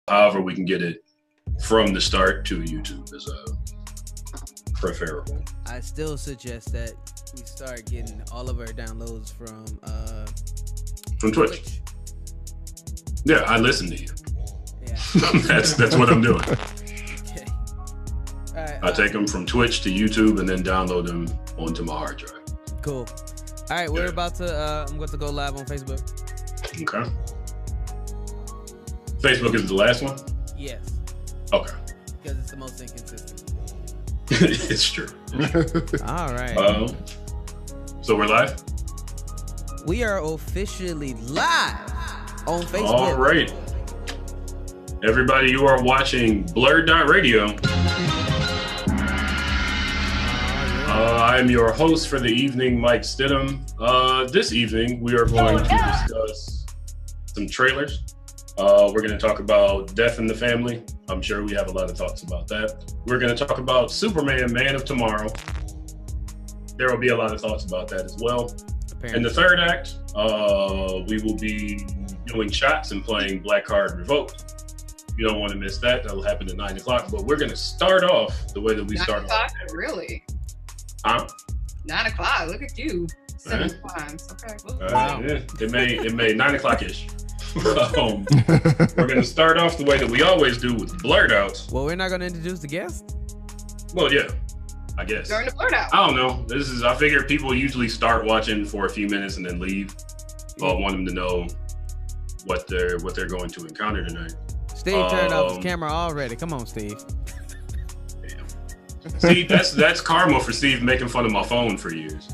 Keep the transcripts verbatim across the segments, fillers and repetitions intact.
However, we can get it from the start to YouTube is uh, preferable. I still suggest that we start getting all of our downloads from uh, from Twitch. Twitch. Yeah, I listen to you. Yeah, that's that's what I'm doing. Okay. All right, I uh, take them from Twitch to YouTube and then download them onto my hard drive. Cool. All right, we're yeah. about to. Uh, I'm going to go live on Facebook. Okay. Facebook is the last one? Yes. Okay. Because it's the most inconsistent. It's true. All right. Um, so we're live? We are officially live on Facebook. All right. Everybody, you are watching BlurdDotRadio. Uh, I am your host for the evening, Mike Stidham. Uh, this evening, we are going to discuss some trailers. Uh, we're going to talk about Death in the Family. I'm sure we have a lot of thoughts about that. We're going to talk about Superman, Man of Tomorrow. There will be a lot of thoughts about that as well. Apparently. In the third act, uh, we will be doing shots and playing Black Card Revoke. You don't want to miss that. That'll happen at nine o'clock. But we're going to start off the way that we nine start o'clock? off. Really? Huh? Nine o'clock. Look at you. Seven right. times. Okay. Uh, wow. Yeah, it may it may nine o'clock ish. um, we're going to start off the way that we always do with blurred outs. Well, we're not going to introduce the guest. Well, yeah, I guess. During the blurred out. I don't know. This is. I figure people usually start watching for a few minutes and then leave. But I want them to know what they're what they're going to encounter tonight. Steve um, turned off his camera already. Come on, Steve. Damn. See, that's that's karma for Steve making fun of my phone for years.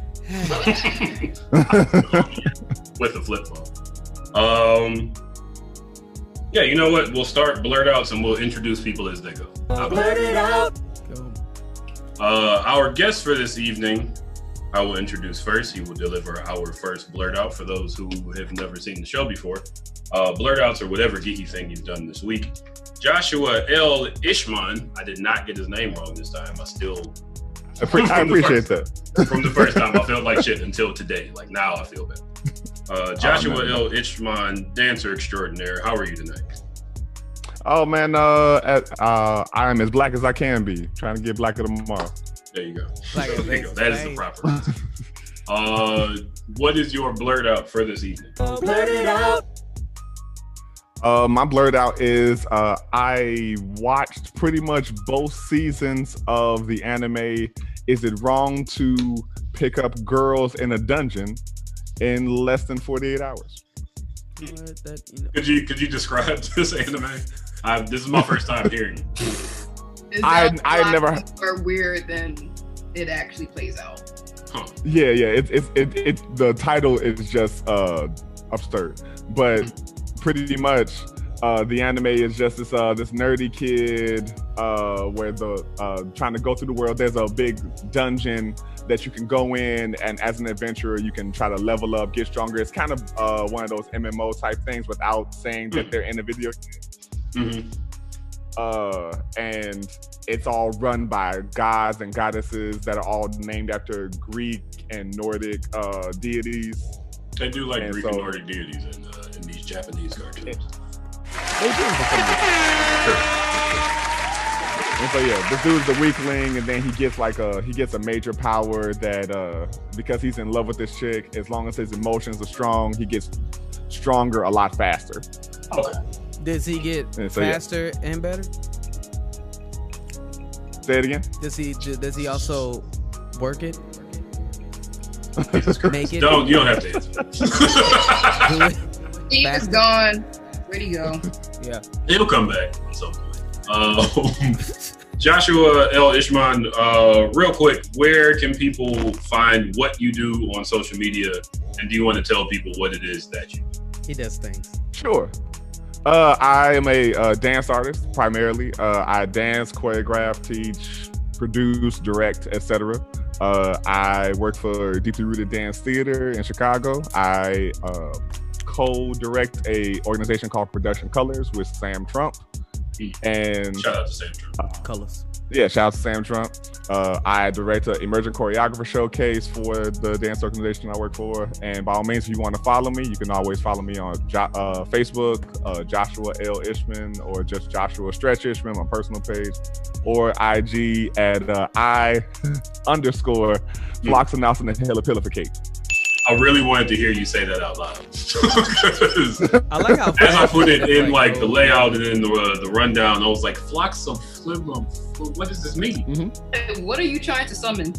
With the flip phone. Um. Yeah, you know what? We'll start blurred outs and we'll introduce people as they go. Blurt it out. Go. Uh, our guest for this evening, I will introduce first. He will deliver our first blurred out for those who have never seen the show before. Uh, blurred outs or whatever geeky thing you've done this week. Joshua L. Ishmon. I did not get his name wrong this time. I still. I, pre- I appreciate first, that. From the first time, I felt like shit until today. Like now, I feel better. Uh, Joshua oh, L. Ishmon, dancer extraordinaire. How are you tonight? Oh man, uh, at, uh, I am as black as I can be. Trying to get blacker tomorrow. There you go. There you go. That is the proper. uh, what is your blurred out for this evening? Blurt it out. Uh, my blurred out is uh, I watched pretty much both seasons of the anime. Is it wrong to pick up girls in a dungeon in less than forty-eight hours? What, that, you know. Could you could you describe this anime? I, this is my first time hearing it. Is I I never more weird than it actually plays out. Huh. Yeah, yeah. It's it, it it the title is just uh absurd, but pretty much uh the anime is just this uh this nerdy kid uh where the uh trying to go through the world. There's a big dungeon that you can go in, and as an adventurer you can try to level up, get stronger. It's kind of uh one of those M M O type things without saying that they're in a video game. Mm-hmm. Uh, and it's all run by gods and goddesses that are all named after Greek and Nordic uh, deities. They do like and Greek so, and Nordic deities in, uh, in these Japanese cartoons. It, they do. Sure. And so yeah, this dude's the weakling, and then he gets like a he gets a major power that uh, because he's in love with this chick. As long as his emotions are strong, he gets stronger a lot faster. Okay. Does he get so, faster yeah. and better? Say it again. Does he does he also work it? Make it? Don't you don't have to answer. He is gone. Where'd he go? Yeah. It'll come back at some point. Um, Joshua L. Ishmon, uh, real quick, where can people find what you do on social media, and do you want to tell people what it is that you do? He does things. Sure. Uh, I am a uh, dance artist primarily. Uh, I dance, choreograph, teach, produce, direct, et cetera. Uh, I work for Deeply Rooted Dance Theater in Chicago. I uh, co-direct a organization called Production Colors with Sam Trump, And shout out to Sam Trump. Uh, Colors. Yeah, shout out to Sam Trump. Uh, I direct an emerging choreographer showcase for the dance organization I work for. And by all means, if you want to follow me, you can always follow me on jo- uh, Facebook, uh, Joshua L. Ishmon, or just Joshua Stretch Ishmon, my personal page, or I G at uh, I underscore Floxanox and the Helipilificate. I really wanted to hear you say that out loud. I like how as I put it in like the layout and in the uh, the rundown, I was like, "Flocks of flim- what does this mean?" Mm-hmm. What are you trying to summon?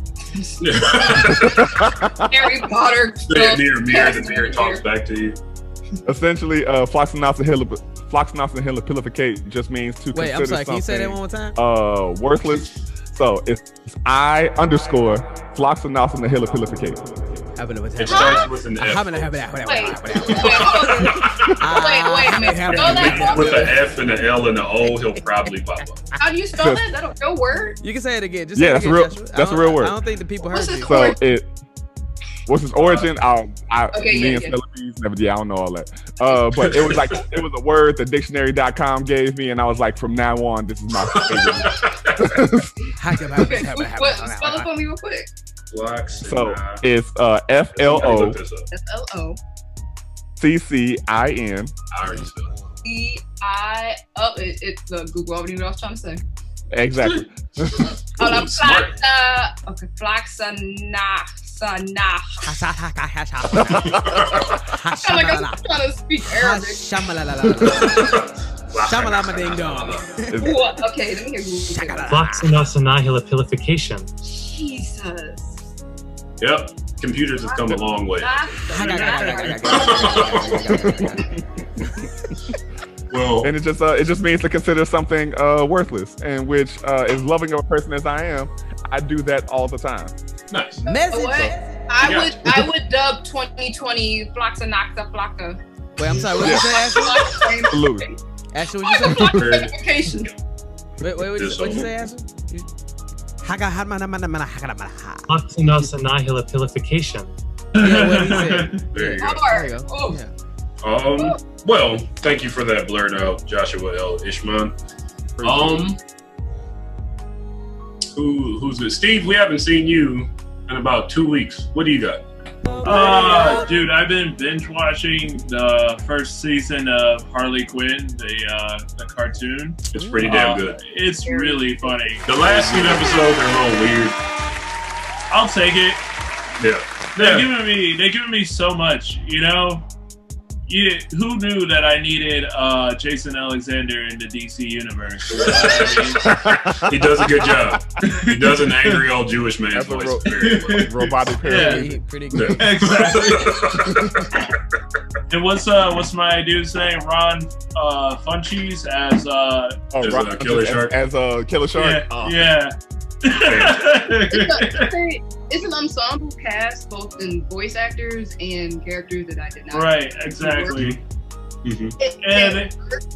Harry Potter. Stand near a mirror, the mirror talks back to you. Essentially, uh, Floxanox and Helip- Floxanox and Helipilificate just means to Wait, consider I'm sorry. Can you say that something, one more time? Uh, worthless. So it's, it's I underscore Floxanox and the Helipilificate. It starts with an F. Wait, wait, wait, wait. Spell that With an F and an L and an O, he'll probably pop up. How do you spell that? Is that a real word? You can say it again. Just yeah, say that's it a again, real. Joshua. That's I a real word. I don't think the people heard you. So it. What's its origin? I, I okay, me yeah, and yeah. Celebrities never. Yeah, I don't know all that. Uh, but it was like it was a word that dictionary dot com gave me, and I was like, from now on, this is my favorite. Okay, what, spell it for me real quick. Flocks. So it's uh, F L O F L O C C I N. I already spelled it. C I oh it, it's the Google already knew what I was trying to say. Exactly. Oh, no, Flaxa. Okay, Flaxana. Sana. I feel like I'm trying to speak Arabic. Shamalama ding dong. What? Okay, let me hear you. Floxanox and Helipilification. Jesus. Yep. Computers have come a long way. Well, and it just uh, it just means to consider something uh, worthless, and which uh, as loving of a person as I am, I do that all the time. Nice. Message. What? I Yeah. would I would dub twenty twenty Floxanoxa Flocka. Wait, I'm sorry. What did you say, Ashley? Absolutely. Ashley, what you say? Floxification. Wait, wait, what did you say, Ashley? Floxanox and Helipilification. Yeah, what he said. There you go. Hard. There you go. Oh. Yeah. Um. Well, thank you for that blurred out, Joshua L. Ishmon. Um. Who who's it? Steve, we haven't seen you in about two weeks. What do you got? Uh, dude, I've been binge watching the first season of Harley Quinn, the uh, the cartoon. It's pretty damn Uh, good. It's really funny. The last few episodes are a little weird. I'll take it. Yeah. They're Yeah. giving me they're giving me so much, you know. You, who knew that I needed uh, Jason Alexander in the D C universe? You know what I mean? He does a good job. He does an angry old Jewish man's That's a voice ro- very well. robotic parody. Pretty, pretty good. Yeah. Exactly. And what's uh what's my dude's name? Ron uh, Funches as uh Oh, As right. a killer as, shark? As a killer shark. yeah Oh. yeah. It's, a, it's an ensemble cast, both in voice actors and characters that I did not. Right, exactly. Mhm. It, And it,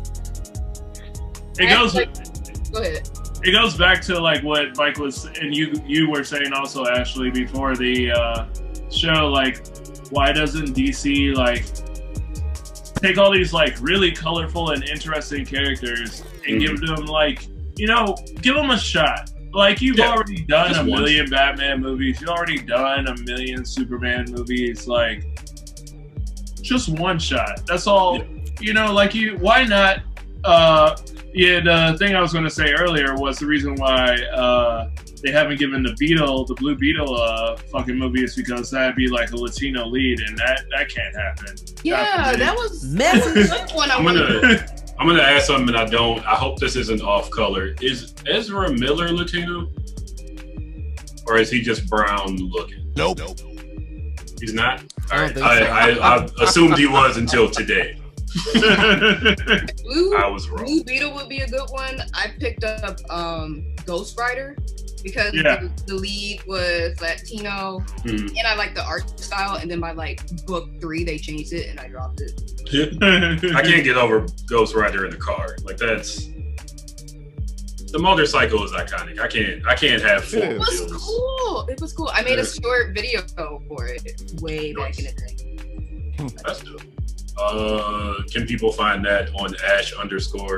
it goes like, go ahead. it goes back to like what Mike was and you you were saying also, Ashley, before the uh, show. Like, why doesn't D C like take all these like really colorful and interesting characters and Mhm. give them like, you know, give them a shot. Like, you've Yeah, already done just a once. million Batman movies. You've already done a million Superman movies. Like, just one shot. That's all. Yeah. You know, like, you. Why not? Uh, yeah, the thing I was going to say earlier was the reason why uh, they haven't given the Beetle, the Blue Beetle, uh, fucking movie is because that'd be like a Latino lead, and that that can't happen. Yeah, that was Message. that's one I I'm wanted. gonna I'm gonna ask something and I don't. I hope this isn't off color. Is Ezra Miller Latino, or is he just brown looking? Nope. He's not. All I right. don't I, think so. I, I assumed he was until today. Blue, I was wrong. Blue Beetle would be a good one. I picked up um, Ghost Rider because Yeah. the, the lead was Latino, Hmm. and I like the art style. And then by like book three, they changed it, and I dropped it. I can't get over Ghost Rider in the car. Like, that's the motorcycle is iconic. I can't. I can't have four It was wheels. cool. It was cool. I made a Yeah. short video for it way back in the day. That's dope. Uh, can people find that on Ash underscore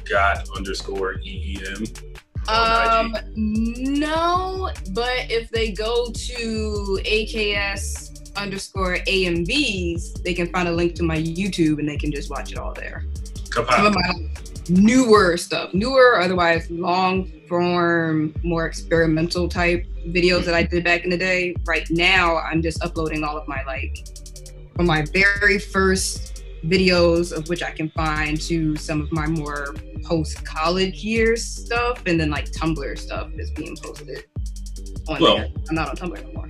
got underscore E E M. Um, no, but if they go to A K S underscore A M Vs, they can find a link to my YouTube and they can just watch it all there. Kapow. Some of my newer stuff, newer, otherwise long form, more experimental type videos that I did back in the day. Right now, I'm just uploading all of my like, from my very first videos of which I can find to some of my more post-college years stuff, and then like Tumblr stuff is being posted on well, there. I'm not on Tumblr no more.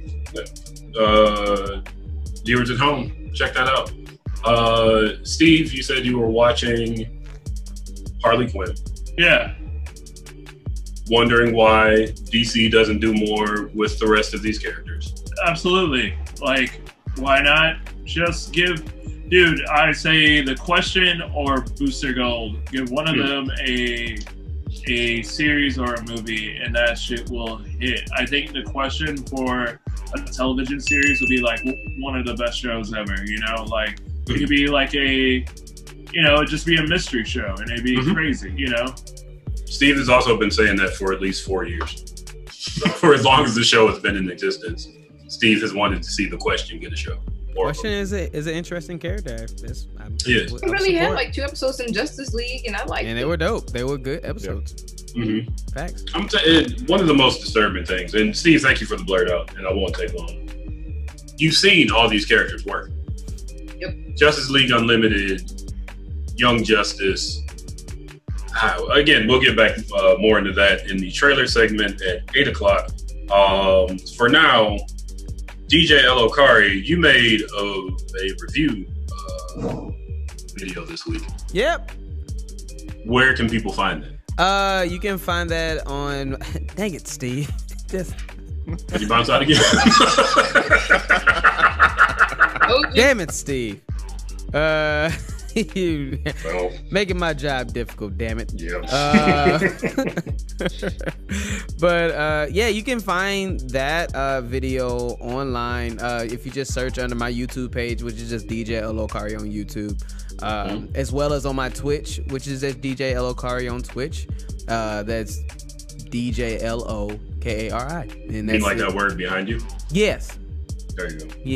Uh, viewers at home, check that out. Uh, Steve, you said you were watching Harley Quinn. Yeah. Wondering why D C doesn't do more with the rest of these characters. Absolutely. Like, why not just give, dude, I say The Question or Booster Gold. Give one of Hmm. them a a series or a movie, and that shit will hit. I think The Question for a television series would be like one of the best shows ever, you know? Like, it could be like a, you know, it'd just be a mystery show, and it'd be Mhm. crazy, you know? Steve has also been saying that for at least four years. For as long as the show has been in existence, Steve has wanted to see The Question get a show. Or Question is a, is an interesting character. It's, I'm, Yes. We really had like two episodes in Justice League, and I liked and it. they were dope. They were good episodes. Mhm. Facts. I'm t- it, one of the most disturbing things, and Steve, thank you for the blurred out, and I won't take long. You've seen all these characters work. Yep. Justice League Unlimited, Young Justice. Uh, again, we'll get back uh, more into that in the trailer segment at eight o'clock. Um, for now, D J L Okari, you made a, a review uh, video this week. Yep. Where can people find it? Uh, you can find that on. Dang it, Steve. Just, Did you bounce out again? Oh, damn it, Steve. Uh, you Well, making my job difficult. Damn it. yeah. Uh, but uh, yeah, you can find that uh, video online uh, if you just search under my YouTube page, which is just D J L Okari on YouTube, um, Mm-hmm. as well as on my Twitch, which is just D J L Okari on Twitch. Uh, that's D J L O K A R I. And You mean that's like it. that word behind you? Yes. There you go. Yeah.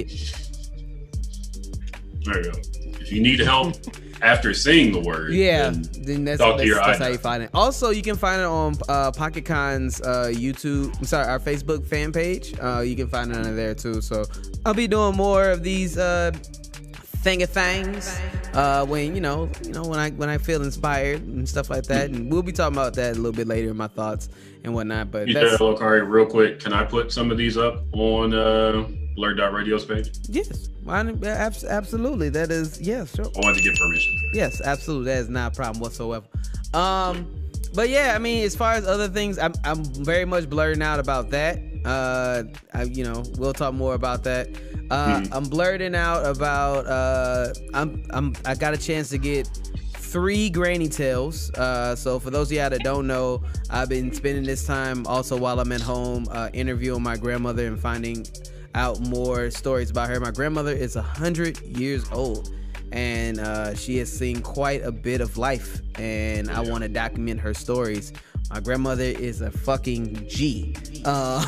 There you go. If you need help after seeing the word, Yeah, then then that's, talk to that's, your that's eye how you doctor. find it. Also, you can find it on uh, PocketCon's uh, YouTube. I'm sorry, our Facebook fan page. Uh, you can find it under there too. So I'll be doing more of these uh, thing of things uh, when you know, you know, when I when I feel inspired and stuff like that. And we'll be talking about that a little bit later in my thoughts and whatnot. But You that's, said, Okari, real quick, can I put some of these up on uh, BlurdDotRadio's page? yes, why not? Abs- absolutely. That is yes, sure. I wanted to get permission. Yes, absolutely. That is not a problem whatsoever. Um, but yeah, I mean, as far as other things, I'm I'm very much blurring out about that. Uh, I, you know, we'll talk more about that. Uh, Mhm. I'm blurting out about. Uh, I'm I'm I got a chance to get three Granny Tales. Uh, so for those of y'all that don't know, I've been spending this time also while I'm at home uh, interviewing my grandmother and finding out more stories about her. My grandmother is a hundred years old, and uh, she has seen quite a bit of life, and I want to document her stories. My grandmother is a fucking G. Uh,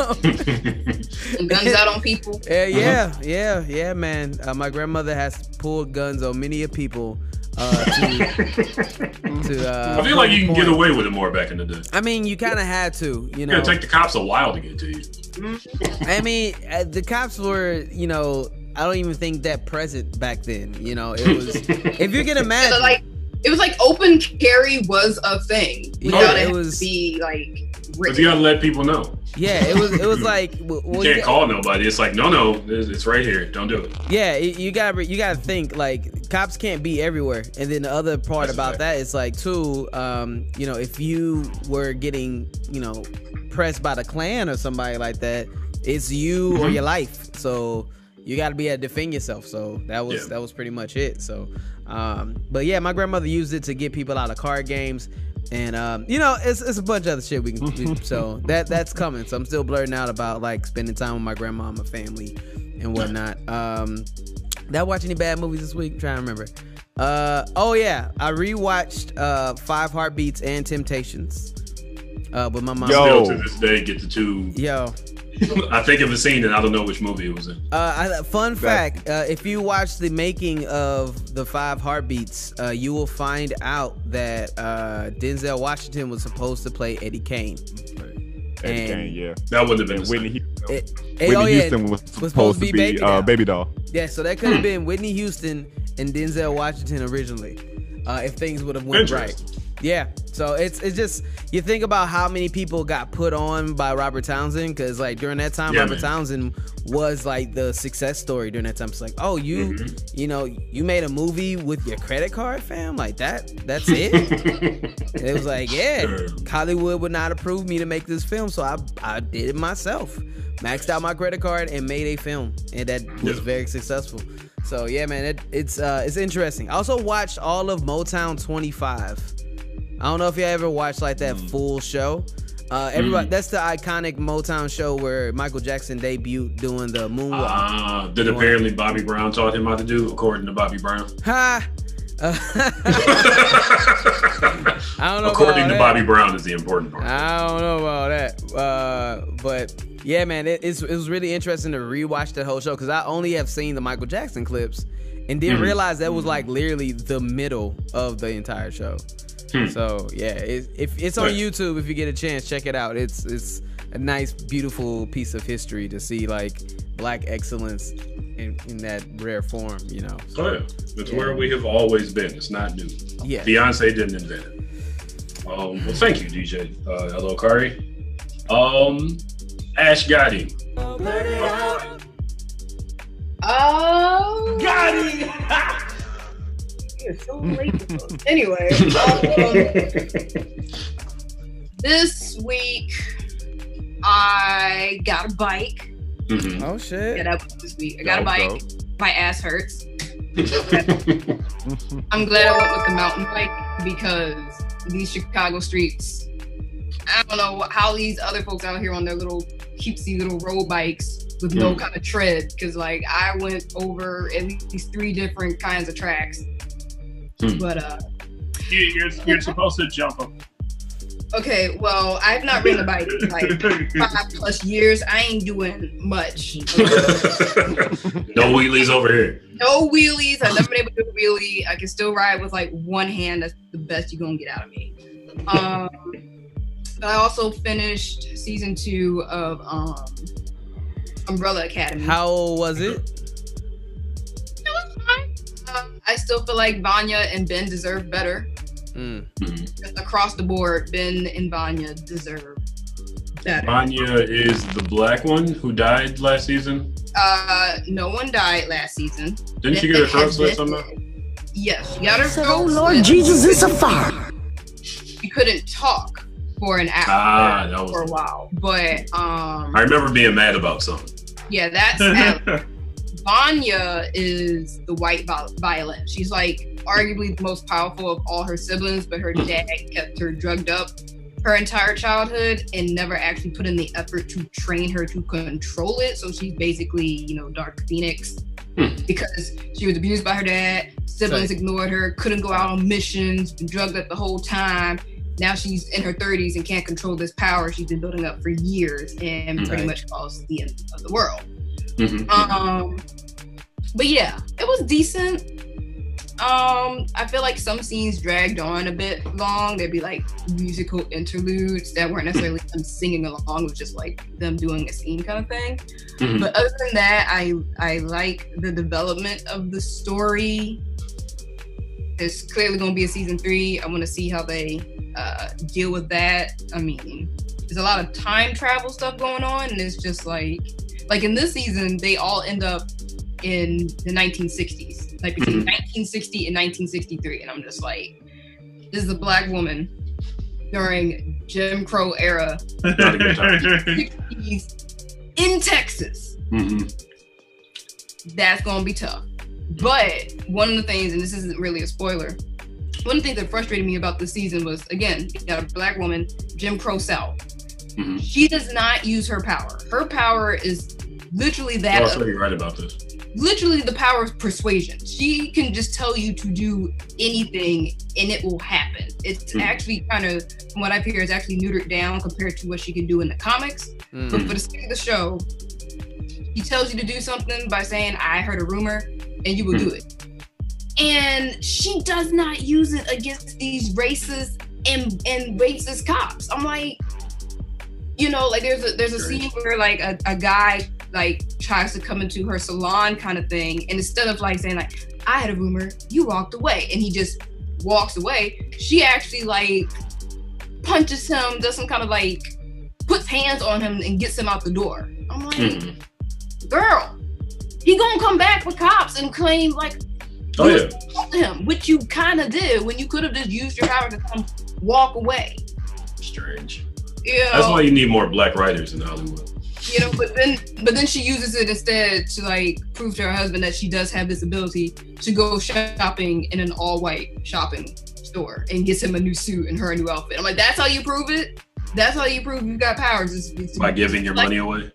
guns out on people. yeah, yeah, yeah, yeah, man. Uh, my grandmother has pulled guns on many a people. Uh, to, to, uh, I feel like you can point. get away with it more back in the day. I mean, you kind of had to, you It's know. gonna take the cops a while to get to you. I mean, uh, the cops were, you know, I don't even think that present back then. You know, it was. If you can imagine, So, like, it was like open carry was a thing. Yeah, Without it it was- to be like But written. you gotta let people know. yeah, it was. It was like, well, You you can't got- call nobody. It's like, no, no, it's it's right here. Don't do it. Yeah, you you gotta you gotta think like cops can't be everywhere, and then the other part That's about right. that is like too, um, you know, if you were getting, you know, pressed by the Klan or somebody like that, it's you or Mhm. your life. So you got to be able to defend yourself. So that was Yeah. that was pretty much it. So, um, but yeah, my grandmother used it to get people out of card games. And um, you know, it's it's a bunch of other shit we can. We, so that that's coming. So I'm still blurting out about like spending time with my grandma and my family and whatnot. Um, did I watch any bad movies this week? I'm trying to remember. Uh oh yeah, I rewatched uh Five Heartbeats and Temptations. Uh, with my mom. Yo. Still to this day, get the two. Yo. I think of a scene and I don't know which movie it was in. Uh, I, fun fact: uh, if you watch the making of the Five Heartbeats, uh, you will find out that uh, Denzel Washington was supposed to play Eddie Kane. Eddie Kane, yeah. That wouldn't have been Whitney Houston. It, it, Whitney oh, yeah, Houston was supposed, was supposed to be, to be Baby, uh, Doll. Baby Doll. Yeah, so that could have been Whitney Houston and Denzel Washington originally, uh, if things would have went right. Yeah, so it's it's just you think about how many people got put on by Robert Townsend, because like during that time, yeah, Robert man. Townsend was like the success story during that time. It's like, oh, you mm-hmm. you know, you made a movie with your credit card, fam, like that. That's it. It was like, yeah, Hollywood would not approve me to make this film, so I I did it myself, maxed out my credit card and made a film, and that was yeah. very successful. So yeah, man, it, it's uh, it's interesting. I also watched all of Motown twenty-five. I don't know if you ever watched like that mm. full show. Uh, everybody, mm. that's the iconic Motown show where Michael Jackson debuted doing the moonwalk. Uh, that apparently Bobby Brown taught him how to do, according to Bobby Brown. Ha! Uh, I don't know. According about to that. Bobby Brown is the important part. I don't know about that. Uh, but yeah, man, it, it's, it was really interesting to rewatch the whole show because I only have seen the Michael Jackson clips and didn't mm. realize that was like literally the middle of the entire show. Hmm. So yeah, it, if it's on YouTube, if you get a chance, check it out. It's it's a nice, beautiful piece of history to see like black excellence in, in that rare form, you know. So, oh yeah, it's yeah. where we have always been. It's not new. Yeah, Beyonce didn't invent it. Um, well, thank you, D J. Uh, hello, Kari. Um, Ash got him. Oh, got him. So late. Anyway, um, this week I got a bike. Mm-hmm. Oh shit! Yeah, that was this week. I got a bike. My ass hurts. I'm glad I went with the mountain bike because these Chicago streets. I don't know how these other folks out here on their little cutesy little road bikes with mm. no kind of tread. Because like I went over at least three different kinds of tracks. Hmm. But uh, you, you're you're supposed to jump them. Okay, well, I've not ridden a bike in like five plus years. I ain't doing much. No wheelies over here. No wheelies. I've never been able to do a wheelie. I can still ride with like one hand. That's the best you're gonna get out of me. Um, but I also finished season two of um, Umbrella Academy. How was it? I still feel like Vanya and Ben deserve better. Mm. Just across the board, Ben and Vanya deserve better. Vanya is the black one who died last season? Uh, no one died last season. Didn't Ben she get her throat slit somehow? Yes, she got her throat Oh slit. Lord Jesus is a fire. She couldn't talk for an hour ah, that was for a while. But um I remember being mad about something. Yeah, that's Vanya is the white violin. She's like arguably the most powerful of all her siblings, but her dad kept her drugged up her entire childhood and never actually put in the effort to train her to control it. So she's basically, you know, Dark Phoenix hmm. because she was abused by her dad. Siblings right. ignored her, couldn't go out on missions, been drugged up the whole time. Now she's in her thirties and can't control this power she's been building up for years and mm-hmm. pretty much caused the end of the world. Mm-hmm. Um, but yeah, it was decent. Um, I feel like some scenes dragged on a bit long. There'd be like musical interludes that weren't necessarily them singing along. It was just like them doing a scene kind of thing. Mm-hmm. But other than that, I I like the development of the story. There's clearly going to be a season three. I want to see how they uh, deal with that. I mean, there's a lot of time travel stuff going on, and it's just like. Like in this season, they all end up in the nineteen sixties, like between mm-hmm. nineteen sixty and nineteen sixty-three. And I'm just like, this is a black woman during Jim Crow era sixties in Texas. Mm-hmm. That's going to be tough. But one of the things, and this isn't really a spoiler, one of the things that frustrated me about this season was, again, you got a black woman, Jim Crow South. Mm-hmm. She does not use her power. Her power is literally that. Oh, so you're right about this. literally the power of persuasion. She can just tell you to do anything and it will happen. It's mm. actually kind of, from what I've heard, it's actually neutered down compared to what she can do in the comics. Mm. But for the sake of the show, she tells you to do something by saying, I heard a rumor, and you will mm. do it. And she does not use it against these racist and, and racist cops. I'm like, you know, like there's a there's a scene where like a, a guy like tries to come into her salon kind of thing, and instead of like saying like, I had a rumor, you walked away, and he just walks away, she actually like punches him, does some kind of like, puts hands on him and gets him out the door. I'm like, mm-hmm. girl, he gonna come back with cops and claim like, oh yeah, to him, which you kind of did when you could have just used your power to come walk away. Strange. Yeah, that's why you need more black writers in Hollywood. You know, but then but then she uses it instead to like prove to her husband that she does have this ability to go shopping in an all-white shopping store and gets him a new suit and her a new outfit. I'm like, that's how you prove it? That's how you prove you got powers? Is, is by giving your like, money away?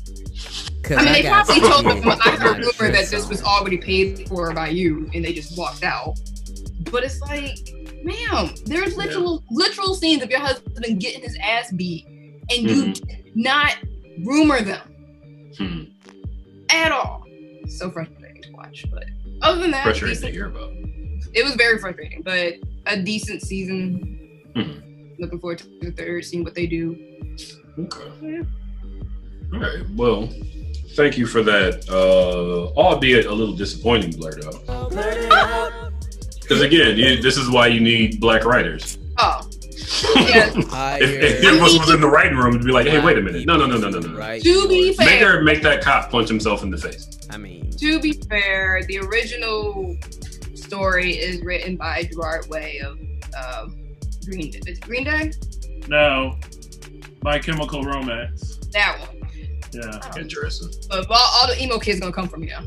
I mean, I they probably told them, I heard a rumor that this was already paid for by you, and they just walked out. But it's like, ma'am, there's literal yeah. literal scenes of your husband getting his ass beat, and you mm-hmm. not rumor them hmm. at all. So frustrating to watch, but other than that, frustrating decent, to hear about. It was very frustrating, but a decent season. Hmm. Looking forward to the third, seeing what they do. Okay. Yeah. All right. Well, thank you for that, uh, albeit a little disappointing blurred out. Because again, you, this is why you need black writers. Oh. Yeah. if if Nicholas was in the writing room, to be like, hey, wait a minute. No, no, no, no, no, no. Right. To be fair. Make her make that cop punch himself in the face. I mean. To be fair, the original story is written by Gerard Way of uh, Green Day. Is it Green Day? No. My Chemical Romance. That one. Yeah. Oh. Interesting. But all, all the emo kids gonna come from you.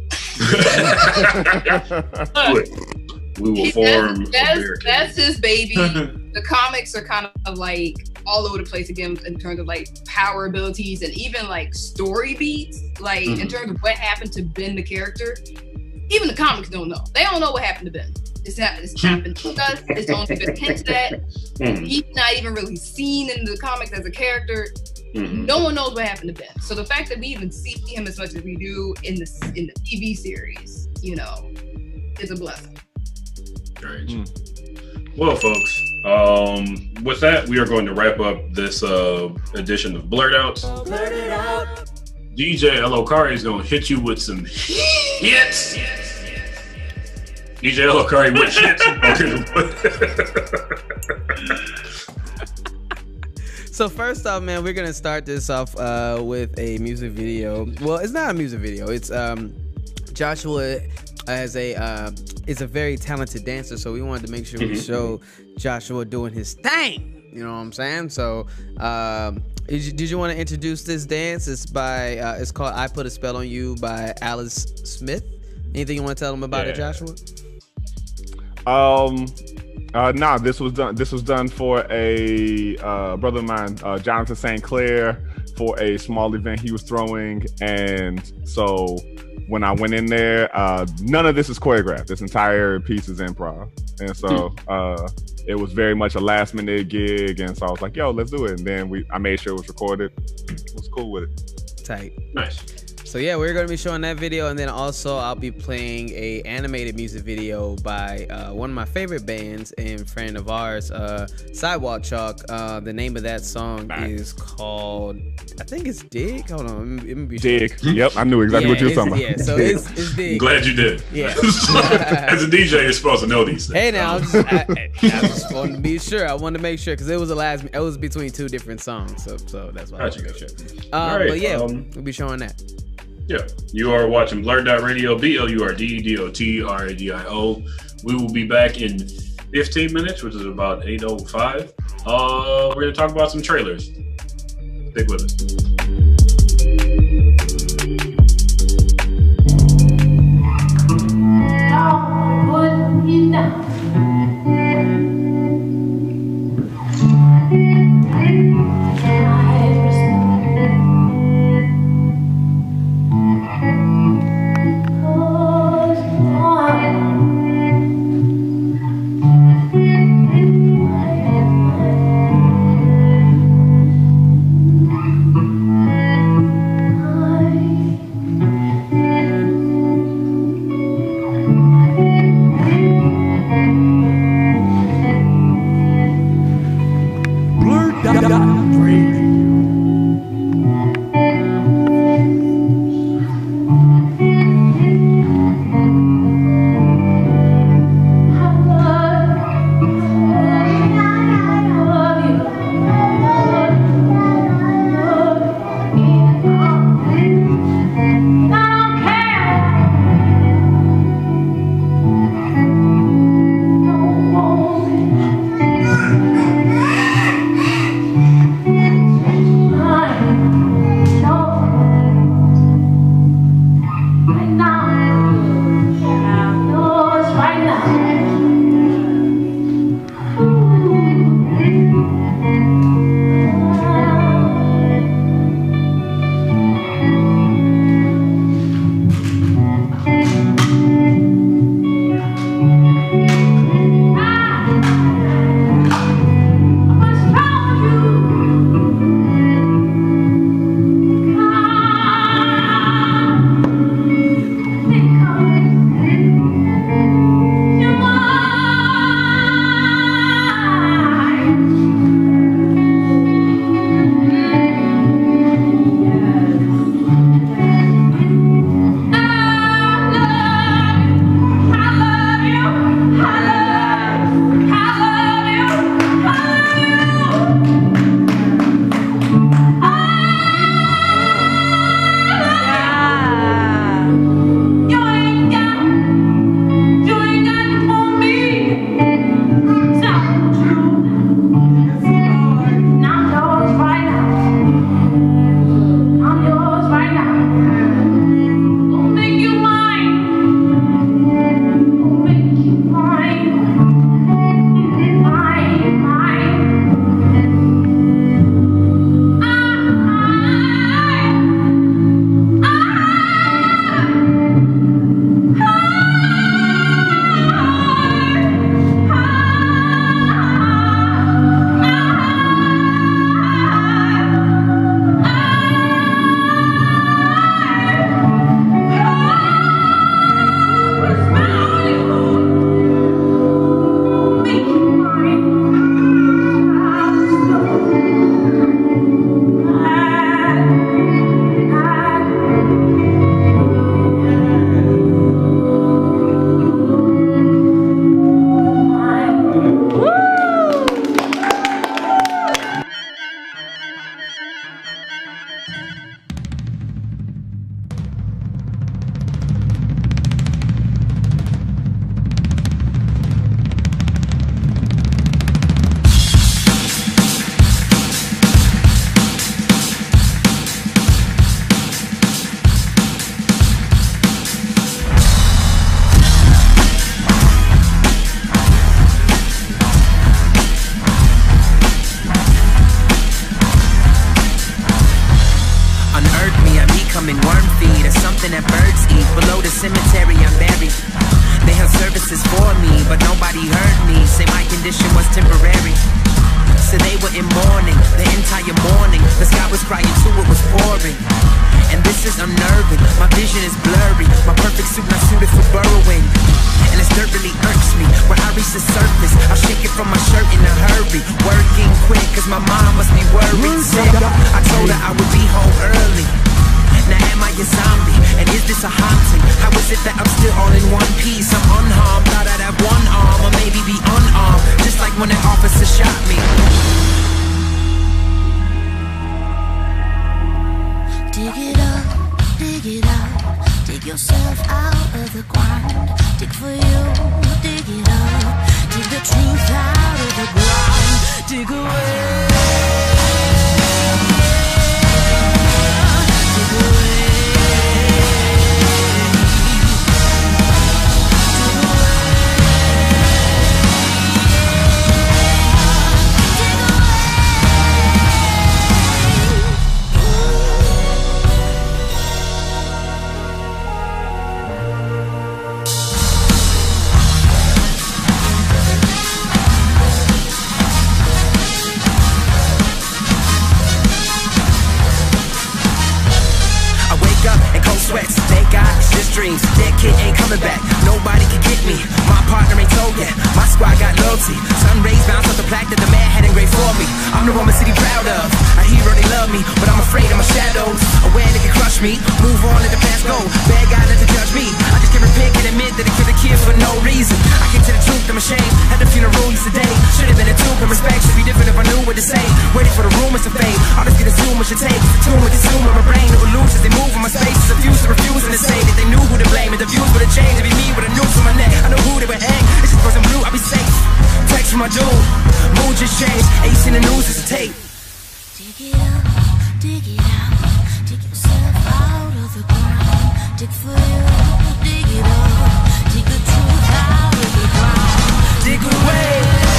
We will form. That's, that's, that's his baby. The comics are kind of like all over the place again in terms of like power abilities and even like story beats. Like mm-hmm. in terms of what happened to Ben the character, even the comics don't know. They don't know what happened to Ben. It's, ha- it's happened to us. It's only been hinted at. Mm-hmm. He's not even really seen in the comics as a character. Mm-hmm. No one knows what happened to Ben. So the fact that we even see him as much as we do in the in the T V series, you know, is a blessing. Strange. Mm. Well, folks, um, with that, we are going to wrap up this uh, edition of Blurred Outs. Blurred It Out. D J Elokari is going to hit you with some hits. D J Elokari with hits. So first off, man, we're gonna start this off uh, with a music video. Well, it's not a music video. It's um, Joshua as a uh, is a very talented dancer, so we wanted to make sure we show Joshua doing his thing. You know what I'm saying? So, um, did you, did you want to introduce this dance? It's by uh, it's called "I Put a Spell on You" by Alice Smith. Anything you want to tell them about yeah. it, Joshua? Um. Uh, nah, this was done. This was done for a uh, brother of mine, uh, Jonathan Saint Clair, for a small event he was throwing, and so when I went in there, uh, none of this is choreographed. This entire piece is improv, and so uh, it was very much a last minute gig, and so I was like, "Yo, let's do it." And then we, I made sure it was recorded. It was cool with it. Tight. Nice. So yeah, we're gonna be showing that video, and then also I'll be playing a animated music video by uh, one of my favorite bands and friend of ours, uh, Sidewalk Chalk. Uh, the name of that song nice. is called, I think it's Dig. Hold on, let me, let me be Dig. Sure. Yep, I knew exactly yeah, what you were talking about. Yeah, so it's, it's Dig. I'm glad you did. Yeah. As a D J, you're supposed to know these things. Hey, now I'm just, I, I, I just wanted to be sure. I wanted to make sure because it was the last. It was between two different songs, so so that's why. Gotcha. I wanted to make sure. Um, right, but yeah, um, we'll be showing that. Yeah, you are watching BlurdDotRadio, B L U R D D O T R A D I O. We will be back in fifteen minutes, which is about eight oh five. Uh, we're going to talk about some trailers. Stick with us. Oh Dig away. dreams. That kid ain't coming back, nobody can get me. My partner ain't told yet, my squad got loyalty. Sun rays bounce off the plaque that the man had engraved for me. I'm the Roman city proud of, a hero they love me, but I'm afraid of my shadows. Aware they can crush me, move on, let the past go. Bad guy, let them judge me. I just can't repent and admit that they killed a kid for no reason. I came to the truth, I'm ashamed. Had the funeral yesterday. Should have been a tube, and respect should be different if I knew what to say. Waiting for the rumors to fade. All this get assumed what should take. It's a tune with the zoom of my brain. It will lose as they move in my space. It's abuse to refuse and to say that they knew who to blame. And the views would have changed. It'd be me with a noose on my neck. I know who they would hang. It's just frozen blue, I'll be safe. Text from my dude. Mood just changed. Ace in the news is a tape. Dig it up, dig it out. Dig yourself out of the ground. Dig for you, dig it up. Dig the truth out of the ground. Dig away.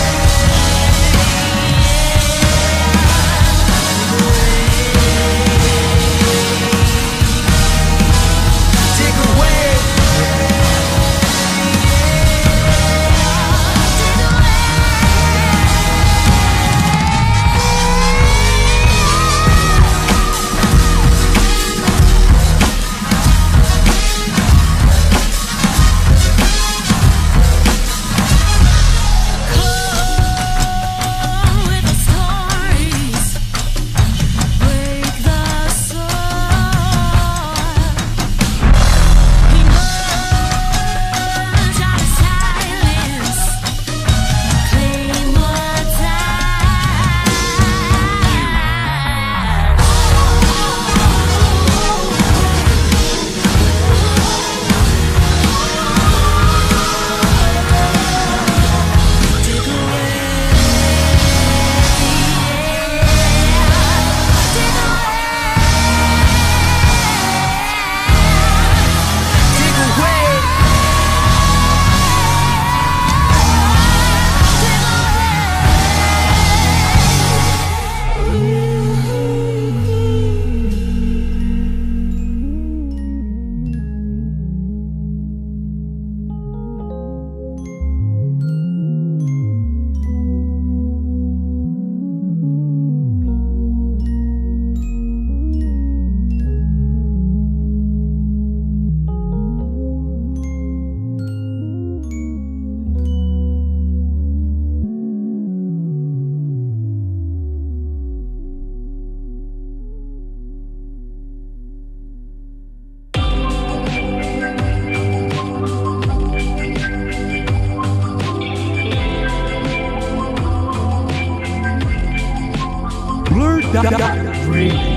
BlurdDotRadio.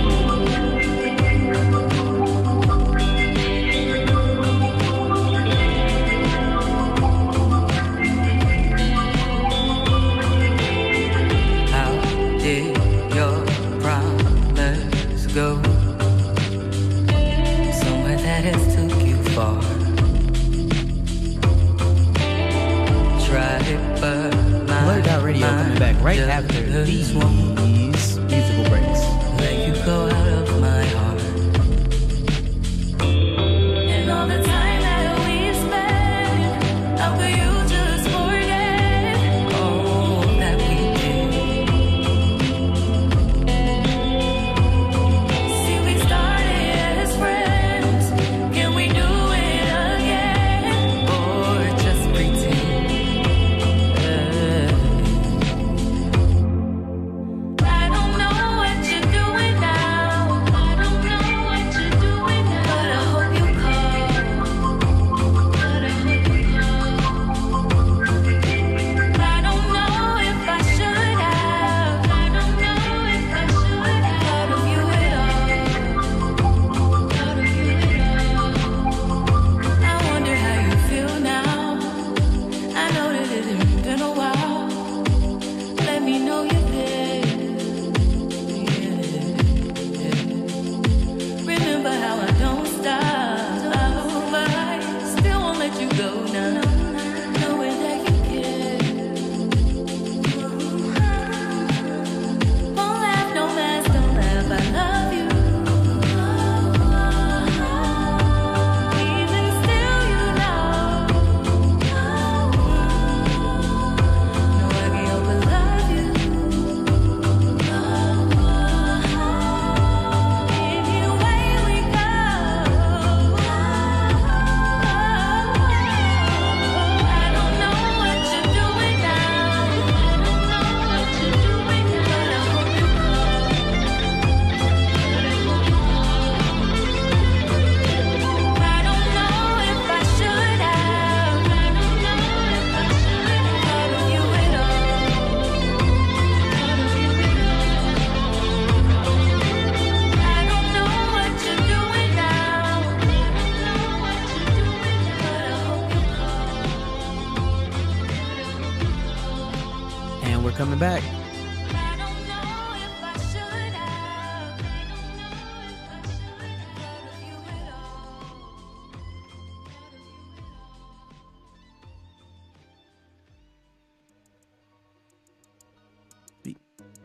BlurdDotRadio coming back right after these musical breaks. Let you go out of my heart. And all the time that we spent, how could you just forget all that we did? See, we started as friends. Can we do it again? Or just pretend? I don't know what you're doing.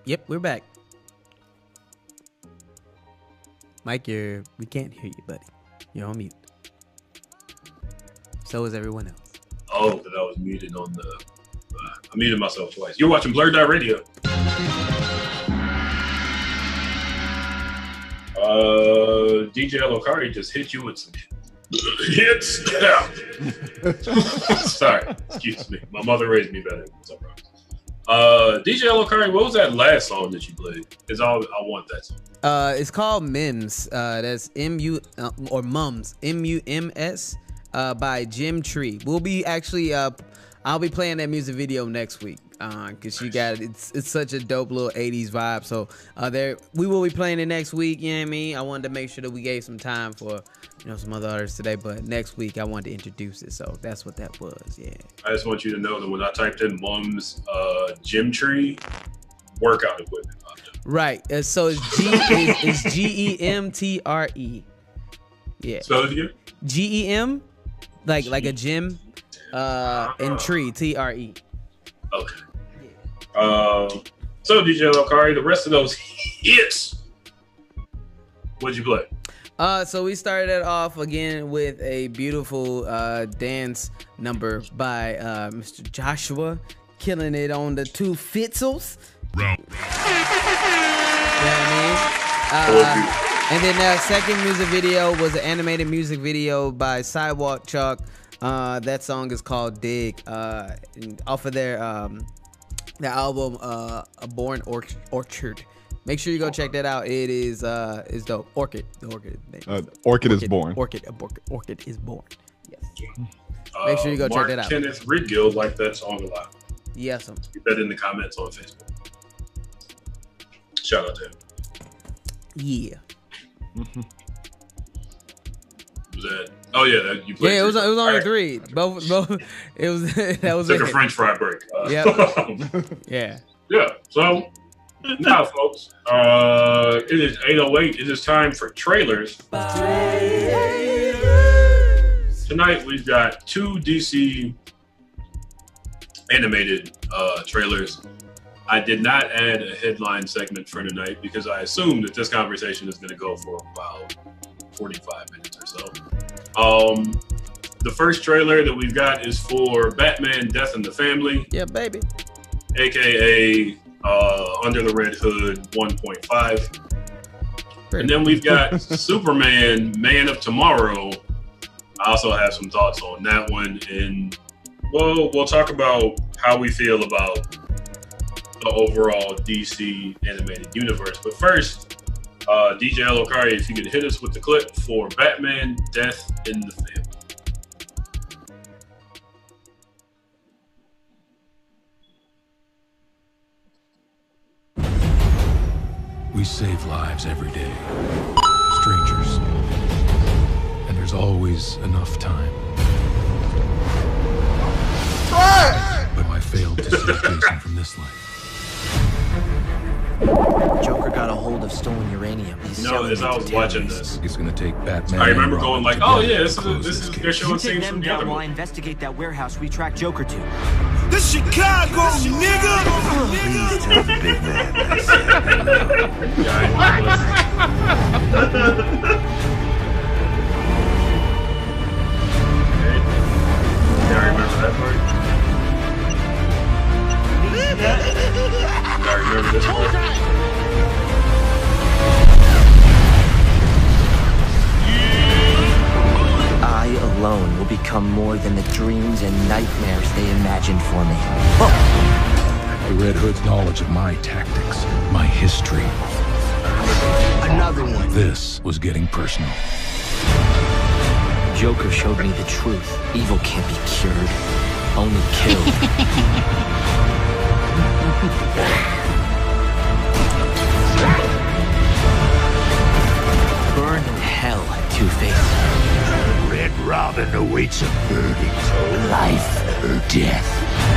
Yep, we're back. Mike, you're we can't hear you, buddy. You're on mute. So is everyone else. Oh, but I was muted on the. Uh, I muted myself twice. You're watching BlurdDotRadio. Uh, D J Lokari just hit you with some hits. Yeah. Sorry, excuse me. My mother raised me better. Uh, D J Lokari, what was that last song that you played? Is all I want that song. Uh, it's called Mims. Uh, that's M U uh, or Mums M U M S. Uh, by Jim Tree. We'll be actually. Uh, I'll be playing that music video next week. Uh, cause she got it's it's such a dope little eighties vibe. So uh, there we will be playing it next week. You know what I mean? I wanted to make sure that we gave some time for you know some other artists today, but next week I wanted to introduce it. So that's what that was. Yeah. I just want you to know that when I typed in Mum's uh, Gym Tree workout equipment. Right. Uh, so it's G it's, it's G E M T R E. Yeah. Spell it again. G E M, like G- like a gym, uh, and tree T R E. Okay. Um, so D J Lokari, the rest of those hits, what'd you play? Uh, so we started it off again with a beautiful uh, dance number by uh, Mister Joshua, killing it on the two fizzles. Round. You know what I mean? Uh, and then the second music video was an animated music video by Sidewalk Chalk. Uh, that song is called Dig. Uh, off of their um, the album uh, A Born Or- Orchard. Make sure you go check that out. It is uh, is dope. Orchid. The Orchid. Uh, Orchid, Orchid is born. Orchid. Orchid. Orchid is born. Yes. Uh, Make sure you go Mark check that out. Kenneth Ridgill liked that song a lot. Yes. Get that in the comments on Facebook. Shout out to him. Yeah. Was that? Oh yeah, that, you played. Yeah, it was. It was only right. three. Both. Both. It was. That was. Took it. a French fry break. Uh, Yep. Yeah. Yeah. So now, folks, uh, it is eight oh eight. It is time for trailers. Tonight we've got two D C animated uh, trailers. I did not add a headline segment for tonight because I assumed that this conversation is going to go for about forty-five minutes or so. Um, the first trailer that we've got is for Batman: Death in the Family. Yeah, baby. A K A uh, Under the Red Hood one point five. And then we've got Superman: Man of Tomorrow. I also have some thoughts on that one, and well, we'll talk about how we feel about the overall D C animated universe. But first, uh, D J Lokari, if you could hit us with the clip for Batman: Death in the Family. We save lives every day. Strangers. And there's always enough time. But I failed to save Jason from this life. Joker got a hold of stolen uranium. He's No, as I was watching this, it's gonna take Batman. I remember going like, "Oh yeah, this is a, this is they're showing You take scenes them from the down other while I movie." investigate that warehouse we tracked Joker to. The Chicago nigga! Please tell the big man I said Yeah, I remember that part. I remember this part. I alone will become more than the dreams and nightmares they imagined for me. The Red Hood's knowledge of my tactics, my history. Another one. This was getting personal. Joker showed me the truth. Evil can't be cured, only killed. Burn in hell, Two-Face. Red Robin awaits a verdict. Life or death.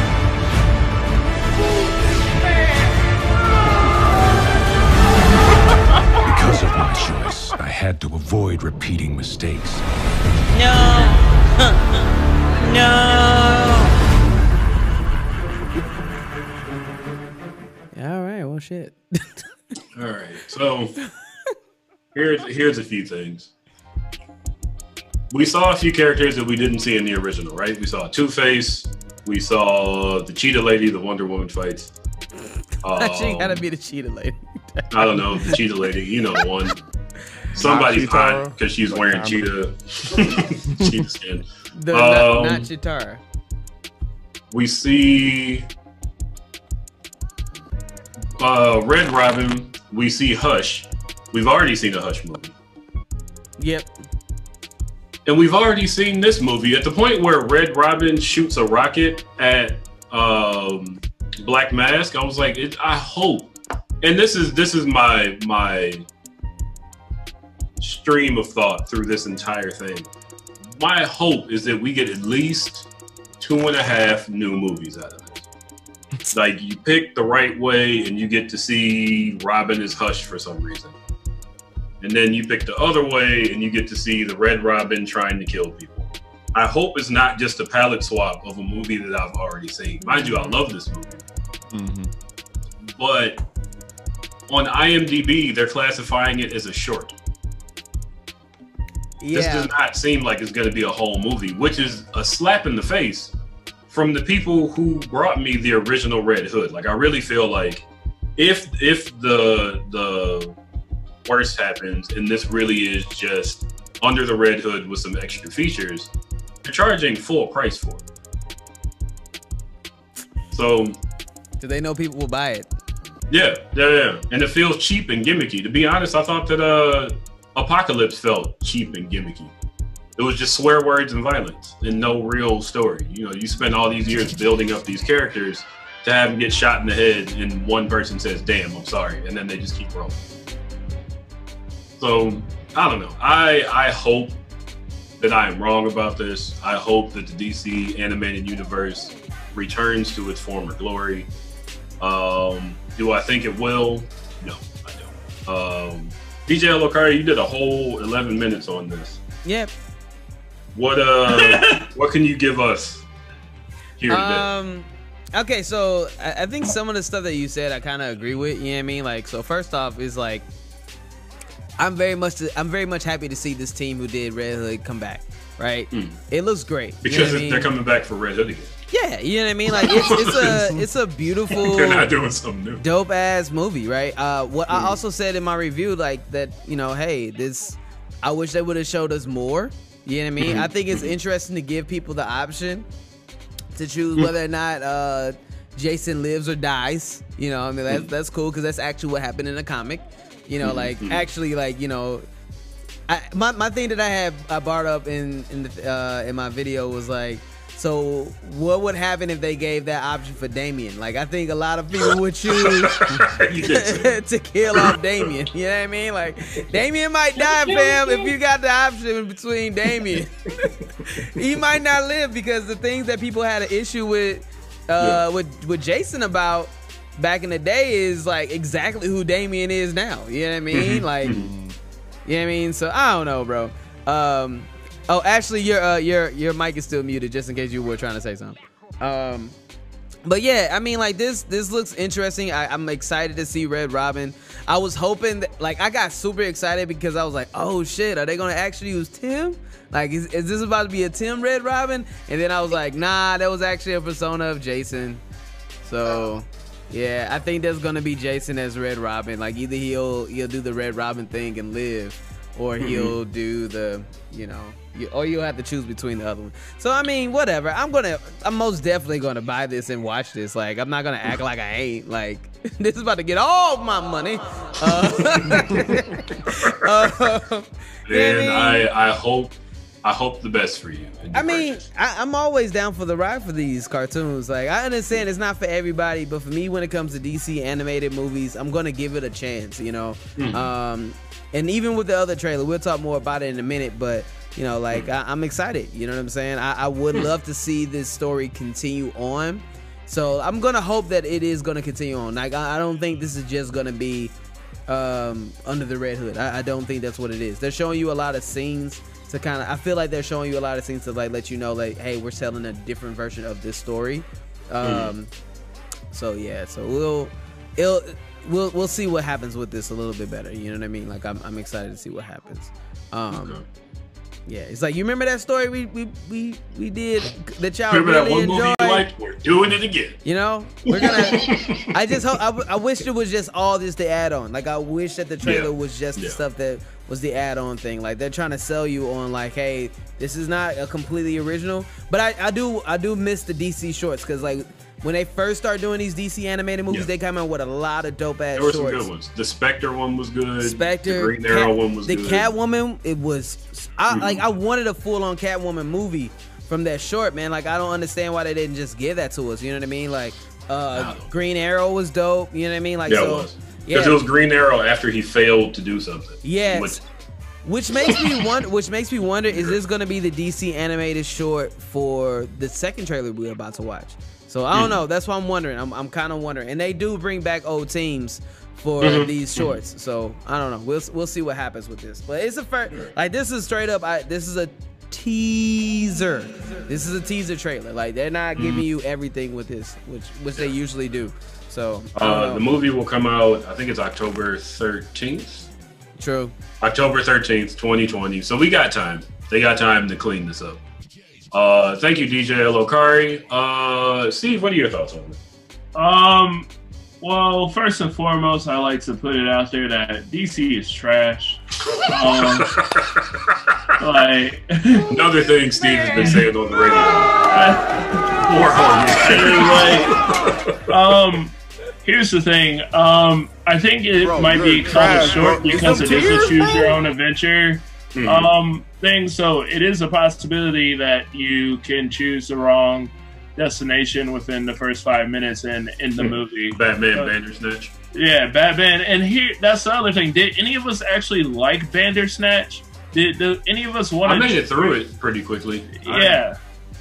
Because of my choice, I had to avoid repeating mistakes. No. No. All right. Well, shit. All right, so here's here's a few things. We saw a few characters that we didn't see in the original, right? We saw Two-Face. We saw the Cheetah Lady, the Wonder Woman fights. Um, she gotta be the Cheetah Lady. I don't know, the Cheetah Lady. You know the one. Somebody's hot because she's wearing cheetah cheetah skin. The, um, not, not Chitara. We see uh, Red Robin. We see Hush. We've already seen a Hush movie. Yep. And we've already seen this movie at the point where Red Robin shoots a rocket at um, Black Mask. I was like, it, I hope. And this is this is my my stream of thought through this entire thing. My hope is that we get at least two and a half new movies out of this. Like, you pick the right way and you get to see Robin as Hush for some reason. And then you pick the other way and you get to see the Red Robin trying to kill people. I hope it's not just a palette swap of a movie that I've already seen. Mind you, I love this movie. Mm-hmm. But on I M D B, they're classifying it as a short. Yeah. This does not seem like it's going to be a whole movie, which is a slap in the face from the people who brought me the original Red Hood. Like, I really feel like if if the the worst happens and this really is just under the Red Hood with some extra features, they're charging full price for it. So, do they know people will buy it? Yeah, yeah, yeah. And it feels cheap and gimmicky. To be honest, I thought that uh, Apocalypse felt cheap and gimmicky. It was just swear words and violence and no real story. You know, you spend all these years building up these characters to have them get shot in the head and one person says, damn, I'm sorry. And then they just keep rolling. So, I don't know. I, I hope that I am wrong about this. I hope that the D C animated universe returns to its former glory. Um, do I think it will? No, I don't. Um, D J Lokari, you did a whole eleven minutes on this. Yep. What uh, what can you give us here today? Um, okay, so I, I think some of the stuff that you said I kind of agree with. You know what I mean? Like, so first off is like, I'm very much I'm very much happy to see this team who did Red Hood come back. Right? Mm. It looks great because you know they're I mean? coming back for Red Hood again. Yeah, you know what I mean. Like, it's it's a it's a beautiful. They're not doing something new. Dope ass movie, right? Uh, what mm. I also said in my review, like that, you know, hey, this, I wish they would have showed us more. You know what I mean? I think it's interesting to give people the option to choose whether or not uh, Jason lives or dies. You know, I mean that's that's cool because that's actually what happened in the comic. You know, like actually, like you know. I, my, my thing that I had I brought up in in, the, uh, in my video was like, so what would happen if they gave that option for Damien? Like, I think a lot of people would choose to kill off Damien. You know what I mean? Like, Damien might die, fam, if you got the option between Damien. He might not live because the things that people had an issue with uh, yeah. with with Jason about back in the day is like exactly who Damien is now. You know what I mean? Like. You know what I mean? So I don't know, bro. Um, oh, actually, your uh, your your mic is still muted, just in case you were trying to say something. Um, but yeah, I mean, like this this looks interesting. I, I'm excited to see Red Robin. I was hoping that, like, I got super excited because I was like, oh shit, are they gonna actually use Tim? Like, is, is this about to be a Tim Red Robin? And then I was like, nah, that was actually a persona of Jason. So. Yeah, I think there's gonna be Jason as Red Robin. Like, either he'll he'll do the Red Robin thing and live, or he'll do the, you know, you, or you'll have to choose between the other one. So I mean, whatever. I'm gonna, I'm most definitely gonna buy this and watch this. Like, I'm not gonna act like I ain't. Like, this is about to get all my money. Uh, uh, and I I hope. I hope the best for you. I mean, I, I'm always down for the ride for these cartoons. Like, I understand it's not for everybody, but for me, when it comes to D C animated movies, I'm gonna give it a chance, you know. Mm-hmm. Um, and even with the other trailer, we'll talk more about it in a minute. But you know, like mm-hmm. I, I'm excited. You know what I'm saying? I, I would love to see this story continue on. So I'm gonna hope that it is gonna continue on. Like, I, I don't think this is just gonna be um, under the Red Hood. I, I don't think that's what it is. They're showing you a lot of scenes. To kind of, I feel like they're showing you a lot of things to like let you know, like, hey, we're telling a different version of this story. Um, mm. So yeah, so we'll, it'll, we'll we'll see what happens with this a little bit better. You know what I mean? Like I'm I'm excited to see what happens. Um, okay. Yeah, it's like you remember that story we we we we did that y'all remember really that one enjoyed. Movie you liked? We're doing it again. You know, we're gonna. I just hope. I, I wish it was just all just the add-on. Like I wish that the trailer yeah. was just yeah. the stuff that was the add-on thing. Like they're trying to sell you on like, hey, this is not a completely original. But I I do I do miss the D C shorts because like. When they first started doing these D C animated movies, yeah. they came out with a lot of dope ass shorts. There were some good ones. The Spectre one was good. Spectre, the Green Arrow Cat, one was the good. The Catwoman, it was. I mm-hmm. like. I wanted a full on Catwoman movie from that short, man. Like I don't understand why they didn't just give that to us. You know what I mean? Like uh, Green Arrow was dope. You know what I mean? Like yeah, so. It was. Because yeah. it was Green Arrow after he failed to do something. Yes. Which makes me wonder. Which makes me wonder: is this going to be the D C animated short for the second trailer we're about to watch? So I don't know. That's why I'm wondering. I'm, I'm kind of wondering. And they do bring back old teams for mm-hmm. these shorts. Mm-hmm. So I don't know. We'll we'll see what happens with this. But it's a first. Like this is straight up. I, this is a teaser. This is a teaser trailer. Like they're not mm-hmm. giving you everything with this, which which they usually do. So uh, the movie will come out. I think it's October thirteenth. True. October thirteenth, twenty twenty. So we got time. They got time to clean this up. Uh, thank you, D J Elokari. Uh, Steve, what are your thoughts on it? Um, well, first and foremost, I like to put it out there that D C is trash. Um, like another thing Steve has been saying on the radio. like, um, here's the thing. Um, I think it bro, might be kind of short bro. because it is a choose your own adventure. Mm-hmm. Um, thing, so it is a possibility that you can choose the wrong destination within the first five minutes in in the movie. Batman uh, Bandersnatch. Yeah, Batman. And here, that's the other thing. Did any of us actually like Bandersnatch? Did, did any of us want? I made it through it pretty quickly. Yeah.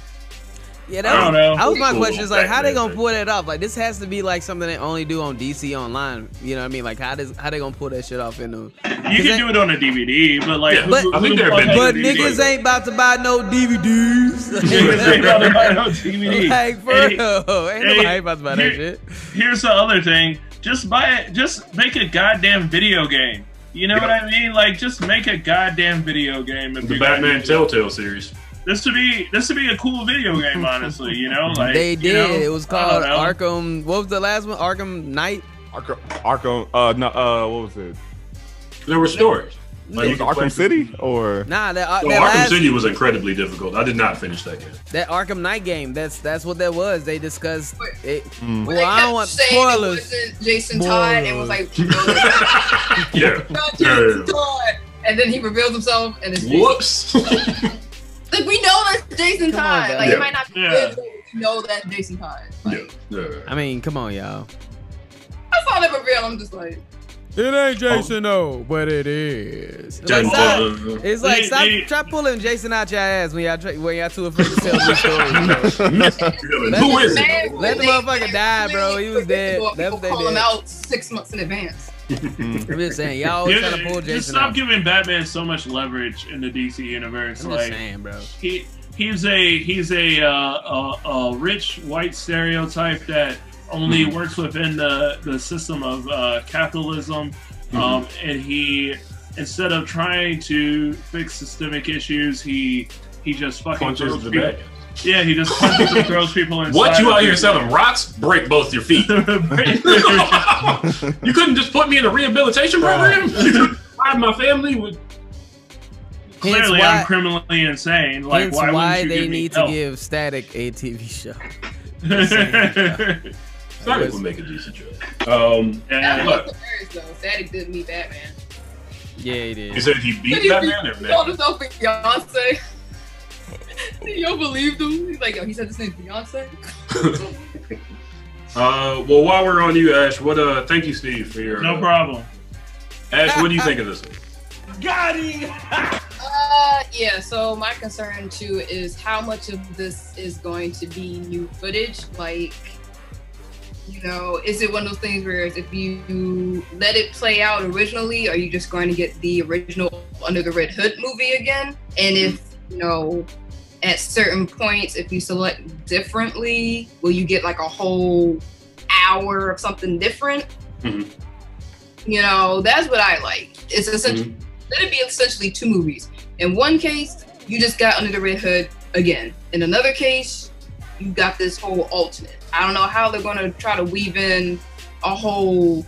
Yeah, that, I don't know. That was my question. Is like, how they gonna pull that off? Like, this has to be like something they only do on D C Online. You know what I mean? Like, how does how they gonna pull that shit off in the? You can they, do it on a D V D, but like, yeah, but, who, I think they're but niggas ain't about to buy no D V Ds. Niggas ain't about to buy no D V D. Like, for hey, real, ain't hey, nobody about to buy here, that shit. Here's the other thing: just buy it. Just make a goddamn video game. You know yeah. what I mean? Like, just make a goddamn video game. The Batman Telltale series. This would be this would be a cool video game, honestly. You know, like they did. You know, it was called Arkham. What was the last one? Arkham Knight. Arkham. Arkham. Uh, no. Uh, what was it? There were stories. Like it was Arkham City or nah? That, uh, no, that Arkham last, City was incredibly difficult. I did not finish that game. That Arkham Knight game. That's that's what that was. They discussed it. Mm. Well, I don't want spoilers. It wasn't Jason Todd and was like, you know, yeah. Not Jason yeah. Todd. And then he reveals himself and it's whoops. Like, we know that's Jason Todd. Like, yeah. it might not be yeah. good, but we know that's Jason Todd. Like, yeah. yeah. I mean, come on, y'all. I saw that reveal. I'm just like, it ain't Jason, oh. no, but it is. It's like, stop, it's like stop, try pulling Jason out your ass when y'all try, when y'all too afraid to tell new stories. Who is it? Let the motherfucker die, bro. He was dead. That's what they call him out six months in advance. I'm just saying, y'all always yeah, trying to pull Jason Just stop out. giving Batman so much leverage in the D C universe. I'm like, just saying, bro. He he's a he's a uh, a, a rich white stereotype that only mm-hmm. works within the the system of uh, capitalism, mm-hmm. um, and he instead of trying to fix systemic issues, he he just fucking punches the people. bag. Yeah, he just punches and throws people inside. What, you out here selling rocks? Break both your feet. You couldn't just put me in a rehabilitation program? I my family would. Clearly, why, I'm criminally insane. Like, hence why, why you they give need me help? to give Static a T V show. Static would make a decent show. Um, that was hilarious, though. Static didn't meet Batman. Yeah, he did. You said he beat he Batman or Batman? He called himself Beyonce. Yo believed him. He's like, yo, he said this name's Beyonce. uh, well, while we're on you, Ash, what? Uh, thank you, Steve, for your. No uh, problem. Ash, what do you think of this? Got him. uh, yeah. So my concern too is how much of this is going to be new footage. Like, you know, is it one of those things where if you let it play out originally, are you just going to get the original Under the Red Hood movie again? And if you know. At certain points, if you select differently, will you get like a whole hour of something different? Mm-hmm. You know, that's what I like. It's essentially Mm-hmm. let it be essentially two movies. In one case, you just got Under the Red Hood again. In another case, you got this whole alternate. I don't know how they're gonna try to weave in a whole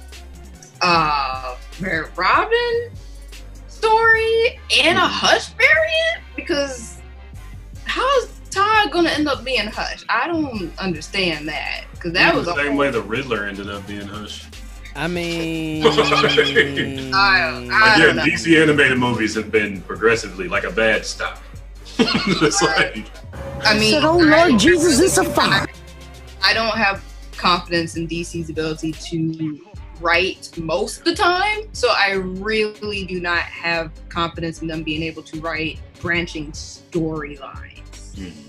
uh Red Robin story and a Hush variant, because how is Todd gonna end up being Hush? I don't understand that, because that was the a same whole, way the Riddler ended up being Hush. I mean, I, I Again, don't know. D C animated movies have been progressively like a bad stop. It's like, I mean, said, "Oh I- Lord Jesus, it's a fire." I don't have confidence in D C's ability to write most of the time, so I really do not have confidence in them being able to write branching storylines. mm.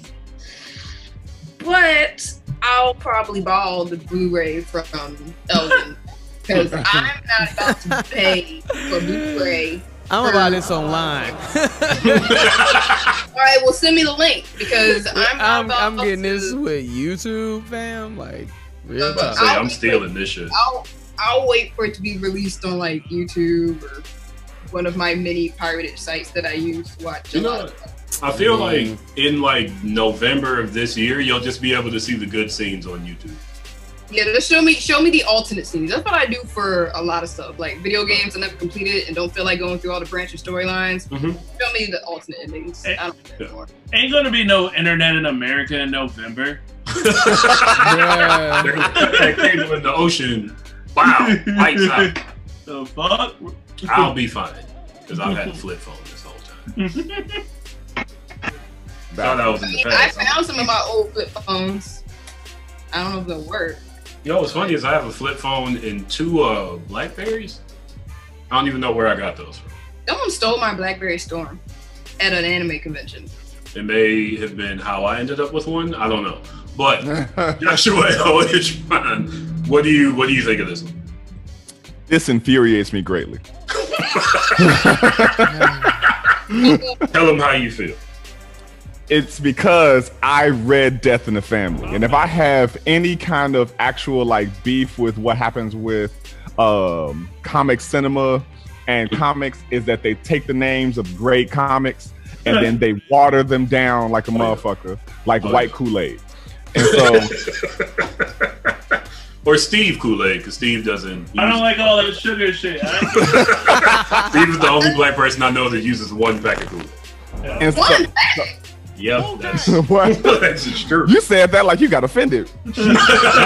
But I'll probably borrow the Blu-ray from Elvin, because I'm not about to pay for Blu-ray. I'm about this online. All right, well, send me the link, because I'm not I'm, about I'm getting to, this with YouTube, fam. Like, real Uh, talk. Say, I'll- I'm stealing this shit. I'll I'll wait for it to be released on like YouTube or one of my many pirated sites that I use to watch. You a know lot what? of- I feel Mm. like in like November of this year, you'll just be able to see the good scenes on YouTube. Yeah, just show me show me the alternate scenes. That's what I do for a lot of stuff, like video games I never completed and don't feel like going through all the branching storylines. Mm-hmm. Show me the alternate endings. I don't care anymore. Ain't gonna be no internet in America in November. Yeah. They're gonna cut that cable in the ocean. Wow, lights out. The fuck? I'll be fine because I've had a flip phone this whole time. Thought that was I in the mean, I past. found some of my old flip phones. I don't know if they'll work. You know what's funny is I have a flip phone and two uh, Blackberries. I don't even know where I got those from. Someone stole my BlackBerry Storm at an anime convention. It may have been how I ended up with one. I don't know. But Joshua L. Ishmon, what do you what do you think of this one? This infuriates me greatly. Tell them how you feel. It's because I read Death in the Family, and if I have any kind of actual like beef with what happens with um, comic cinema and comics, is that they take the names of great comics and then they water them down like a motherfucker, like Oh, white yeah. Kool-Aid. And so, Or Steve Kool-Aid, because Steve doesn't. I don't like all that sugar shit. I- Steve is the only black person I know that uses one pack of Kool-Aid. and so One bag. Yep, that's what? that's true. You said that like you got offended. One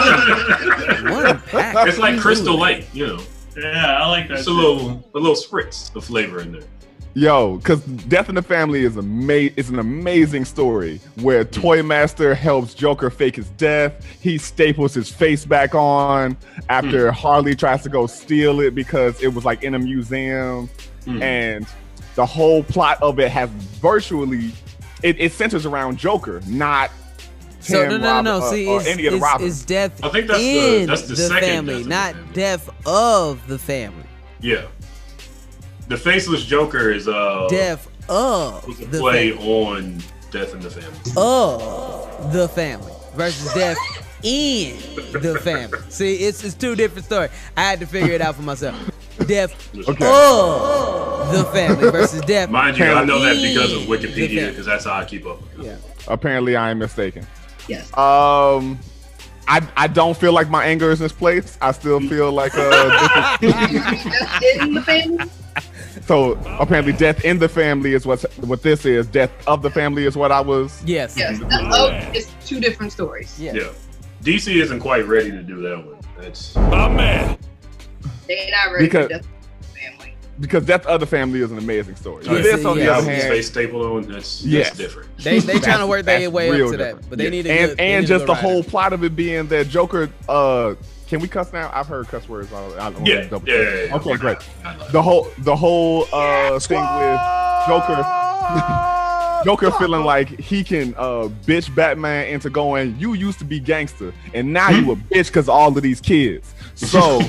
pack. It's like Crystal Light, you know. yeah, I like that. It's a shit. little a little spritz of flavor in there. Yo, because Death in the Family is ama- is an amazing story where Toymaster helps Joker fake his death. He staples his face back on after Mm. Harley tries to go steal it because it was like in a museum. Mm. And the whole plot of it has virtually, it, it centers around Joker, not So Tim, no, no, no, no. Robin, See, uh, or it's, any of the it's, Robins. it's death I think that's the- in that's the second family, Death in the not Family. death of the family. Yeah. The faceless Joker is uh Death of was a the play family. on Death in the Family. Of the family versus death in the family. See, it's it's two different stories. I had to figure it out for myself. Death Okay. of the family versus death. Mind you, I know that because of in Wikipedia, the family. because that's how I keep up with it. Yeah. Apparently, I am mistaken. Yes. Um, I I don't feel like my anger is misplaced. I still feel like uh. this is- That's in the family. So apparently, Death in the Family is what what this is. Death of the Family is what I was. Yes. Yes. That's, oh, it's two different stories. Yeah. Yeah. D C isn't quite ready to do that one. That's My man. They're not ready Because- for Death in the Family. Because Death of the Family is an amazing story. Yes, This, on yeah. the yeah, other with his hand, face stapled on. That's, Yes. that's different. They they trying to work their That's way real up to different. that, but they Yeah. need a and good, they and need a just good the writer. whole plot of it being that Joker. Uh, can we cuss now? I've heard cuss words. I don't, I don't Yeah. wanna Yeah, double yeah, check. yeah. Okay, great. I love The whole the whole uh thing with Joker. Joker feeling like he can uh bitch Batman into going, you used to be gangster and now you a bitch because of all of these kids. So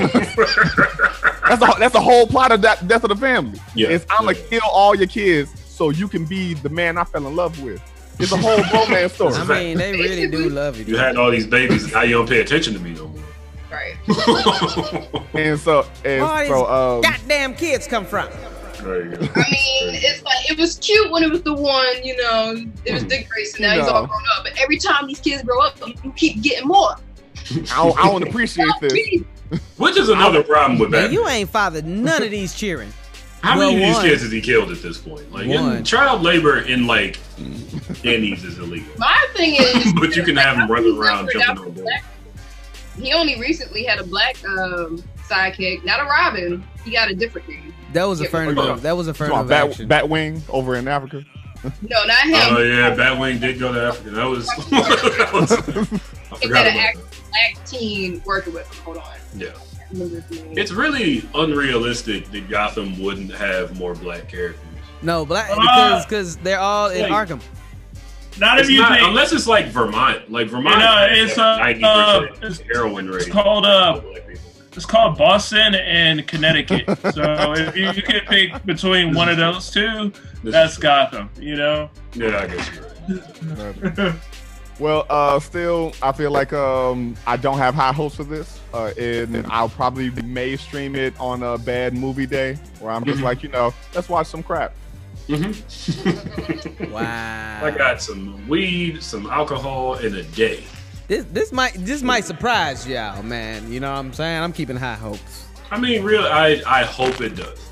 that's the that's the whole plot of that Death of the Family. Yeah. It's I'm gonna Yeah. kill all your kids so you can be the man I fell in love with. It's a whole romance story. I mean, they really do love you. You had all these babies, and now you don't pay attention to me no more. Right. And so, and Where so, all um, these goddamn kids come from? There you go. I mean, it's like it was cute when it was the one, you know, it was Dick Grayson. Now You he's all know. grown up. But every time these kids grow up, you keep getting more. I don't, I don't appreciate this. Which is another problem with Man, that. you ain't fathered none of these children. How Well, many of these one. kids has he killed at this point? Like, in One. child labor in like Denny's is illegal. My thing is, But you can have him running around He's jumping not on black. He only recently had a black um, sidekick, not a Robin. He got a different name. That was Yeah, affirmative. That was You affirmative want Bat, action. Batwing over in Africa. No, not him. Oh yeah, Batwing did go to Africa. That was, that was I He forgot had an about actual black teen working with him. Hold on. that. Yeah. I remember his name. It's really unrealistic that Gotham wouldn't have more black characters. No, black Uh, because because they're all in like- Arkham. Not It's if you not, think unless it's like Vermont. Like Vermont, You know, has it's, like uh, ninety uh, percent it's- heroin rate. it's called uh, for black people. it's called Boston and Connecticut. So if you, you could pick between one of those two, This that's is- Gotham. You know. Yeah, I guess you're right. Well, uh, still, I feel like um, I don't have high hopes for this, uh, and I'll probably may stream it on a bad movie day, where I'm just Mhm. like, you know, let's watch some crap. Mm-hmm. Wow. I got some weed, some alcohol in a day. This this might this might surprise y'all, man. You know what I'm saying? I'm keeping high hopes. I mean, really, I I hope it does.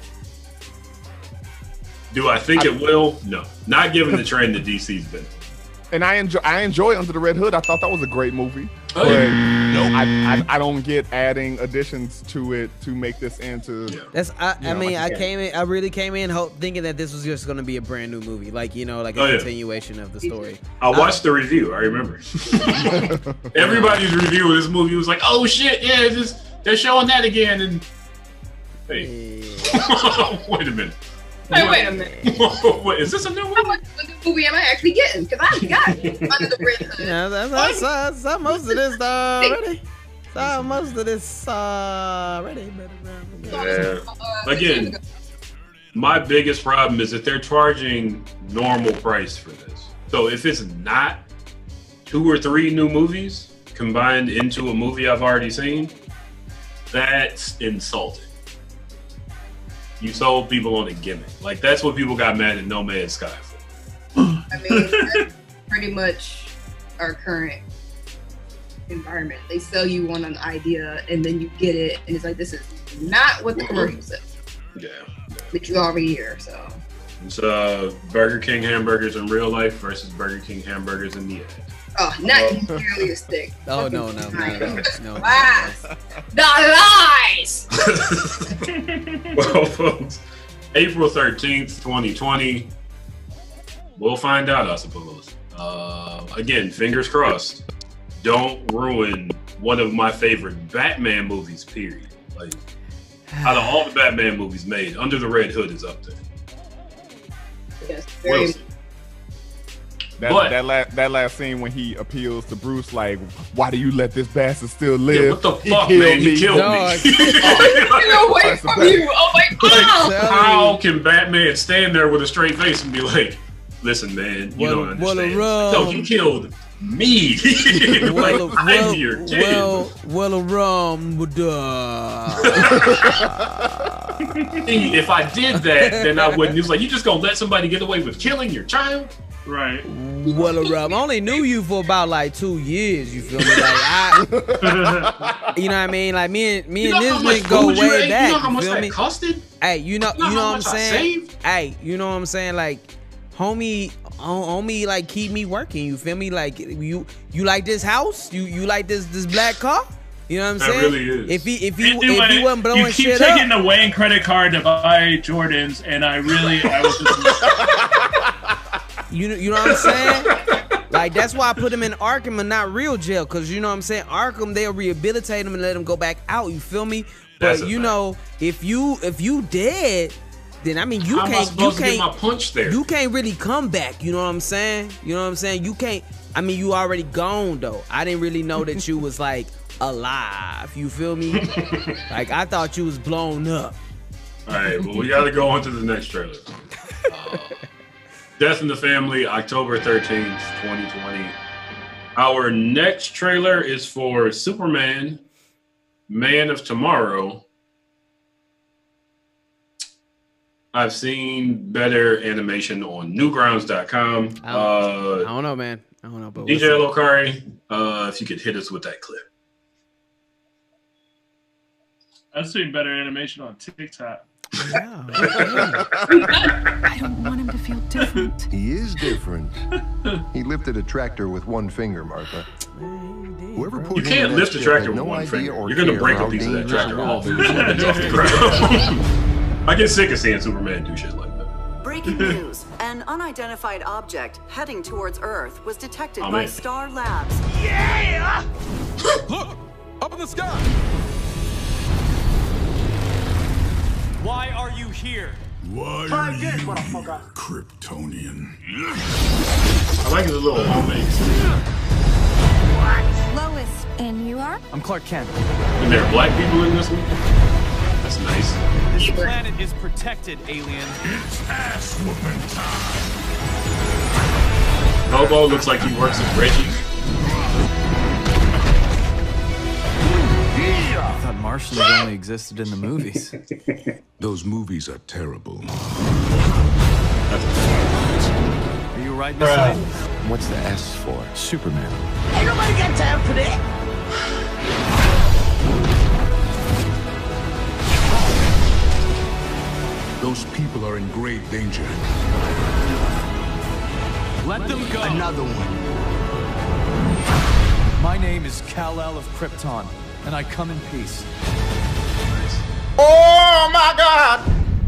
Do I think it will? No, not given the trend that D C's been. And I enjoy, I enjoy Under the Red Hood. I thought that was a great movie. Oh, But yeah. no, I, I I don't get adding additions to it to make this into. Yeah. That's I, You I know, mean like I you said. came in I really came in hope thinking that this was just gonna be a brand new movie, like you know, like a Oh, yeah. continuation of the story. I watched the review. I remember. Everybody's review of this movie was like, "Oh shit, yeah, it's just, they're showing that again." And hey, wait a minute. Hey, wait a minute. Wait, is this a new How one? much of the movie am I actually getting? Because I got it under the red hood. Yeah, that's, that's, that's, that's most of this already. Saw most of this already. Yeah. Again, my biggest problem is that they're charging normal price for this. So if it's not two or three new movies combined into a movie I've already seen, that's insulting. You sold people on a gimmick. Like, that's what people got mad at No Man's Sky for. I mean, that's pretty much our current environment. They sell you on an idea and then you get it, and it's like, this is not what the commercial says. Yeah. But you already hear, so. It's uh, Burger King hamburgers in real life versus Burger King hamburgers in the ad. Oh, not nearly as thick. Oh no no no no no. no. Lies. The lies. Well, folks, April thirteenth, twenty twenty. We'll find out, I suppose. Uh, again, fingers crossed. Don't ruin one of my favorite Batman movies, period. Like, out of all the Batman movies made, Under the Red Hood is up there. Yes, We'll very. see. That, But- that last that last scene when he appeals to Bruce, like, why do you let this bastard still live? Yeah, what the He fuck, killed man? He me." killed Dog. me. Get away from you! Oh my god! How can Batman stand there with a straight face and be like, "Listen, man, you Well, don't well, understand. wrong. No, you killed me. Well, like, I'm your kid." well, well, well, rum would uh, See, if I did that, then I wouldn't. He was like, "You just gonna let somebody get away with killing your child?" Right. well, rum. I only knew you for about like two years. You feel me? Like I, you know what I mean? Like me and me You and know how this much nigga go food you way ate? back. You know how much feel that me? costed? Hey, you know, You know you know how what I'm much I saying? saved? Hey, you know what I'm saying? Like, homie, hom- homie, like keep me working. You feel me? Like you, you like this house? You, you like this, this black car? You know what I'm That saying? really is. If he, if he, It- if he it- wasn't blowing you keep shit taking up, the Wayne credit card to buy Jordans, and I really, I was just, you know, you know what I'm saying? Like that's why I put him in Arkham and not real jail, cause you know what I'm saying. Arkham, they'll rehabilitate him and let him go back out. You feel me? That's But a you fact. know, if you if you dead, then I mean you How am I can't you supposed to get can't my punch there? you can't really come back. You know what I'm saying? You know what I'm saying? You can't. I mean, you already gone though. I didn't really know that you was like alive. You feel me? Like I thought you was blown up. All right, well, we got to go on to the next trailer. Uh, Death in the Family, October thirteenth, twenty twenty. Our next trailer is for Superman, Man of Tomorrow. I've seen better animation on newgrounds dot com. I don't, uh, I don't know, man. I don't know. But D J Lokari, uh, if you could hit us with that clip. I've seen better animation on TikTok. Yeah. I don't want him to feel different. He is different. He lifted a tractor with one finger, Martha. Whoever put You can't lift a tractor with no one finger. or You're going to care break how a piece of that dangerous tractor it off. was. off the ground. I get sick of seeing Superman do shit like that. Breaking news. An unidentified object heading towards Earth was detected Oh, by man. Star Labs. Yeah! Look! Up in the sky! Why are you here? Why Try are again, you motherfucker. Kryptonian? I like his little homemade. Lois, and you are? I'm Clark Kent. And there are black people in this one? That's nice. This planet is protected, alien. It's ass whooping time. Bobo looks like he works at Reggie's. I thought Martians only existed in the movies. Those movies are terrible. Are you riding this way? What's the S for? Superman. Ain't nobody got time for that. Those people are in great danger. Let them go. Another one. My name is Kal-El of Krypton, and I come in peace. Oh my God!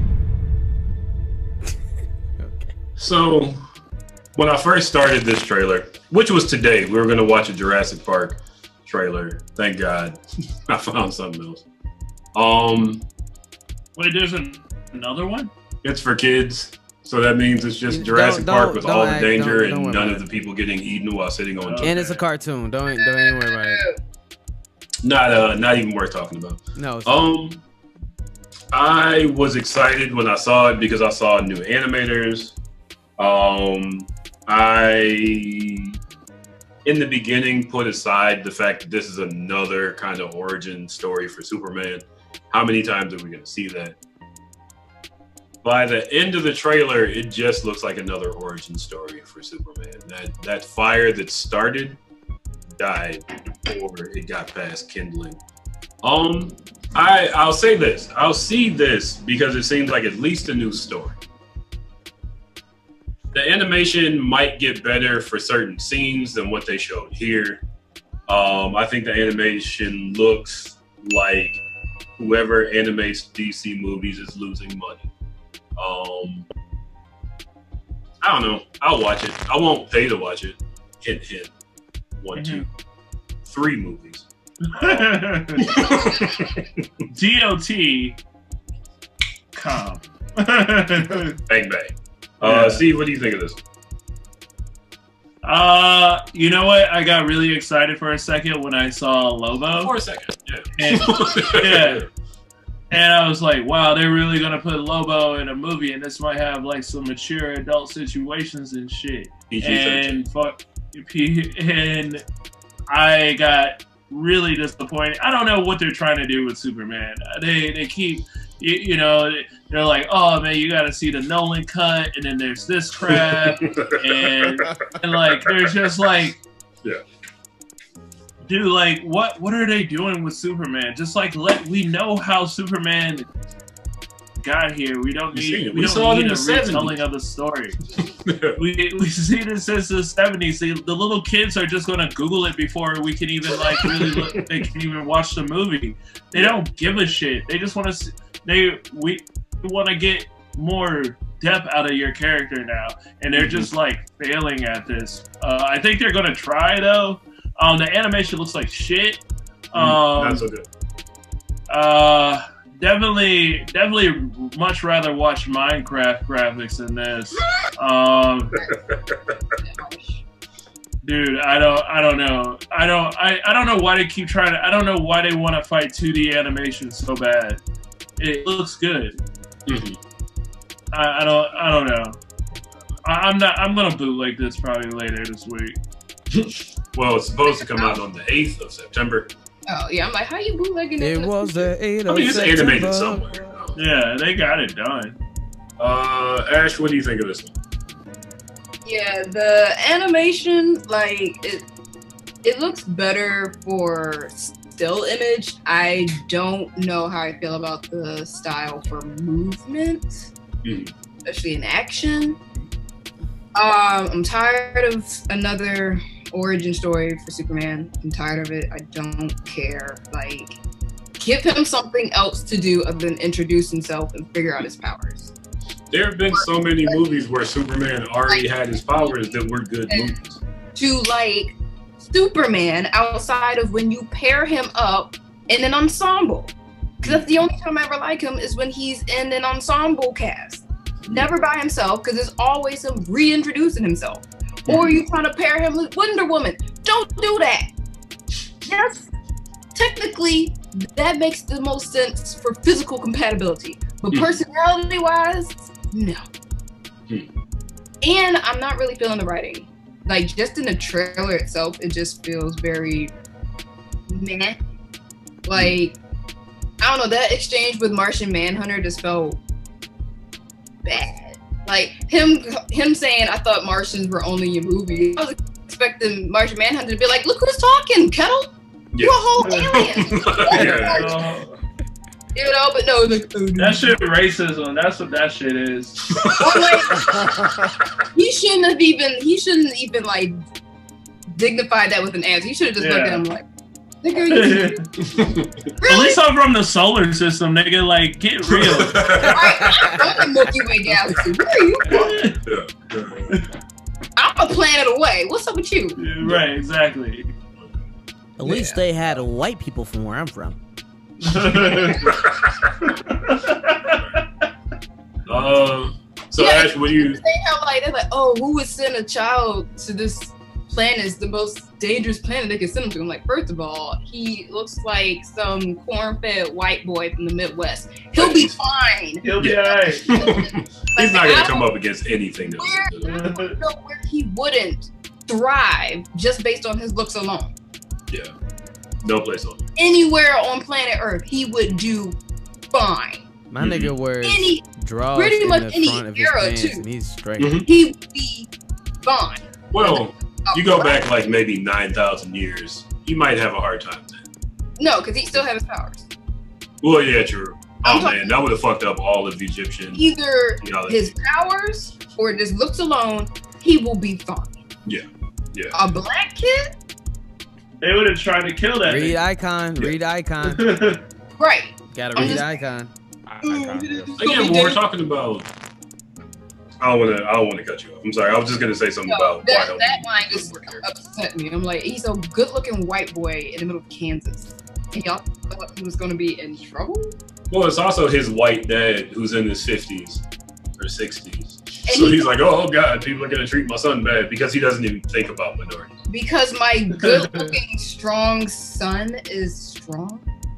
So, when I first started this trailer, which was today, we were going to watch a Jurassic Park trailer. Thank God I found something else. Um, Wait, there's an, another one? It's for kids. So that means it's just Don't- Jurassic don't- Park with don't all the act- danger don't- don't and worry none about of the people getting eaten while sitting on And it's a cartoon. Don't don't even worry about it. Not uh, not even worth talking about. No. It's Um, I was excited when I saw it because I saw new animators. Um, I, in the beginning, put aside the fact that this is another kind of origin story for Superman. How many times are we going to see that? By the end of the trailer, it just looks like another origin story for Superman. That that fire that started died before it got past kindling. Um, I I'll say this. I'll see this because it seems like at least a new story. The animation might get better for certain scenes than what they showed here. Um, I think the animation looks like whoever animates D C movies is losing money. Um, I don't know. I'll watch it. I won't pay to watch it. Hint, hint. One, mm-hmm. two, three movies. D O T com. Bang, bang. Uh, Yeah. Steve, what do you think of this? Uh, you know what? I got really excited for a second when I saw Lobo. For a second, yeah. And, yeah. And I was like, wow, they're really gonna put Lobo in a movie, and this might have like some mature adult situations and shit. P G thirteen. And fuck, and I got really disappointed. I don't know what they're trying to do with Superman. They they keep, you, you know, they're like, oh man, you got to see the Nolan cut, and then there's this crap, and and like there's just like, yeah. Dude, like, what what are they doing with Superman? Just like, let we know how Superman got here. We don't We seen need it. we, We don't saw it need in a the retelling of the story. we we've seen it since the seventies. The, the little kids are just gonna Google it before we can even like really look, they can even watch the movie. They don't give a shit. They just want to they we want to get more depth out of your character now, and they're just like failing at this. Uh, I think they're gonna try though. Um, the animation looks like shit. Um, Not so good. Uh, definitely, definitely much rather watch Minecraft graphics than this. Um, dude, I don't, I don't know. I don't, I, I don't know why they keep trying to. I don't know why they want to fight two D animation so bad. It looks good. Mm-hmm. I, I don't, I don't know. I, I'm not. I'm gonna bootleg this probably later this week. Well, it's supposed to come out on the eighth of September. Oh yeah, I'm like, how you bootlegging it? It was the eight I of mean, it's September. animated somewhere. Yeah, they got it done. Uh, Ash, what do you think of this one? Yeah, the animation, like it, it looks better for still image. I don't know how I feel about the style for movement, Mm. especially in action. Um, I'm tired of another origin story for Superman. I'm tired of it. I don't care. Like, give him something else to do other than introduce himself and figure out his powers. There have been so many movies where Superman already had his powers that were good And movies. to like Superman outside of when you pair him up in an ensemble. Because that's the only time I ever like him is when he's in an ensemble cast. Never by himself, because it's always him reintroducing himself. Or you trying to pair him with Wonder Woman. Don't do that. Yes, technically, that makes the most sense for physical compatibility. But Hmm. personality-wise, no. Hmm. And I'm not really feeling the writing. Like, just in the trailer itself, it just feels very meh. Like, I don't know, that exchange with Martian Manhunter just felt bad. Like, him him saying, I thought Martians were only in your movie. I was expecting Martian Manhunter to be like, look who's talking, Kettle. Yeah. You're a whole alien. Yeah. Uh, You know, but no, like, oh, that shit racism. That's what that shit is. I'm like, he shouldn't have even, he shouldn't even, like, dignify that with an answer. He should have just looked at him like, nigga, you At least I'm from the solar system, nigga. Like, get real. I'm the Milky Way galaxy. Where are you from? I'm a planet away. What's up with you? Right, exactly. At least they had white people from where I'm from. Um, so Yeah, Ash, what do you? They have like they're like, oh, who would send a child to this planet? Is the most dangerous planet they can send him to. I'm like, first of all, he looks like some corn-fed white boy from the Midwest. He'll be fine. He'll be Yeah. alright. He's not gonna come up against anything. That Where, I don't know where he wouldn't thrive just based on his looks alone. Yeah, no place on. Anywhere on planet Earth, he would do fine. My nigga wears Any, draws pretty in much the any front of his era, pants, too. and he's straight. Mhm. He would be fine. Well, you go back like maybe nine thousand years, you might have a hard time then. No, because he still has his powers. Well, yeah, true. I'm Oh talking- man, that would have fucked up all of the Egyptian. Either theology. his powers or just looks alone, he will be fine. Yeah, yeah. A black kid? They would have tried to kill that. Read icon, read icon. Right. Gotta I'm read just- icon. Again, when we're talking about, I don't want to. I don't want to cut you off. I'm sorry. I was just gonna say something No, about why that, don't that line just upset me. I'm like, he's a good-looking white boy in the middle of Kansas. And y'all thought he was going to be in trouble? Well, it's also his white dad who's in his fifties or sixties. And So he- he's like, oh God, people are gonna treat my son bad because he doesn't even think about minorities. Because my good-looking, strong son is strong?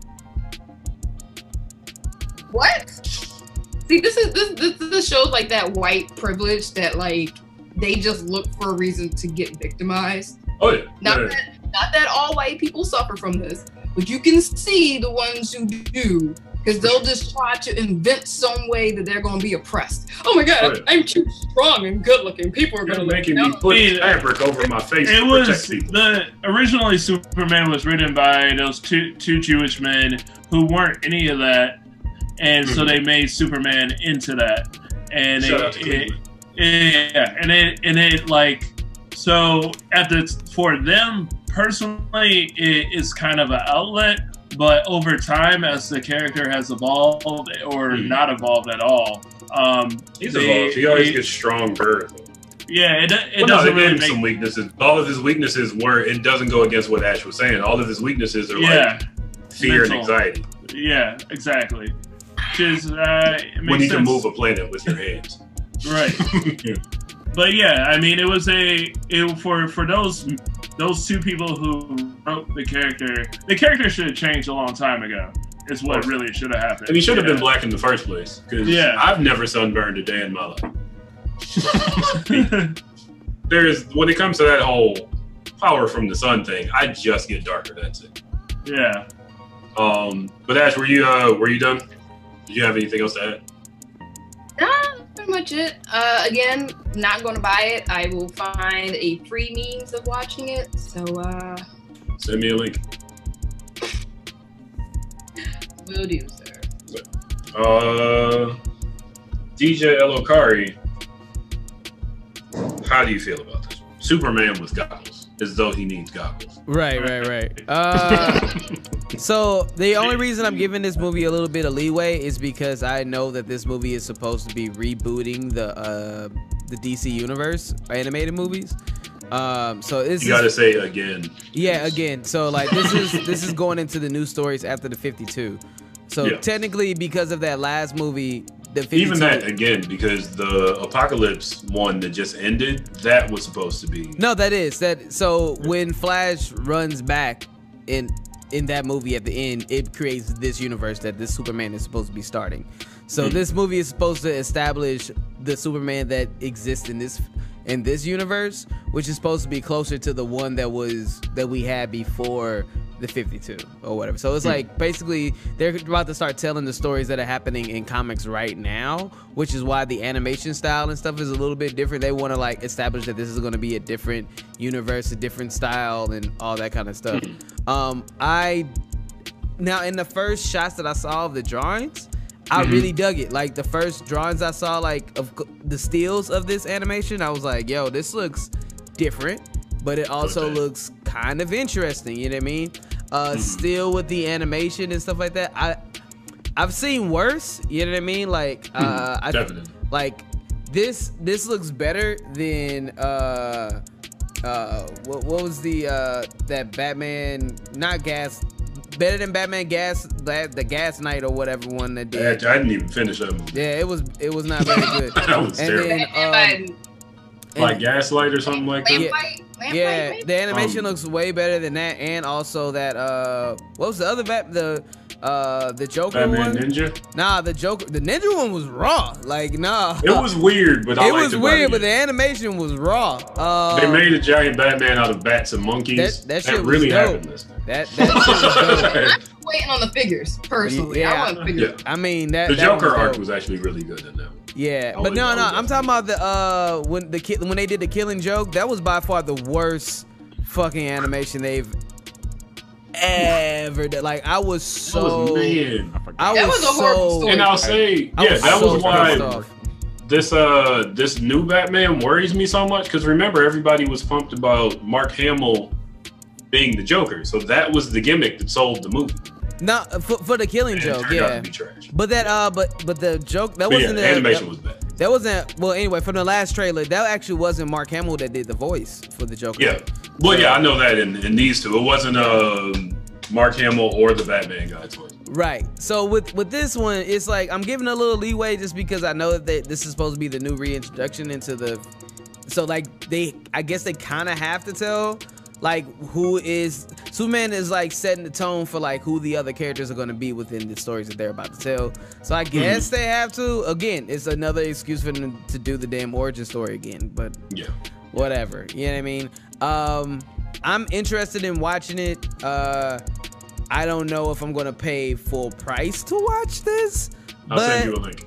What? See, this is this this, this shows like that white privilege that like they just look for a reason to get victimized. Oh yeah. Not yeah. that not that all white people suffer from this, but you can see the ones who do, because they'll just try to invent some way that they're going to be oppressed. Oh my God, Oh, yeah. I'm too strong and good looking. People are going to You're making me down on put me. fabric over my face It to was protect people. the originally Superman was written by those two two Jewish men who weren't any of that, and so they made Superman into that. And Shout it, out to it, Cleveland. yeah, and it and it like so at the for them personally, it is kind of an outlet. But over time, as the character has evolved or Mhm. not evolved at all, um, He's they- evolved. He always it- gets stronger. yeah, it, it Well, no, doesn't they gave really him make some weaknesses. All of his weaknesses were. It doesn't go against what Ash was saying. All of his weaknesses are Yeah. like fear and Mental. anxiety. Yeah, exactly. Which is, uh, it When makes you can sense. move a planet with your hands. Right. Yeah. But yeah, I mean, it was a it, for for those those two people who wrote the character. The character should have changed a long time ago. Is what really should have happened. And he should have Yeah. been black in the first place. Because Yeah. I've never sunburned a day in my life. There's when it comes to that whole power from the sun thing, I just get darker. That's it. Yeah. Um, but Ash, were you uh, were you done? Did you have anything else to add? Nah, that's pretty much it. Uh, again, not going to buy it. I will find a free means of watching it. So uh, send me a link. Will do, sir. Uh, D J Elokari, how do you feel about this? Superman with goggles, as though he needs goggles. Right, right, right. Uh, so the only reason I'm giving this movie a little bit of leeway is because I know that this movie is supposed to be rebooting the uh, the D C universe animated movies. Um, so it's you gotta say again. Yeah, again. So like this is this is going into the new stories after the fifty-two. So yeah. technically, because of that last movie, the fifty-two, even that again, because the Apocalypse one that just ended, that was supposed to be. No, that is that. So when Flash runs back in in that movie at the end, it creates this universe that this Superman is supposed to be starting. So mm-hmm. this movie is supposed to establish the Superman that exists in this in this universe, which is supposed to be closer to the one that was that we had before the fifty-two or whatever. So it's like basically they're about to start telling the stories that are happening in comics right now, which is why the animation style and stuff is a little bit different. They want to like establish that this is going to be a different universe, a different style, and all that kind of stuff. Um, I now in the first shots that I saw of the drawings, I really dug it. Like the first drawings I saw, like of the stills of this animation, I was like, "Yo, this looks different," but it also okay. looks kind of interesting. You know what I mean? Uh, mm-hmm. Still with the animation and stuff like that, I I've seen worse. You know what I mean? Like, uh, I, definitely. Like this this looks better than uh uh what what was the uh that Batman not gas. Better than Batman Gas, the Gas Knight or whatever one that did. I didn't even finish that movie. Yeah, it was it was not very good. That was and terrible. Then, um, like Gaslight or something like that. Yeah, yeah the animation um, looks way better than that, and also that uh, what was the other Bat the uh the Joker Batman one? Ninja? Nah, the Joker, the Ninja one was raw. Like nah, it was weird, but I it was weird, it. but the animation was raw. Uh, they made a giant Batman out of bats and monkeys. That, that, shit that really was dope. happened this time. That that shit was dope. I'm waiting on the figures personally. Yeah, I want figures. Yeah. I mean that the that Joker was arc was actually really good in that. Yeah, I but was, no, I no, was I'm talking about the uh when the ki- when they did the Killing Joke. That was by far the worst fucking animation they've ever done. Like I was so, was, man. I that was, was a horrible so, story. And I'll say, I yeah, was that so was why off. this uh this new Batman worries me so much. Because remember, everybody was pumped about Mark Hamill being the Joker, so that was the gimmick that sold the movie. No, for, for the Killing And Joke, it turned out yeah. to be trash. But that uh, but but the joke that But wasn't yeah, the animation that, was bad. That wasn't well. Anyway, from the last trailer, that actually wasn't Mark Hamill that did the voice for the Joker. Yeah, well, yeah, I know that in, in these two, it wasn't uh, Mark Hamill or the Batman guy's voice. Right. So with with this one, it's like I'm giving a little leeway just because I know that they, this is supposed to be the new reintroduction into the. So like they, I guess they kind of have to tell like who is Superman is like setting the tone for like who the other characters are going to be within the stories that they're about to tell. So I guess mm-hmm. they have to. Again, it's another excuse for them to do the damn origin story again. But yeah, whatever. You know what I mean? Um, I'm interested in watching it. Uh, I don't know if I'm going to pay full price to watch this. I'll but, send you a link.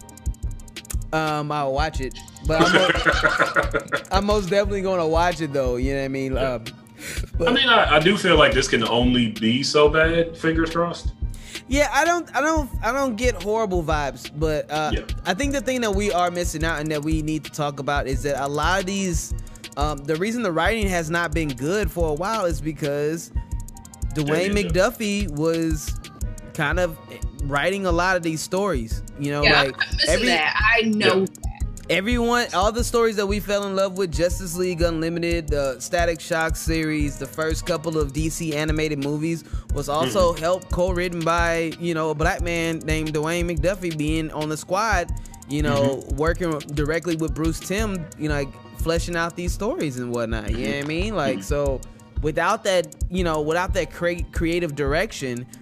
Um, I'll watch it. But I'm, most, I'm most definitely going to watch it though. You know what I mean? Yeah. Um, But, I mean, I, I do feel like this can only be so bad. Fingers crossed. Yeah, I don't, I don't, I don't get horrible vibes, but uh, yeah. I think the thing that we are missing out and that we need to talk about is that a lot of these, um, the reason the writing has not been good for a while is because Dwayne yeah, McDuffie yeah. was kind of writing a lot of these stories. You know, yeah, like I'm missing every, that. I know. Yeah. Everyone, all the stories that we fell in love with, Justice League Unlimited, the Static Shock series, the first couple of D C animated movies, was also mm-hmm. helped co-written by, you know, a black man named Dwayne McDuffie being on the squad, you know, mm-hmm. working directly with Bruce Timm, you know, like fleshing out these stories and whatnot. You know what I mean? Like, mm-hmm. so without that, you know, without that cre- creative direction,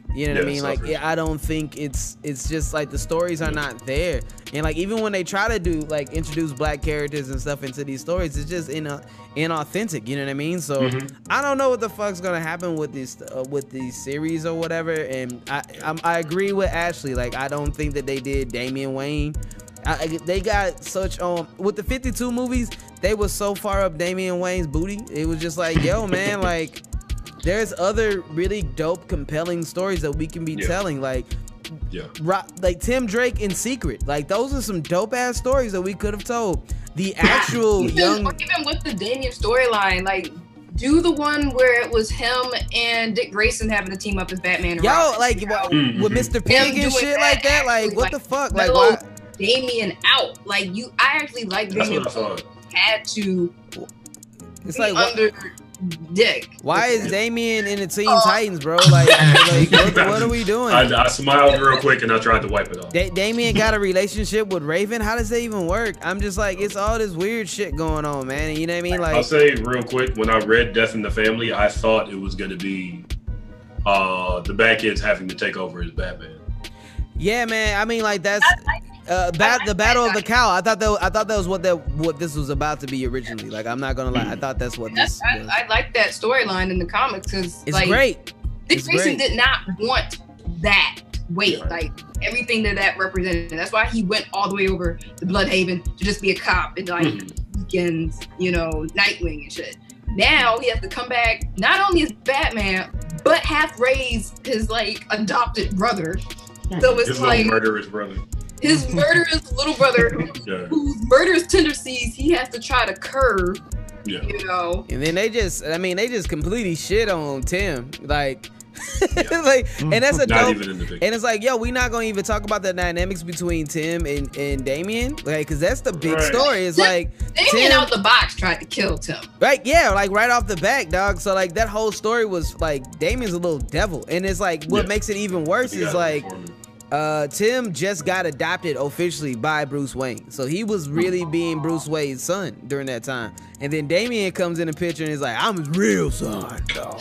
You know what Yeah, I mean? Like, suffers. yeah, I don't think it's it's just like the stories are not there, and like even when they try to do like introduce black characters and stuff into these stories, it's just in a inauthentic. You know what I mean? So Mhm. I don't know what the fuck's gonna happen with this uh, with these series or whatever. And I I'm, I agree with Ashley. Like, I don't think that they did Damian Wayne. I, I- they got such um with the fifty-two movies, they was so far up Damian Wayne's booty. It was just like, yo, man, like. There's other really dope, compelling stories that we can be Yeah. telling, like, Yeah. Ro- like Tim Drake in Secret. Like, those are some dope ass stories that we could have told. The actual Even, young, or even with the Damien storyline, like do the one where it was him and Dick Grayson having to team up as Batman. And yo, Robin. like what, with Mister Pig Him and doing shit like that. Like, actually, what the fuck? Like, mellow why? Damien out. Like you, I actually like That's Damien. what I thought. Had to. It's be like, what- under Dick. Why is Damien in the Teen Titans, bro? Like, like what, what are we doing? I, I smiled real quick and I tried to wipe it off. Da- Damien got a relationship with Raven. How does that even work? I'm just like, it's all this weird shit going on, man. You know what I mean? Like, I'll say real quick, when I read Death in the Family, I thought it was going to be uh, the bad kids having to take over as Batman. yeah, man. I mean, like that's uh, bat- the Battle of the Cow. I thought that I thought that was what that what this was about to be originally. Like, I'm not gonna lie. I thought that's what That's, this. I, was. I like that storyline in the comics because It's like, great. Dick It's Grayson great. did not want that weight, like everything that that represented. That's why he went all the way over to Bloodhaven to just be a cop and like weekends, you know, Nightwing and shit. Now he has to come back not only as Batman, but half raise his like adopted brother. So it's His like little murderous brother. his murderous little brother who, Yeah. whose murderous tendencies he has to try to curb. Yeah. You know. And then they just, I mean, they just completely shit on Tim. Like, like, and that's a Not dope. even in the picture. And it's like, yo, we not gonna even talk about the dynamics between Tim and and Damien, like, cause that's the big Right. story. It's Tim- like Damien Tim- out the box tried to kill Tim. Right, yeah, like right off the back, dog. So like that whole story was like Damien's a little devil, and it's like what Yeah. makes it even worse You is gotta like inform him. uh Tim just got adopted officially by Bruce Wayne, so he was really being Bruce Wayne's son during that time. And then Damien comes in the picture and is like, I'm his real son, dog.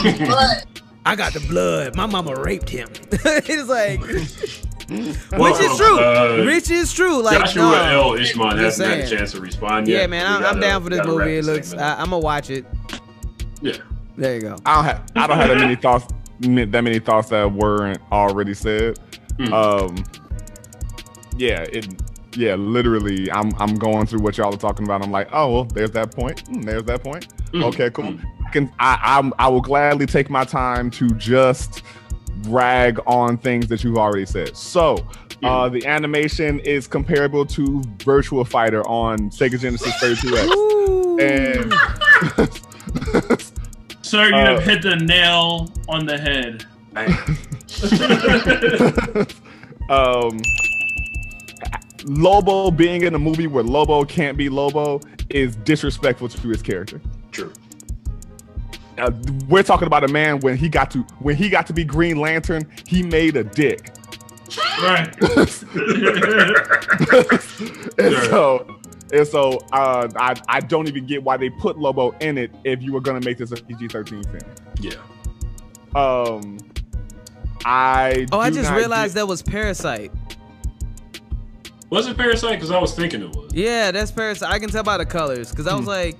I got the blood. My mama raped him. It's like, Well, which is true. uh, which is true. Like, Joshua no, L. Ishmon I'm hasn't just had a saying. chance to respond yet. Yeah, man, We I'm, I'm gotta- down for this gotta wrap movie. It this looks. segment up. I, I'm gonna watch it. Yeah. There you go. I don't have I don't have that many thoughts that many thoughts that weren't already said. Hmm. Um yeah, it yeah, literally I'm I'm going through what y'all are talking about. I'm like, oh well, there's that point. Mm, there's that point. Hmm. Okay, cool. I can I I'm, I will gladly take my time to just brag on things that you've already said. So uh, the animation is comparable to Virtua Fighter on Sega Genesis thirty-two X. And Sir, you Uh, have hit the nail on the head. um, Lobo being in a movie where Lobo can't be Lobo is disrespectful to his character. True. Uh, we're talking about a man when he got to when he got to be Green Lantern, he made a dick. Right. and so and so uh, I I don't even get why they put Lobo in it if you were gonna make this a P G thirteen film. Yeah. Um, I Oh, I do just not realized get- that was Parasite. Was it Parasite? Because I was thinking it was. Yeah, that's Parasite. I can tell by the colors because I was Hmm. like,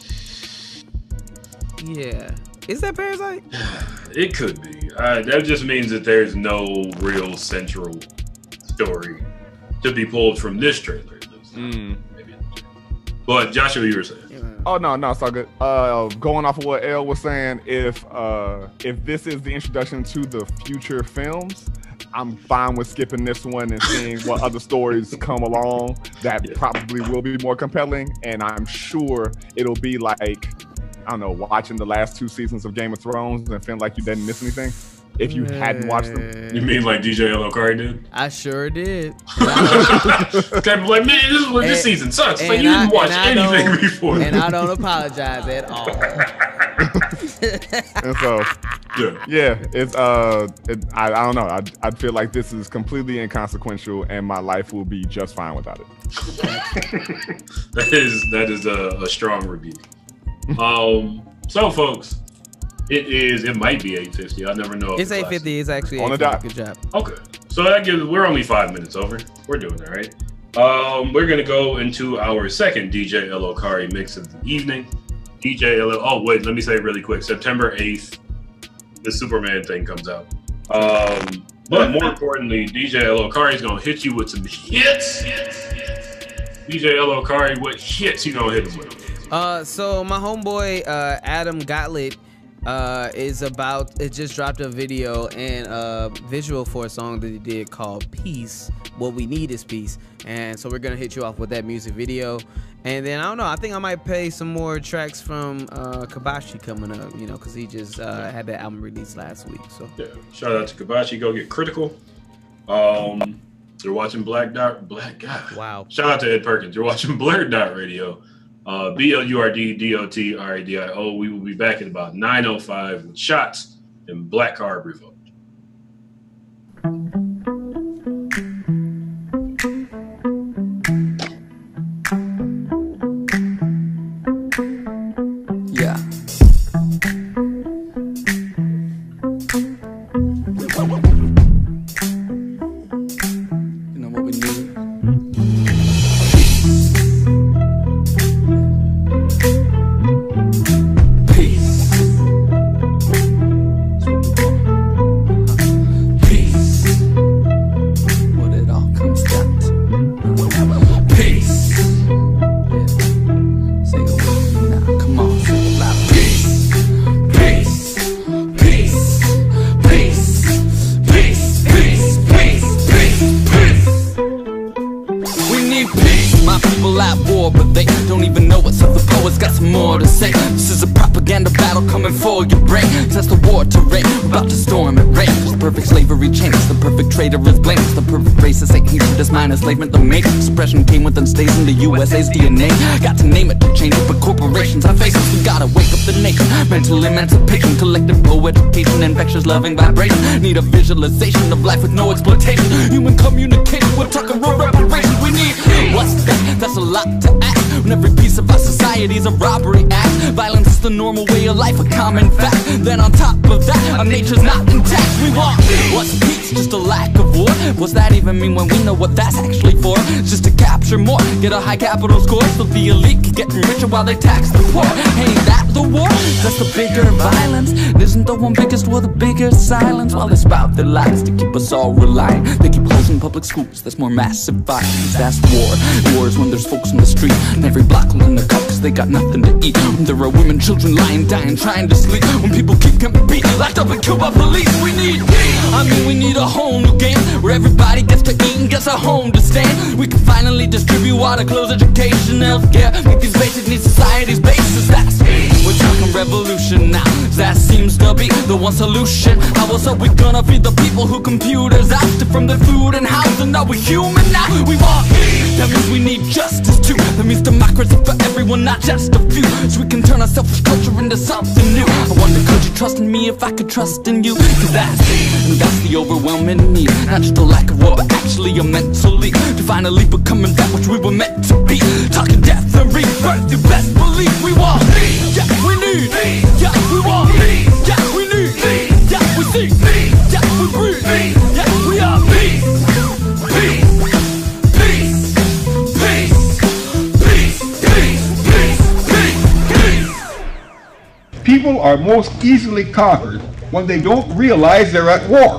yeah, is that Parasite? It could be. Uh, that just means that there's no real central story to be pulled from this trailer. At least. Mm. But Joshua, you were saying. Oh no, no, it's all good. Uh, going off of what Elle was saying, if uh, if this is the introduction to the future films, I'm fine with skipping this one and seeing what other stories come along that probably will be more compelling. And I'm sure it'll be like, I don't know, watching the last two seasons of Game of Thrones and feeling like you didn't miss anything if you hadn't watched them. You mean like D J Elokari did? I sure did. Okay, like, man, this is what this And- season sucks. Like, and you I- didn't watch and I anything don't- before. And I don't apologize at all. And so, yeah, yeah it's uh, it, I, I don't know. I I feel like this is completely inconsequential, and my life will be just fine without it. that is that is a, a strong review. Um, so folks, It is. It might be eight fifty. I never know. It's eight fifty. It's actually on the dot. Good job. Okay, so that gives. We're only five minutes over. We're doing it right. Um, we're gonna go into our second D J Elokari mix of the evening. D J Elo. Oh wait, let me say it really quick. September eighth, the Superman thing comes out. Um, but more importantly, D J Elokari is gonna hit you with some hits. D J Elokari, what hits you gonna hit him with? Uh, so my homeboy uh, Adam Gottlieb uh, is about. It just dropped a video and a visual for a song that he did called "Peace." What we need is peace, and so we're gonna hit you off with that music video, and then I don't know. I think I might play some more tracks from uh, Kabashi coming up. You know, because he just uh, had that album released last week. So yeah, shout out to Kabashi. Go get critical. Um, you're watching Black Dot. Black God. Wow. Shout out to Ed Perkins. You're watching BlurdDotRadio. Uh, B L U R D D O T R A D I O. We will be back at about nine oh five with shots and Black Card Revolt. Yeah. You know what we need? Traitor is blamed. The perfect racist ain't hatred is mine. Enslavement the make. Suppression came with and stays in the U S A's D N A. Got to name it to change it, but corporations I face it. We gotta wake up the nation. Mental emancipation, collective co-education, infectious loving vibration. Need a visualization of life with no exploitation. Human communication, we're talking real reparations. We need what's that? That's a lot to ask. When every piece of our society's a robbery act. Violence is the normal way of life, a common fact. Then on top of that, our nature's not intact. We want what's peace? Just a lack of war. What's that even mean when we know what that's actually for? It's just to capture more, get a high capital score, so the elite keep getting richer while they tax the poor. Ain't that the war? That's the bigger violence. It isn't the one biggest war, the bigger silence. While they spout their lies to keep us all reliant. They keep closing public schools, that's more massive violence. That's war. War is when there's folks on the street and every block holding their cup cause they got nothing to eat. When there are women, children lying, dying, trying to sleep. When people keep getting beat, locked up and killed by police. We need, I mean we need a whole new game where everybody gets to eat and gets a home to stand. We can finally distribute water, clothes, education, healthcare. Make these basic needs society's basis. That's we're talking revolution now. That seems to be the one solution. How else are we gonna feed the people who computers ousted from their food and housing? Are we human now? We want that means we need justice too. That means democracy for everyone, not just a few. So we can turn our selfish culture into something new. I wonder, could you trust in me if I could trust in you? Cause that's and that's the overwhelming need. Not just a lack of war, but actually a mental leap to finally becoming that which we were meant to be. Talking death and rebirth, you best believe we want. Yeah, we need. Yeah, we want. Yeah, we need. Yeah, we see. Yeah, we breathe. Yeah, we are. Peace. Peace. Peace. Peace. Peace. Peace. Peace. Peace. People are most easily conquered when they don't realize they're at war.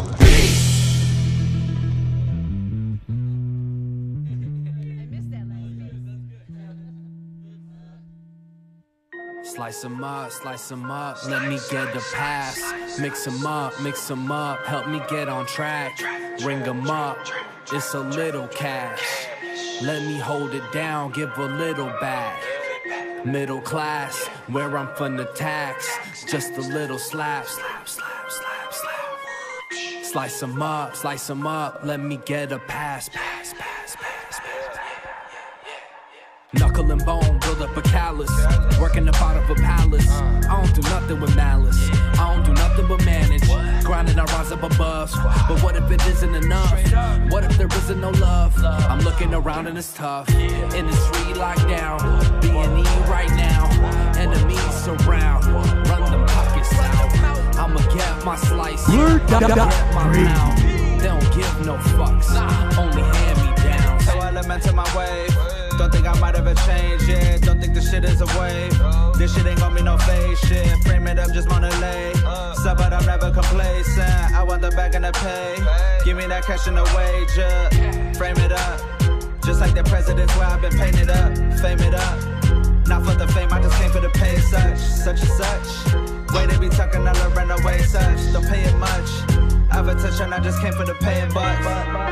Slice them up, slice them up, let me get the pass. Mix them up, mix them up, help me get on track. Ring them up, it's a little cash. Let me hold it down, give a little back. Middle class, where I'm from the tax. Just a little slap, slap, slap, slap, slap. Slice them up, slice them up, let me get a pass, pass, pass, pass, pass. Knuckle and bone, build up a callus. Working up out of a palace. I don't do nothing with malice. I don't do nothing but manage. Grinding, I rise up above. But what if it isn't enough? What if there isn't no love? I'm looking around and it's tough. Industry lockdown. B and E right now. Enemies surround. Run them pockets out. I'ma get my slice. BlurdDotRadio. They don't give no fucks, only hand me down. So elemental my wave. Don't think I might ever change, yeah. Don't think this shit is a wave. This shit ain't gon' be no fake shit. Frame it up, just wanna lay. Sub, but I'm never complacent. I want the bag and the pay. Give me that cash and the wager. Frame it up, just like the president's where I've been painted up. Fame it up, not for the fame, I just came for the pay. Such, such and such. Way they be talking, I'll run away. Such, don't pay it much. I've a touch and I just came for the paying bucks.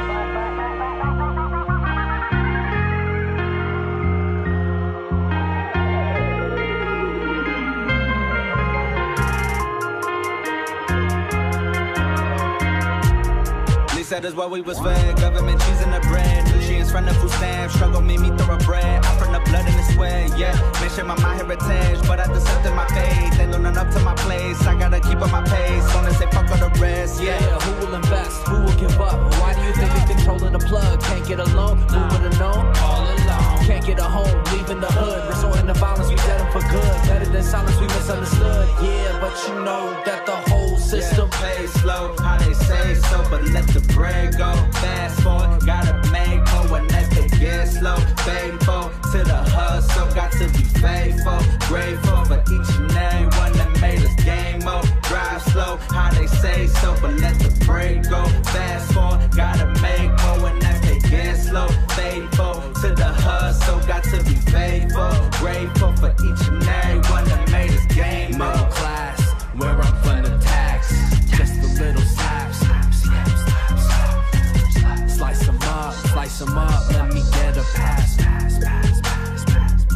That is what we was fed. Government cheese in the bread. Nutrients from the food stamp. Struggle made me thoroughbred. I'm from the blood and the sweat, yeah. Mention my, my heritage, but I decepted my faith. Ain't doing up to my place. I gotta keep up my pace. Wanna say fuck all the rest, yeah. Yeah, who will invest? Who will give up? Why do you think you're controlling the plug? Can't get a loan? Who would've known? All alone. Can't get a home, leaving the hood. Resorting to violence, we dead them for good. Better than silence, we misunderstood. Yeah, but you know that the whole system yeah, pays slow. How they say so, but let the bread go. Fast forward, gotta make more when that they get slow. Faithful to the hustle, got to be faithful. Grateful for each and every one that made us game mode. Drive slow, how they say so, but let the break go. Fast forward, gotta make more when that they get slow. Faithful to the hustle, got to be faithful. Grateful for each and every one that made us game mode. Middle class, where I'm from the tax, just a little slap, slap, slap, slap, slap. Slice them up, slice them up, let me get a pass, pass, pass, pass, pass.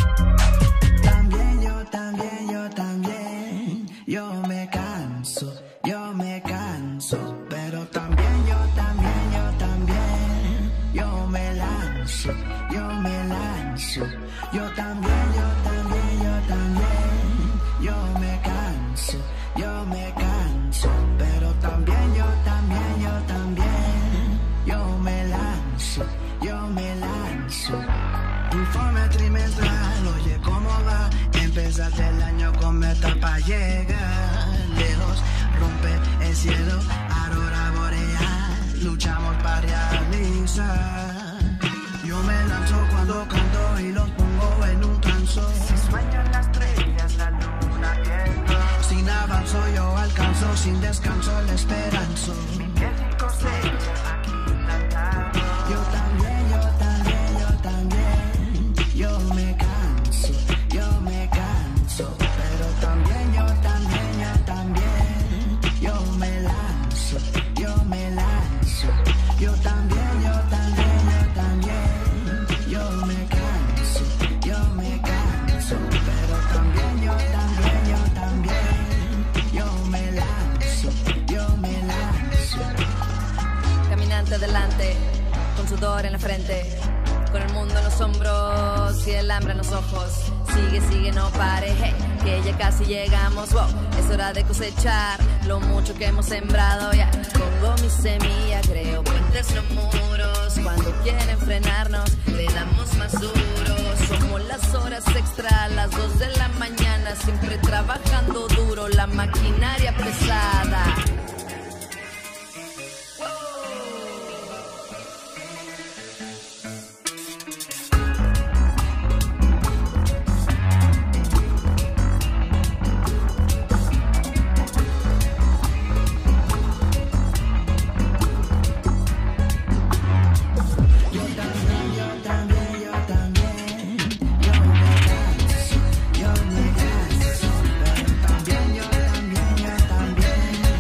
También yo, también yo, también, yo me canso, yo me canso, pero también yo, también yo, también, yo me lanzo, yo me lanzo, yo también, yo también, yo también, yo me canso, yo me canso, pero también yo, también yo, también, yo me lanzo, yo me lanzo. Informe trimestral, oye cómo va, empezaste el año con meta pa' llegar lejos, rompe el cielo, aurora boreal, luchamos para realizar. Yo me lanzo cuando canto y los pongo en un transo. Si sueñan las estrellas, la luna llena. Sin avanzo yo alcanzo, sin descanso la esperanza. Mi piel y cosecha aquí plantado. Yo también, yo también, yo también. Yo me canso, yo me canso. Pero también, yo también, yo también. Yo me lanzo, yo me lanzo. Yo también, yo también, yo también. Yo me canso, yo me canso. Pero también, yo también, yo también. Yo me lanzo, yo me lanzo. Caminante adelante, con sudor en la frente, con el mundo en los hombros y el hambre en los ojos. Sigue, sigue, no pare, hey, que ya casi llegamos, wow. Es hora de cosechar lo mucho que hemos sembrado, ya. Yeah. Pongo mi semilla, creo puentes no muros. Cuando quieren frenarnos, le damos más duro. Somos las horas extra, las dos de la mañana, siempre trabajando duro, la maquinaria pesada. Yo me canso, pero también yo, también yo, también.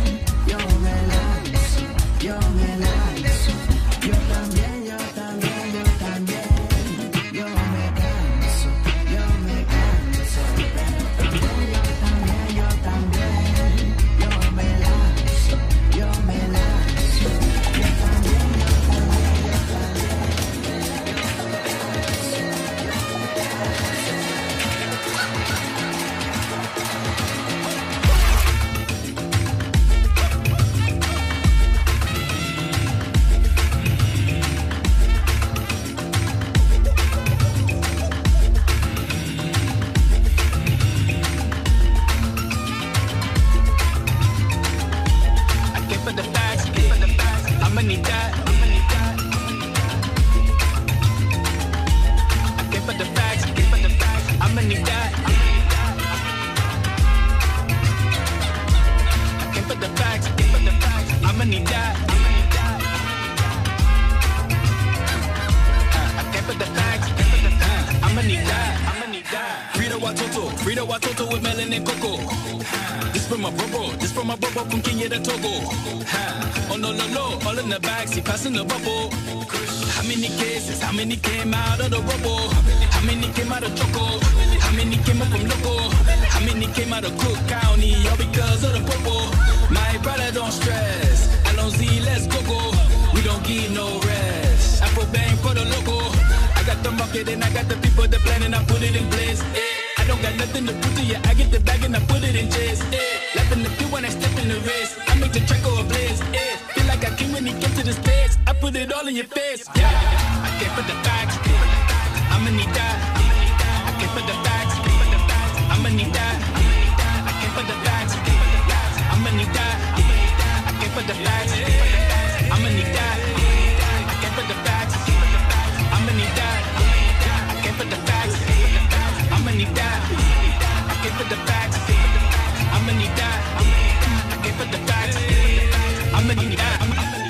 for the facts. I'ma need that. I'ma need that. Frito Watoto, Frito Watoto with melon and cocoa. This from my bubble, this from my bubble from Kenya to Togo. Oh no no no, all in the backseat, passing the bubble. How many cases? How many came out of the rubble? How many came out of Choco? How many came up from Loco? How many came out of Cook County? All because of the bubble. My brother don't stress. Alonzi, let's go go. We don't give no rest. Afro bang for the logo. I got the market and I got the people, the plan and I put it in place. Eh. I don't got nothing to put to you. I get the bag and I put it in chase. Eh. Laughing the feel when I step in the race. I make the track go ablaze. Eh. Feel like I came when he came to the stage. I put it all in your face. Yeah. I came for the facts. I'ma need that. I came for the facts. I'ma need that. I came for the facts. I'ma need that. I came for the facts. I'ma need that. I came for the facts. I'ma need that. I came for the facts. I'ma need that. I came for the facts. I'ma need that. I came for the facts. I'ma need that.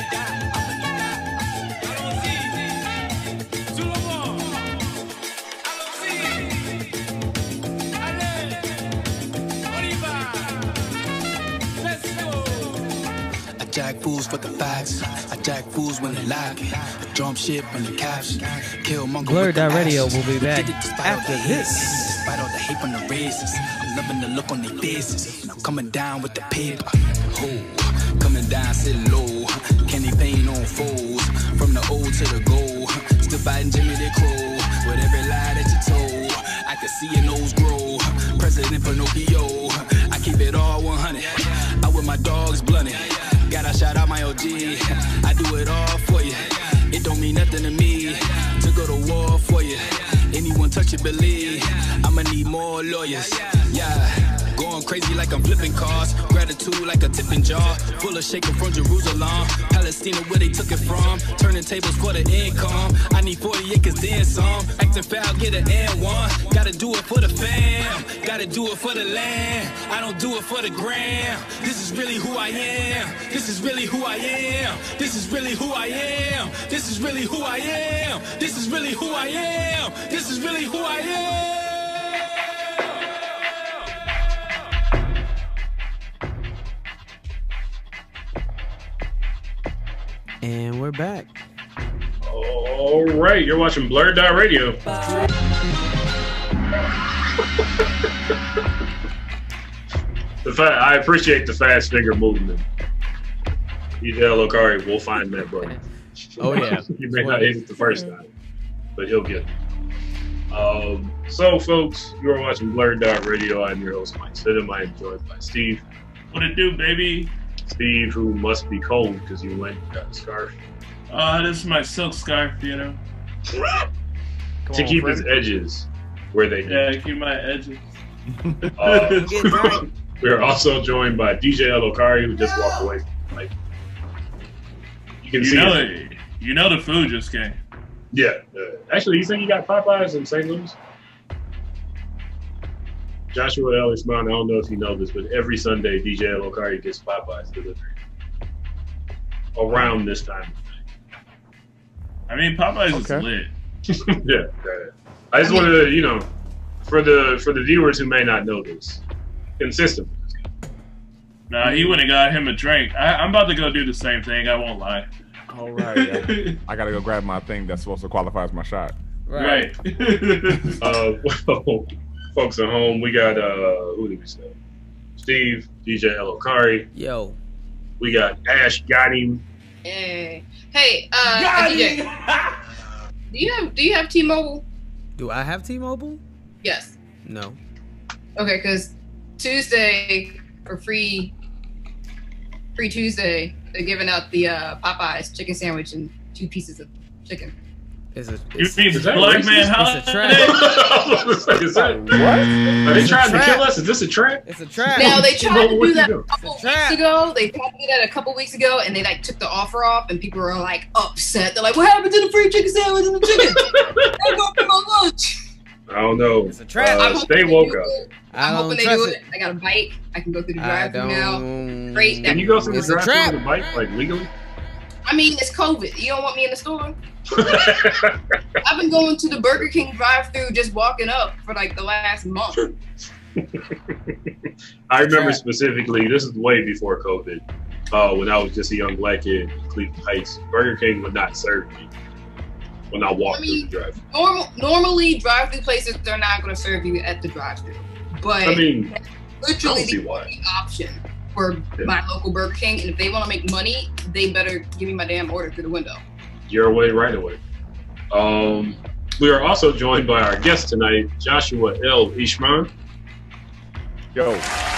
I jack fools for the facts. I jack fools when they lack. I jump ship when they caps. Kill Mongo. BlurdDotRadio will be back after this. Despite all the hate from the races, I'm loving the look on their faces. And I'm coming down with the paper. Oh, coming down, sit low. Candy paint on foes. From the old to the gold. Still fighting Jimmy the Crow. With every lie that you told, I can see your nose grow. President Pinocchio. I keep it all one hundred. I with my dogs blunted. Gotta shout out my O G. I do it all for you. It don't mean nothing to me to go to war for you. Anyone touch it, believe I'ma need more lawyers. Yeah, going crazy like I'm flipping cars. Gratitude like a tipping jar. Full of shaking from Jerusalem. Palestina where they took it from. Turning tables for the income. I need forty acres, then some. Acting foul, get an N one. Gotta do it for the fam. Gotta do it for the land. I don't do it for the gram. This is really who I am. This is really who I am. This is really who I am. This is really who I am. This is really who I am. This is really who I am. And we're back. All right, you're watching BlurdDotRadio. The fa- I appreciate the fast finger movement. D J Lokari will find that, bro. Oh yeah. You may not hit it the first time, but he'll get it. Um, so, folks, you are watching BlurdDotRadio. I'm your host, Mike Stidham. I am joined by Steve. What it do, baby? Steve, who must be cold because you went and got a scarf. Uh, this is my silk scarf, you know. to on, keep friend. its edges where they Yeah, need. keep my edges. Uh, we are also joined by D J Lokari, who just walked away from the mic. You can You see know it. it. You know the food just came. Yeah. Uh, actually, you think you got Popeyes in Saint Louis? Joshua L. Ishmon, I don't know if you know this, but every Sunday, D J Lokari gets Popeyes delivered around this time. I mean, Popeyes Okay. is lit. yeah, yeah. I just wanted to, you know, for the for the viewers who may not know this, consistent. Nah, he went and got him a drink. I, I'm about to go do the same thing. I won't lie. All right. I, I gotta go grab my thing that's supposed to qualify as my shot. Right. uh, well, folks at home, we got uh, who did we say? Steve, D J Lokari. Yo. We got Ash got him. Hey, hey, uh, Got D J, do you have do you have T-Mobile? Do I have T-Mobile? Yes. No. Okay, because Tuesday for free, free Tuesday, they're giving out the uh, Popeyes chicken sandwich and two pieces of chicken. It's a, You it's, mean Is that Black racist? Man it's a trap. I was gonna say, is that what? Are they It's a trying to trap. kill us? Is this a trap? It's a trap. Now they tried to What do you that do? a couple It's a trap. weeks ago. They tried to do that a couple weeks ago, and they like took the offer off, and people were like upset. They're like, "What happened to the free chicken sandwich and the chicken? I got my lunch." I don't know. It's a trap. Uh, I'm stay hoping woke they do up. it. I I'm don't hoping they trust do it. it. I got a bike. I can go through the I drive-thru now. don't. Great. Can you go through the It's a drive-thru trap. with a bike, like legally? I mean, it's COVID. You don't want me in the store? I've been going to the Burger King drive-thru just walking up for like the last month. I remember specifically, this is way before COVID, uh, when I was just a young black kid in Cleveland Heights. Burger King would not serve me when I walked I mean, through the drive-thru. Normal, normally, drive-thru places, they're not going to serve you at the drive-thru. But I mean, literally I don't see the why. only option for Yeah. my local Burger King, and if they want to make money, they better give me my damn order through the window. Your way, right away. Um, we are also joined by our guest tonight, Joshua L. Ishmon. Yo.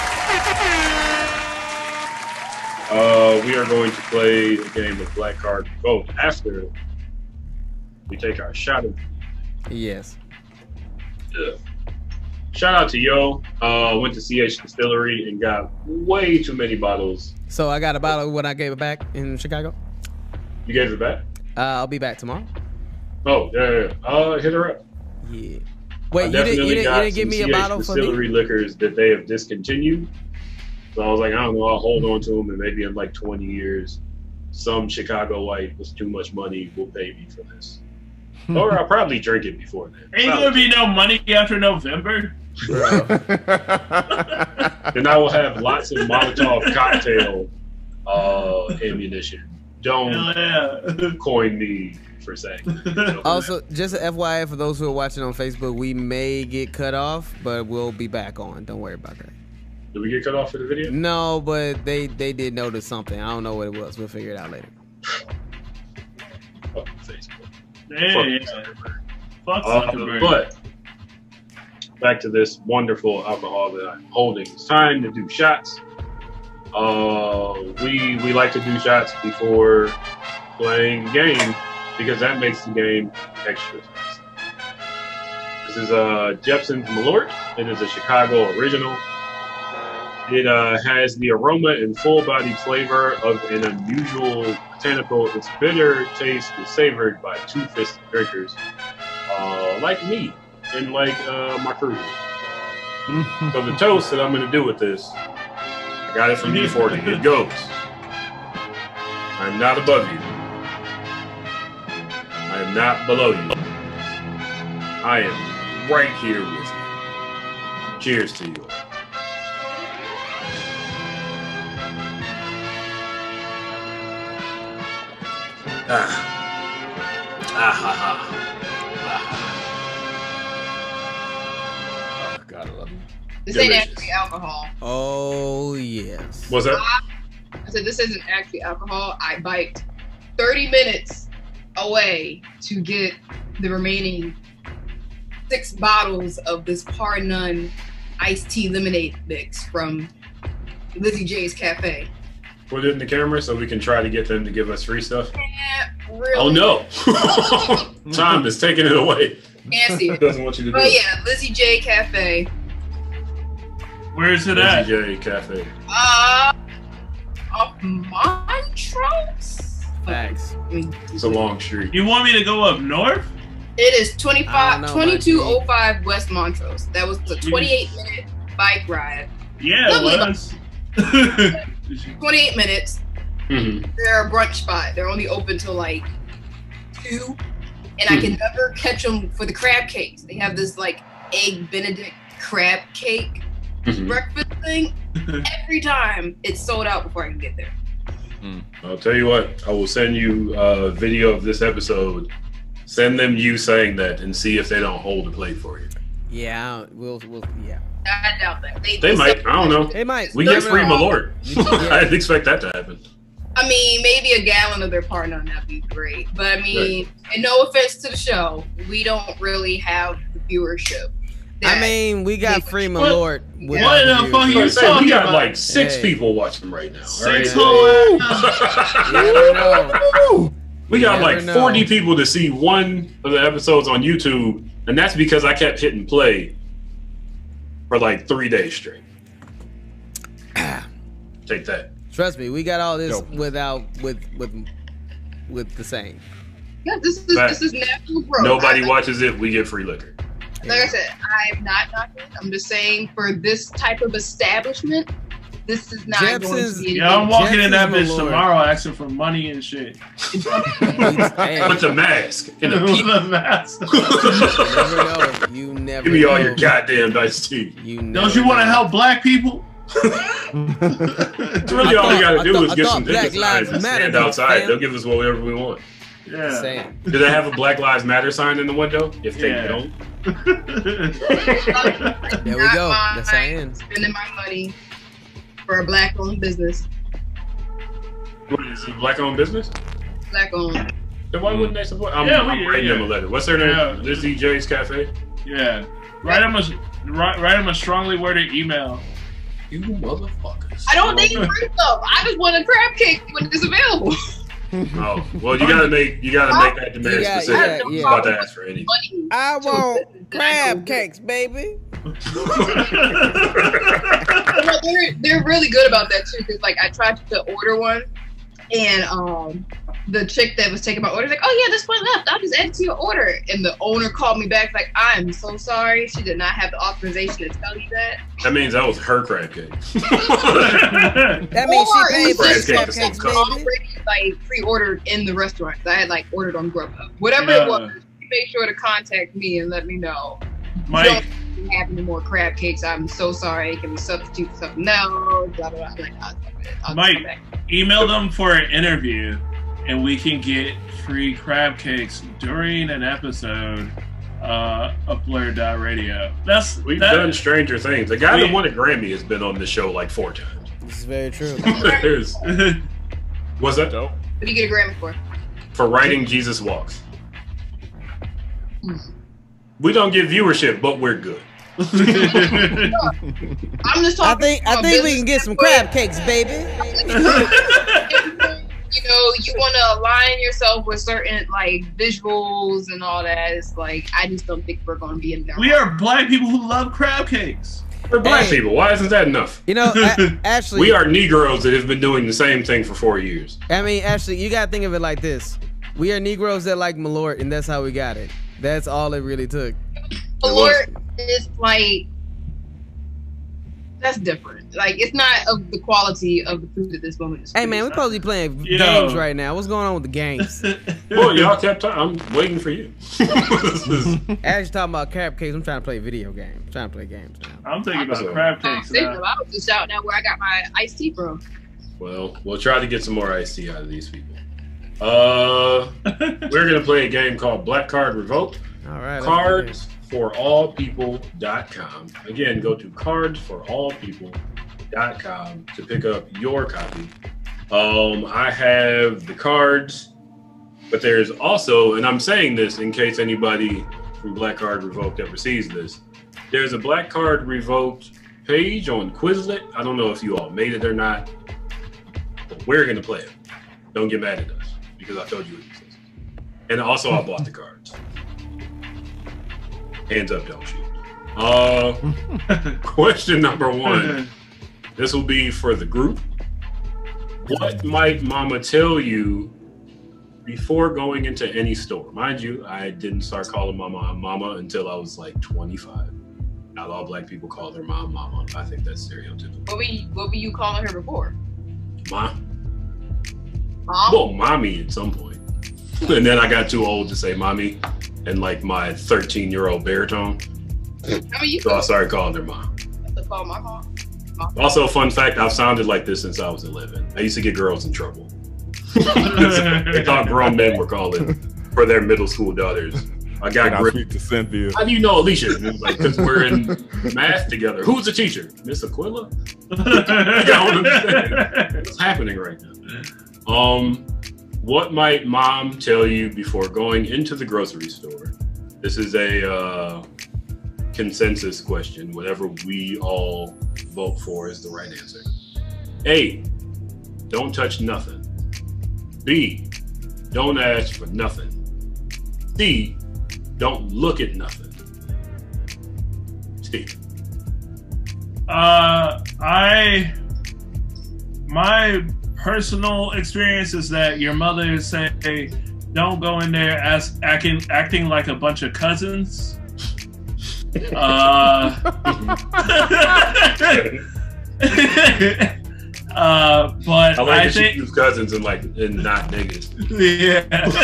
Uh, we are going to play a game of Black Card Vote after we take our shot of. Yes. Yeah. Shout out to Yo. Uh, went to C H Distillery and got way too many bottles. So I got a bottle when I gave it back in Chicago. You gave it back? Uh, I'll be back tomorrow. Oh, yeah, yeah, yeah. Uh, hit her up. Yeah. I Wait, you didn't, you didn't, you didn't give me a bottle for me? Distillery liquors that they have discontinued. So I was like, I don't know, I'll hold on to them, and maybe in like twenty years, some Chicago white with too much money will pay me for this. Or I'll probably drink it before then. Ain't gonna be no money after November. Then I will have lots of Molotov cocktail uh, ammunition. Don't yeah. coin me for saying that. Also, just an F Y I for those who are watching on Facebook, we may get cut off, but we'll be back on. Don't worry about that. Did we get cut off for the video? No, but they they did notice something. I don't know what it was. We'll figure it out later. Fuck Facebook. Hey, Fuck Zuckerberg. Fuck Uh, Zuckerberg. but back to this wonderful alcohol that I'm holding. It's time to do shots. Uh, we we like to do shots before playing the game because that makes the game extra spicy. This is uh, Jepson's Malort. It is a Chicago original. It uh, has the aroma and full-bodied flavor of an unusual botanical. Its bitter taste is savored by two-fisted drinkers uh, like me and like uh, my crew. So the toast that I'm going to do with this, I got it from B forty. It goes. I'm not above you. I am not below you. I am right here with you. Cheers to you. Ah. Ah ha ha. Ah. Oh, God, I love you. This Delicious. ain't actually alcohol. Oh, yes. What's that? I said, this isn't actually alcohol. I biked thirty minutes away to get the remaining six bottles of this Par None iced tea lemonade mix from Lizzie J's Cafe. Put it in the camera so we can try to get them to give us free stuff. Yeah, really. Oh, no. Tom is taking it away. Can't see it. Doesn't want you to do But it. yeah, Lizzie J Cafe. Where is it at? Lizzie J Cafe. Uh, off Montrose? Facts. It's a long street. You want me to go up north? It is I twenty-five, don't know, twenty-two oh five West Montrose. That was the Jeez. twenty-eight minute bike ride. Yeah, Lovely it was. twenty-eight minutes. Mm-hmm. They're a brunch spot. They're only open till like two, and I can never catch them for the crab cakes. They have this like egg Benedict crab cake Mhm. breakfast thing. Every time it's sold out before I can get there. I'll tell you what, I will send you a video of this episode. Send them you saying that and see if they don't hold the plate for you. Yeah, I don't- we'll, we'll, yeah. I doubt that. They, They might. I don't know. They might. We You get never free know. Malort. I didn't expect that to happen. I mean, maybe a gallon of their partner on that'd be great. But I mean, and no offense to the show, we don't really have the viewership. I mean, we got free Malort. with What our the fuck views. are you I was gonna say, talking we got about? like six Hey. people watching right now. Six all right? whole You never know. We got You like never know. forty people to see one of the episodes on YouTube, and that's because I kept hitting play for like three days straight. Take that. Trust me, we got all this Yo. without with with with the same. Yeah, this is Fact. this is natural growth. Nobody I- watches it. We get free liquor. Like I said, I'm not knocking. I'm just saying for this type of establishment, This is not Jepson's- going to be. Yeah, I'm walking in that Jepson's bitch Malort. tomorrow asking for money and shit. Hey, With the mask and the With peep. the mask. you never know. You never Give me all know. your goddamn iced tea. You Don't never you want to know. help black people? It's really all we gotta I do thought- is I get thought some Black ticket Lives signs and Matter stand did, outside. fam. They'll give us whatever we want. Yeah. Saying. Do they have a Black Lives Matter sign in the window? If they Yeah. don't, There we go. That's I am. Spending my money for a black-owned business. what is it, black-owned business? Black-owned. Then why wouldn't they support? I'm, Yeah, I'm we- writing yeah. them a letter. What's their name? Yeah. Lizzie J's Cafe. Yeah. Write them a write, write them a strongly worded email. You motherfuckers. I don't need free stuff. I just want a crab cake when it's available. Oh, well, you gotta make you gotta make that demand Yeah, specific. yeah, You yeah. about to ask for anything. Money. I want crab cakes, baby. Well, they're, they're really good about that too, because like I tried to order one, and um the chick that was taking my order was like, "Oh yeah, this one left. I'll just add it to your order." And the owner called me back like, "I'm so sorry. She did not have the authorization to tell you that." That means that was her crab cake. That means Or she paid it for was Crab his cake crab is cakes, so baby. already like pre-ordered in the restaurant. I had like ordered on Grubhub. Whatever Yeah. it was, make sure to contact me and let me know. Mike, You don't have any more crab cakes. I'm so sorry. Can we substitute for something else? Blah, blah, blah. I'm like, I'll, I'll Mike, come back. email them for an interview, and we can get free crab cakes during an episode uh, of BlurdDotRadio. That's We've that, done stranger things. The guy We- that won a Grammy has been on this show like four times. This is very true. There's- What's that though? What do you get a Grammy for? For writing Jesus Walks. We don't get viewership, but we're good. I'm just I talking. think I about think we business can get some standpoint. crab cakes, baby. You know, you want to align yourself with certain like visuals and all that. It's like I just don't think we're going to be in there. we are black people who love crab cakes. We're black Hey. people. Why isn't that enough? You know, a- actually, We are Negroes that have been doing the same thing for four years. I mean, actually, you gotta think of it like this: we are Negroes that like Malort, and that's how we got it. That's all it really took. Malort is like that's different. Like it's not of the quality of the food at this moment. Hey man, we're supposed to be playing Yo. games right now. What's going on with the games? Well, y'all kept time. I'm waiting for you. This is- Actually, talking about crab cakes, I'm trying to play video games. I'm trying to play games now. I'm thinking about So- crab I cakes now. was just shouting out where I got my iced tea from. well, we'll try to get some more iced tea out of these people. Uh, we're gonna play a game called Black Card Revoked. All right. cards for all people dot com. Again, go to cards for all people dot com to pick up your copy. Um, I have the cards, but there's also, and I'm saying this in case anybody from Black Card Revoked ever sees this, there's a Black Card Revoked page on Quizlet. I don't know if you all made it or not, but we're gonna play it. Don't get mad at us because I told you it exists. And also, I bought the cards. Hands up, don't shoot. Uh, question number one. This will be for the group. What might mama tell you before going into any store? Mind you, I didn't start calling my mom mama until I was like twenty-five. Not all black people call their mom mama. I think that's stereotypical. What were you, what were you calling her before? Ma? Mom? Well, mommy at some point. And then I got too old to say mommy and like my thirteen-year-old baritone. I mean, you So I started calling her mom. have to call my mom. Also, fun fact, I've sounded like this since I was eleven. I used to get girls in trouble. They thought grown men were calling for their middle school daughters. I got And I grip. speak to Cynthia. How do you know Alicia? And it was like, because we're in math together. Who's the teacher? Miss Aquila? I don't understand. What's happening right now? Um, what might mom tell you before going into the grocery store? This is a uh, consensus question. Whatever we all vote for is the right answer. A, don't touch nothing. B, don't ask for nothing. C, don't look at nothing. Steve. Uh, I my personal experience is that your mother say, hey, "Don't go in there as acting acting like a bunch of cousins." Uh, Uh, but I like I that think she use cousins and like and not niggas. yeah.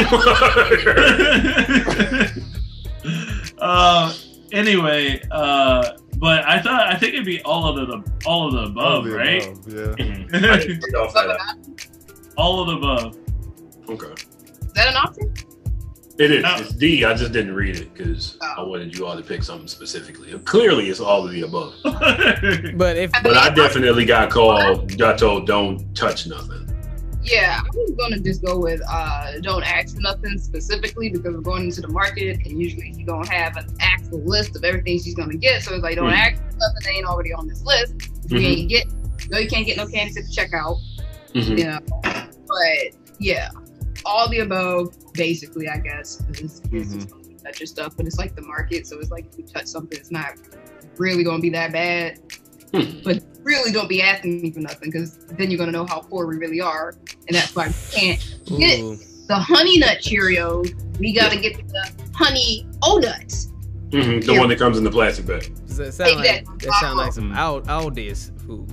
uh, anyway, uh, but I thought I think it'd be all of the all of the above, All of the right? above, yeah. Mm-hmm. I didn't think off that. All of the above. Okay. Is that an option? It is. No. It's D. I just didn't read it because I wanted you all to pick something specifically. Clearly, it's all of the above. But if But I definitely got called, got told, don't touch nothing. Yeah, I was gonna just go with uh, don't ask for nothing specifically because we're going into the market and usually she's gonna have an actual list of everything she's gonna get. So it's like don't Mm. ask for something that ain't already on this list. If you Mhm. ain't get, no, you can't get no candies at the checkout. Mhm. You know, but yeah, all the above basically, I guess. It's, it's just gonna be touch your stuff, but it's like the market, so it's like if you touch something, it's not really gonna be that bad. But really don't be asking me for nothing because then you're going to know how poor we really are. And that's why we can't get Ooh. the honey nut Cheerios. We got to get the honey O-Nuts. Mm-hmm. The Yeah. one that comes in the plastic bag. Does that sound like, Exactly. that sound like some out Aldi's food?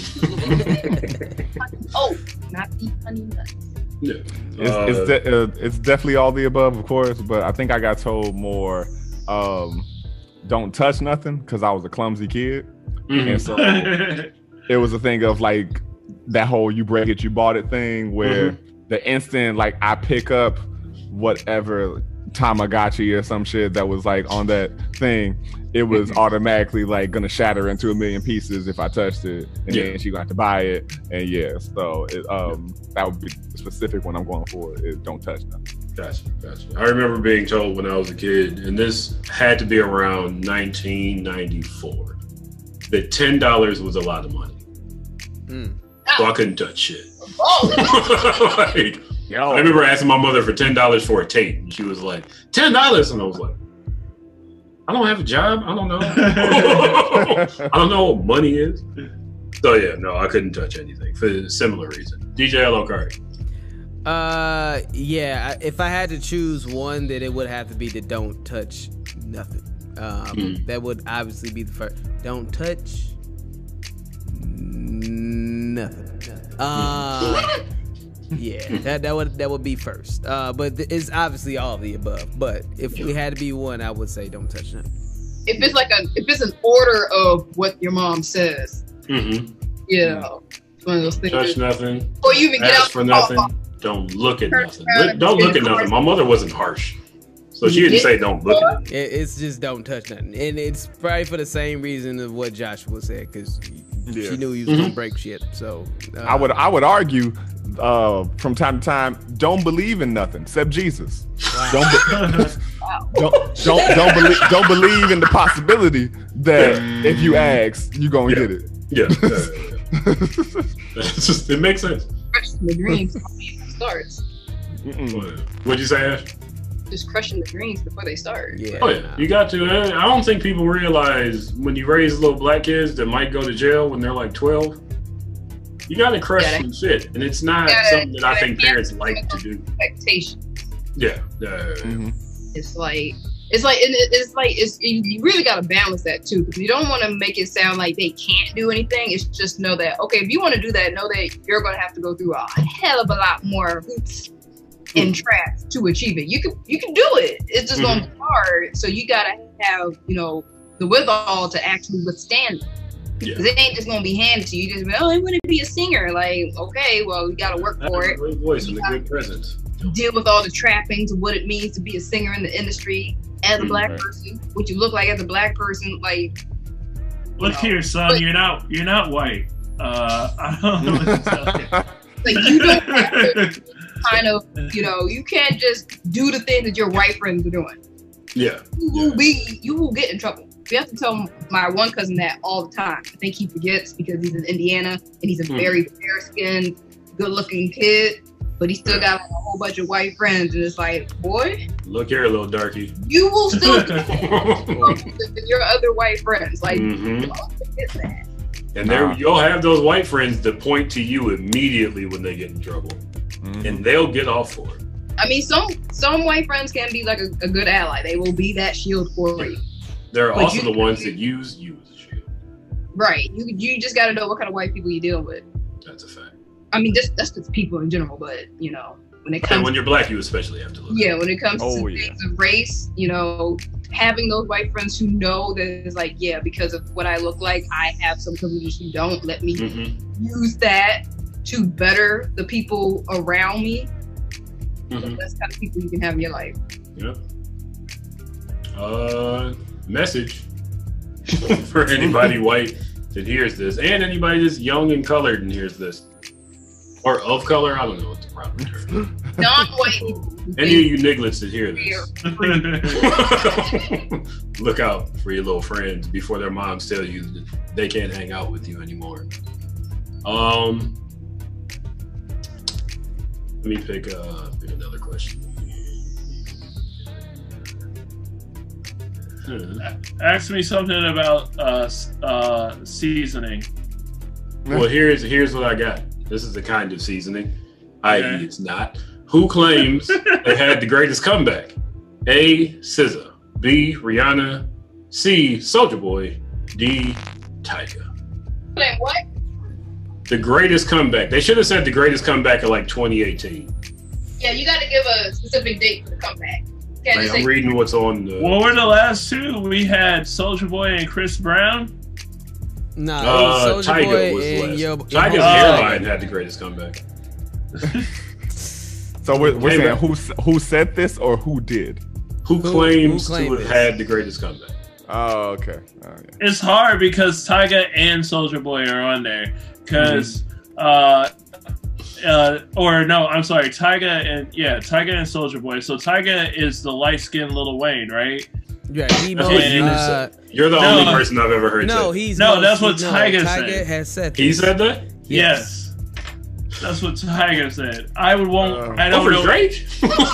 Oh, not the honey nuts. Yeah. It's, Uh, it's, de- uh, it's definitely all the above, of course, but I think I got told more um, don't touch nothing because I was a clumsy kid. Mhm. And so it was a thing of like that whole you break it, you bought it thing where Mhm. the instant like I pick up whatever Tamagotchi or some shit that was like on that thing, it was automatically like gonna shatter into a million pieces if I touched it, and Yeah. then she got to buy it, and yeah, so it, um that would be the specific one I'm going for is don't touch them. Gotcha, gotcha. I remember being told when I was a kid, and this had to be around nineteen ninety-four, that ten dollars was a lot of money. Mm. So I couldn't touch shit. Oh, Like, I remember asking my mother for ten dollars for a tape, and she was like, ten dollars? And I was like, I don't have a job. I don't know. I don't know what money is. So yeah, no, I couldn't touch anything for a similar reason. D J Alucard. Uh, yeah. I- If I had to choose one, then it would have to be the don't touch nothing. Um, Mm. That would obviously be the first. Don't touch nothing. Uh, yeah, that that would that would be first. Uh, but th- it's obviously all of the above. But if we had to be one, I would say don't touch nothing. if it's like a, if it's an order of what your mom says, Mm-hmm. yeah, it's one of those things. Touch nothing. Or you even get Ask out for the nothing. car. Don't look at Turn nothing. around Look- Don't and look at get nothing. the My mother wasn't harsh, so she didn't say don't look at it. It, it's just don't touch nothing, and it's probably for the same reason of what Joshua said, because Yeah. she knew he was Mm-hmm. gonna break shit. So uh, I would I would argue uh, from time to time, don't believe in nothing except Jesus. Don't, be- don't don't don't believe don't believe in the possibility that if you ask, you're gonna Yeah. get it. Yeah, yeah, yeah, yeah. It's just, it makes sense. Crushing the dreams before it even starts. Mm-mm. What'd you say, Ash? Just crushing the dreams before they start. Yeah. Oh yeah, you got to. I don't think people realize when you raise little black kids that might go to jail when they're like twelve. You got to crush Yeah, some shit, and it's not Yeah, something that I yeah, think yeah. parents like to do. Expectations. Yeah, yeah, yeah, yeah. Mhm. It's like it's like and it- it's like it's you really got to balance that too, because you don't want to make it sound like they can't do anything. It's just know that okay, if you want to do that, know that you're going to have to go through a hell of a lot more hoops and traps to achieve it. You can you can do it. It's just going to be hard. So you got to have you know the wherewithal to actually withstand it. Yeah. 'Cause it ain't just gonna be handed to you. Just be, oh, I want to be a singer. Like, okay, well, you gotta work That's for a it. great voice and a good presence. Deal with all the trappings of what it means to be a singer in the industry as a black Right. person, what you look like as a black person. Like, Look know, here, son. but- You're not. You're not white. Uh, I don't know what to tell you. like you don't have to kind of, you know, you can't just do the things that your white friends are doing. Yeah. You will be, you will get in trouble. We have to tell my one cousin that all the time. I think he forgets because he's in Indiana and he's a Mm. very fair-skinned, good-looking kid, but he still got like, a whole bunch of white friends, and it's like, boy, Look here, little darky. you will still get than your other white friends. Like, Mhm. don't forget that. And there, Nah. you'll have those white friends that point to you immediately when they get in trouble, Mhm. and they'll get off for it. I mean, some some white friends can be like a, a good ally. They will be that shield for you. There are But also you- the ones that use you as a shield. Right. You you just got to know what kind of white people you're dealing with. That's a fact. I mean, just that's just people in general, but you know, when it comes and when you're black, you especially have to look. Yeah, when it comes Oh, to yeah. things of race, you know, having those white friends who know that it's like, yeah, because of what I look like, I have some privileges who don't. Let me Mm-hmm. use that to better the people around me. So Mm-hmm. that's the kind of people you can have in your life. Yep. Uh, message for anybody white that hears this, and anybody that's young and colored and hears this, or of color. I don't know what the proper term. Non-white people. Any of you nigglets that hear this, look out for your little friends before their moms tell you that they can't hang out with you anymore. Um, let me pick uh pick another question. Hmm. Ask me something about uh, uh, seasoning. Well, here's here's what I got. This is the kind of seasoning, that is, Okay. it's not. Who claims they had the greatest comeback? A. S Z A. B. Rihanna. C. Soulja Boy. D. Tyga. Like what? The greatest comeback. They should have said the greatest comeback of like twenty eighteen. Yeah, you got to give a specific date for the comeback. Can't Like, just I'm say- reading what's on the. What were the last two? We had Soulja Boy and Chris Brown. Nah, Uh, it was Soulja Tyga Boy was and last. Yo- Tyga's Yo- hairline had the greatest comeback. So we're, we're Hey, saying man. who s- who said this or who did? Who claims who claimed to have this? had the greatest comeback? Oh, okay. Oh, yeah. It's hard because Tyga and Soulja Boy are on there. Because, uh, uh, or no, I'm sorry, Tyga and yeah, Tyga and Soulja Boy. So Tyga is the light skinned Lil Wayne, right? Yeah, he That's what you uh, said. You're the no, only person I've ever heard No, say. he's No, most- that's what no, Tyga Tyga said. has said. He this. said that? Yes. That's what Tyga said. I would want. Uh, I don't Over know. Drake?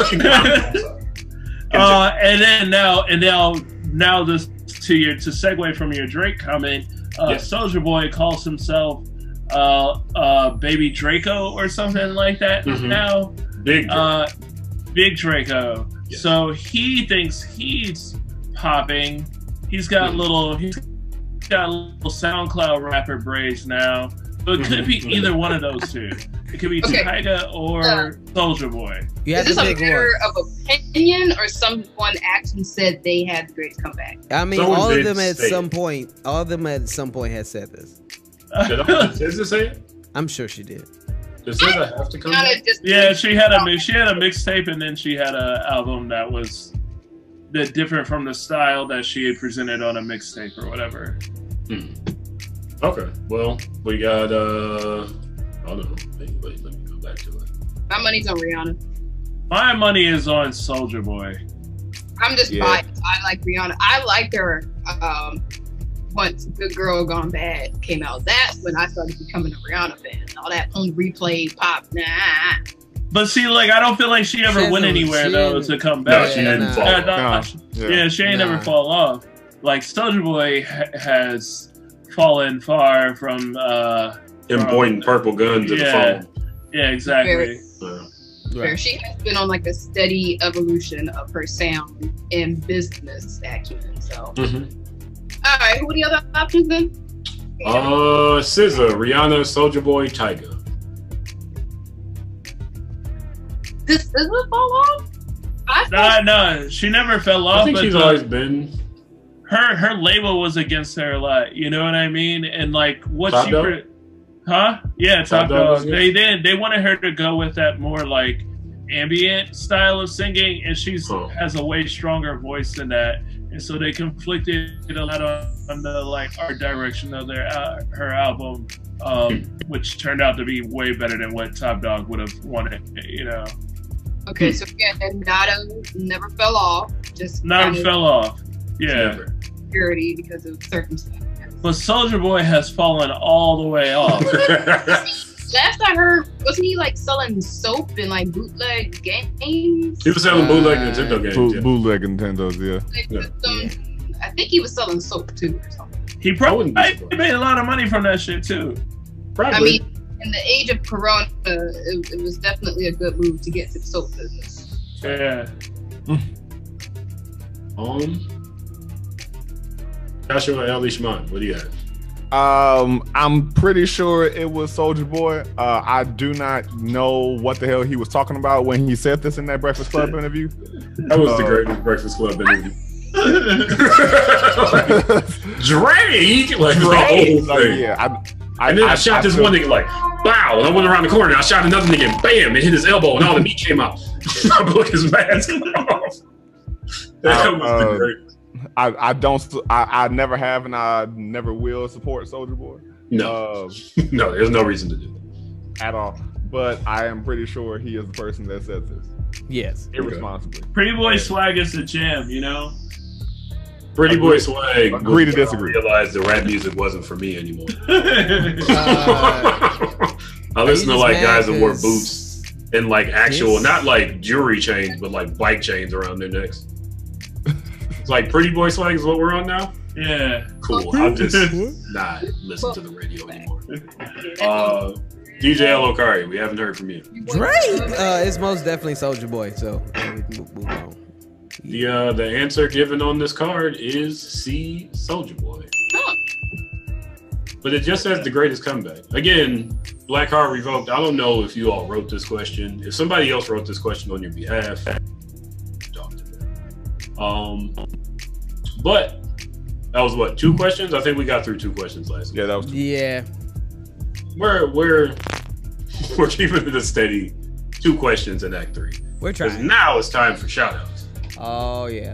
uh, and then now, and now, now this to your to segue from your Drake comment. Uh, Yeah. Soulja Boy calls himself uh, uh, Baby Draco or something like that. Mhm. Now, Big Drake. uh, Big Draco. Yes. So he thinks he's popping. He's got Mhm. little. He's got little SoundCloud rapper braids now. So it could be Mhm. either one of those two. It could be Okay. Tyga or Uh, Soulja Boy. You Is have this to a pick matter one. of opinion or someone actually said they had the greatest comeback? I mean, Someone all of did them at say some it. point, all of them at some point had said this. Did S Z A say it? I'm sure she did. Does S Z A have to come back? Rihanna just Yeah, she had a mi- she had a mixtape and then she had an album that was that different from the style that she had presented on a mixtape or whatever. Hmm. Okay. Well, we got uh I don't know. Wait, wait, let me go back to it. My money's on Rihanna. My money is on Soulja Boy. I'm just Yeah. biased. I like Rihanna. I liked her um, once Good Girl Gone Bad came out. That's when I started becoming a Rihanna fan. All that on replay pop, nah. But see, like I don't feel like she ever She went hasn't- anywhere she though didn't- to come No, back. she didn't nah. fall. Yeah, no, Nah. she- Yeah. yeah, she ain't Nah. never fall off. Like Soulja Boy ha- has fallen far from. uh Him from- pointing purple guns at Yeah. the phone. Yeah, exactly. Yeah. Where she has been on like a steady evolution of her sound and business acumen. So, Mhm. all right, who are the other options then? Uh, S Z A, Rihanna, Soulja Boy, Tyga. Did S Z A fall off? I Nah, no, she never fell off. I think but she's the- always been. her her label was against her a lot. You know what I mean? And like what Top she, Dog? pre- huh? Yeah, Top Top, Dog Dog. was They did. They wanted her to go with that more like ambient style of singing, and she's Huh. has a way stronger voice than that. And so they conflicted a lot on, on the like art direction of their uh, her album, um, which turned out to be way better than what Top Dog would have wanted. You know, Okay, so again, Nada never fell off. Just not kind of fell off. Yeah. Never. security because of circumstances. But Soulja Boy has fallen all the way off. Last I heard, wasn't he like selling soap and like bootleg games? He was selling bootleg Uh, Nintendo games. Boot, yeah. bootleg Nintendos, yeah. Like, Yeah. some- I think he was selling soap too or something. He I probably wouldn't be surprised. made a lot of money from that shit too. Probably. I mean, in the age of Corona, it, it was definitely a good move to get to the soap business. Yeah. um, Joshua L. Ishmon, what do you have? Um, I'm pretty sure it was Soulja Boy. Uh, I do not know what the hell he was talking about when he said this in that Breakfast Club interview. That was uh, the greatest Breakfast Club interview. Drake, like the whole like, thing. yeah, I, I, and then I, I shot I this feel, one nigga like, bow, and I went around the corner and I shot another nigga and bam, it hit his elbow and all the meat came out. I blew his mask off. That uh, was uh, the greatest. I, I don't I, I never have and I never will support Soulja Boy. No, uh, no, there's no reason to do that at all. But I am pretty sure he is the person that said this. Yes, irresponsibly. Pretty Boy Swag is the jam, you know. Pretty Boy Swag. Agree to disagree. I realized the rap music wasn't for me anymore. Uh, I listen to like guys that wore cause boots and like actual, this- not like jewelry chains, but like bike chains around their necks. It's like Pretty Boy Swag is what we're on now. Yeah. Cool. I'm just not listening to the radio anymore. Uh, D J L Okari, we haven't heard from you. Drake. Uh, it's most definitely Soulja Boy. So uh, we can move, move on. The uh, the answer given on this card is C, Soulja Boy. But it just says the greatest comeback. Again, Black Heart Revoked. I don't know if you all wrote this question. If somebody else wrote this question on your behalf, talk to them. Um, but that was what, two questions? I think we got through two questions last week. Yeah, that was. Yeah. We're we're we're keeping it a steady two questions in Act Three. We're Because trying. now it's time for shout outs. Oh yeah.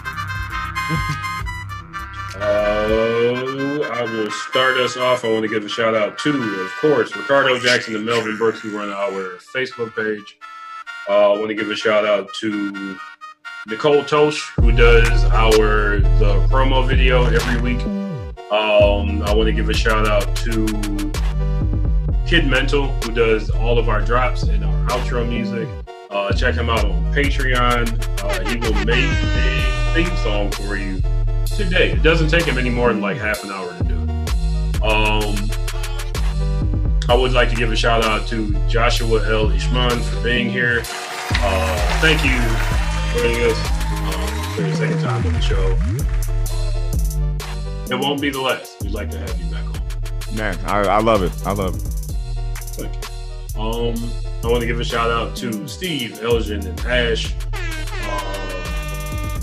Uh, I will start us off. I want to give a shout out to, of course, Ricardo Jackson and Melvin Brooks, who run our Facebook page. Uh, I want to give a shout out to Nicole Tosh, who does our the promo video every week. Um, I want to give a shout out to Kid Mental, who does all of our drops and our outro music. Uh, check him out on Patreon. Uh, he will make a theme song for you today. It doesn't take him any more than like half an hour to do it. Um, I would like to give a shout out to Joshua L. Ishmon for being here. Uh, thank you for joining us um, for the second time on the show. It won't be the last. We'd like to have you back on. Man, I, I love it. I love it. Thank you. Um, I want to give a shout out to Steve, Elgin, and Ash. Uh,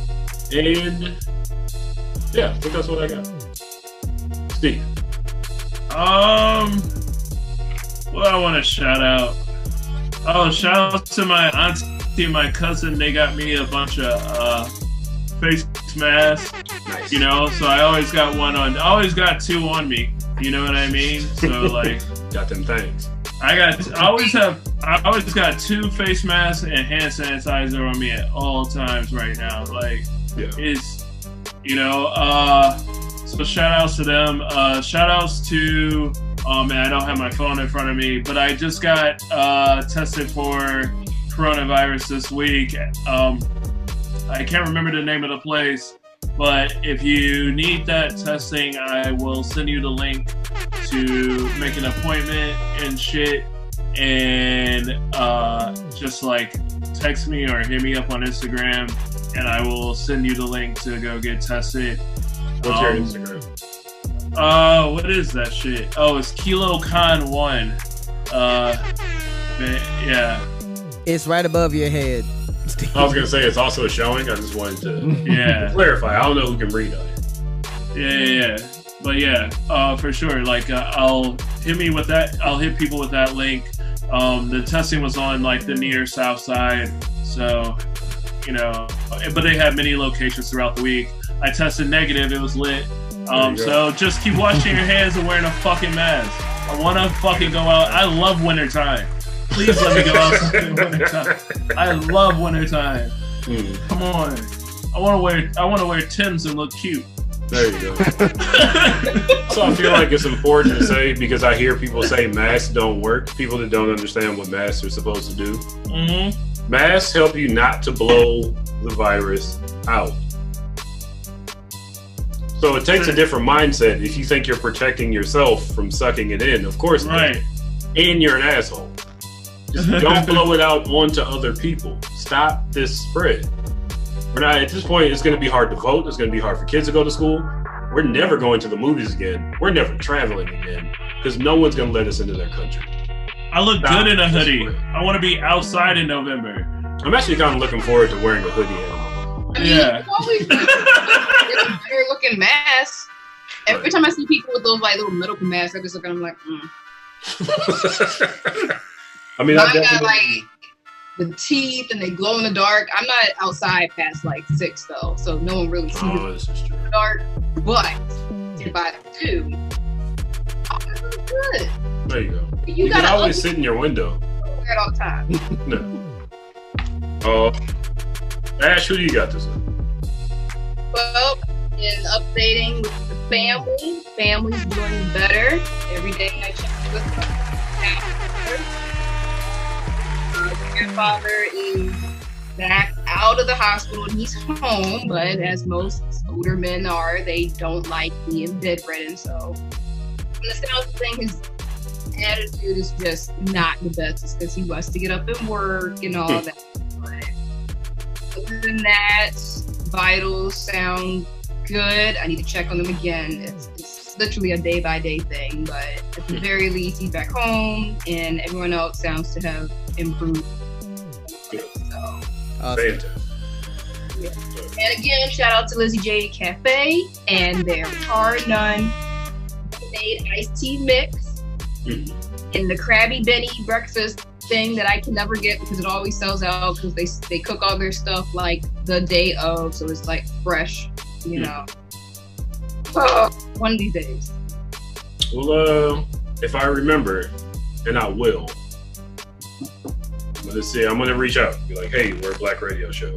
and yeah, I think that's what I got. Steve. Um, what I want to shout out. Oh, shout out to my auntie and my cousin. They got me a bunch of uh, face masks. Nice. You know, so I always got one on. I always got two on me. You know what I mean? So like, got them things. I got. I always have. I always got two face masks and hand sanitizer on me at all times right now. Like, yeah. it's, you know. Uh, so shout outs to them. Uh, shout outs to. Oh man, I don't have my phone in front of me, but I just got uh, tested for coronavirus this week. Um, I can't remember the name of the place, but if you need that testing, I will send you the link to make an appointment and shit. And uh, just like text me or hit me up on Instagram, and I will send you the link to go get tested. What's um, your Instagram? Uh, what is that shit? Oh, it's KiloCon one. Uh, yeah. It's right above your head. I was gonna say it's also showing. I just wanted to Yeah. clarify. I don't know who can read on it. Yeah, yeah, yeah. But yeah, uh, for sure. Like, uh, I'll hit me with that. I'll hit people with that link. Um, the testing was on like the near south side, so you know. But they had many locations throughout the week. I tested negative. It was lit. Um, so just keep washing your hands and wearing a fucking mask. I want to fucking go out. I love wintertime. Please let me go outside in wintertime. I love wintertime. Mm. Come on. I want to wear. I want to wear Timbs and look cute. There you go. So I feel like it's important to say, because I hear people say masks don't work. People that don't understand what masks are supposed to do. Mm-hmm. Masks help you not to blow the virus out. So it takes a different mindset if you think you're protecting yourself from sucking it in. Of course, right. And you're an asshole. Just don't blow it out onto other people. Stop this spread. We're not at this point. It's going to be hard to vote. It's going to be hard for kids to go to school. We're we're never going to the movies again. We're never traveling again because no one's gonna let us into their country. I look Stop. good in a hoodie. I want to be outside in November. I'm actually kind of looking forward to wearing a hoodie. I mean, Yeah. it's always better looking masks. Every time I see people with those like little medical masks, I just look at them like, mm. I mean, Mine I got definitely. like the teeth and they glow in the dark. I'm not outside past like six though, so no one really sees Oh, it this is true. in the dark. But if I do, I'm really good. There you go. You, You, can gotta always open- sit in your window. wear it all the time. No. Oh, Ash, who do you got this week? Well, in updating with the family, family's doing better. Every day I check with them. My grandfather is back out of the hospital and he's home, but as most older men are, they don't like being bedridden. So, from the sounds of thing, his attitude is just not the best because he wants to get up and work and all that. But other than that, vitals sound good. I need to check on them again. It's, it's literally a day by day thing, but at the very least, he's back home, and everyone else sounds to have improved. So, Fantastic. yeah. And again, shout out to Lizzie J Cafe and their hard none made iced tea mix Mhm. and the Krabby Benny breakfast thing that I can never get because it always sells out because they they cook all their stuff like the day of, so it's like fresh, you know. Oh, one of these days. Well, uh, if I remember, and I will, I'm gonna say I'm gonna reach out, be like, "Hey, we're a Black Radio show.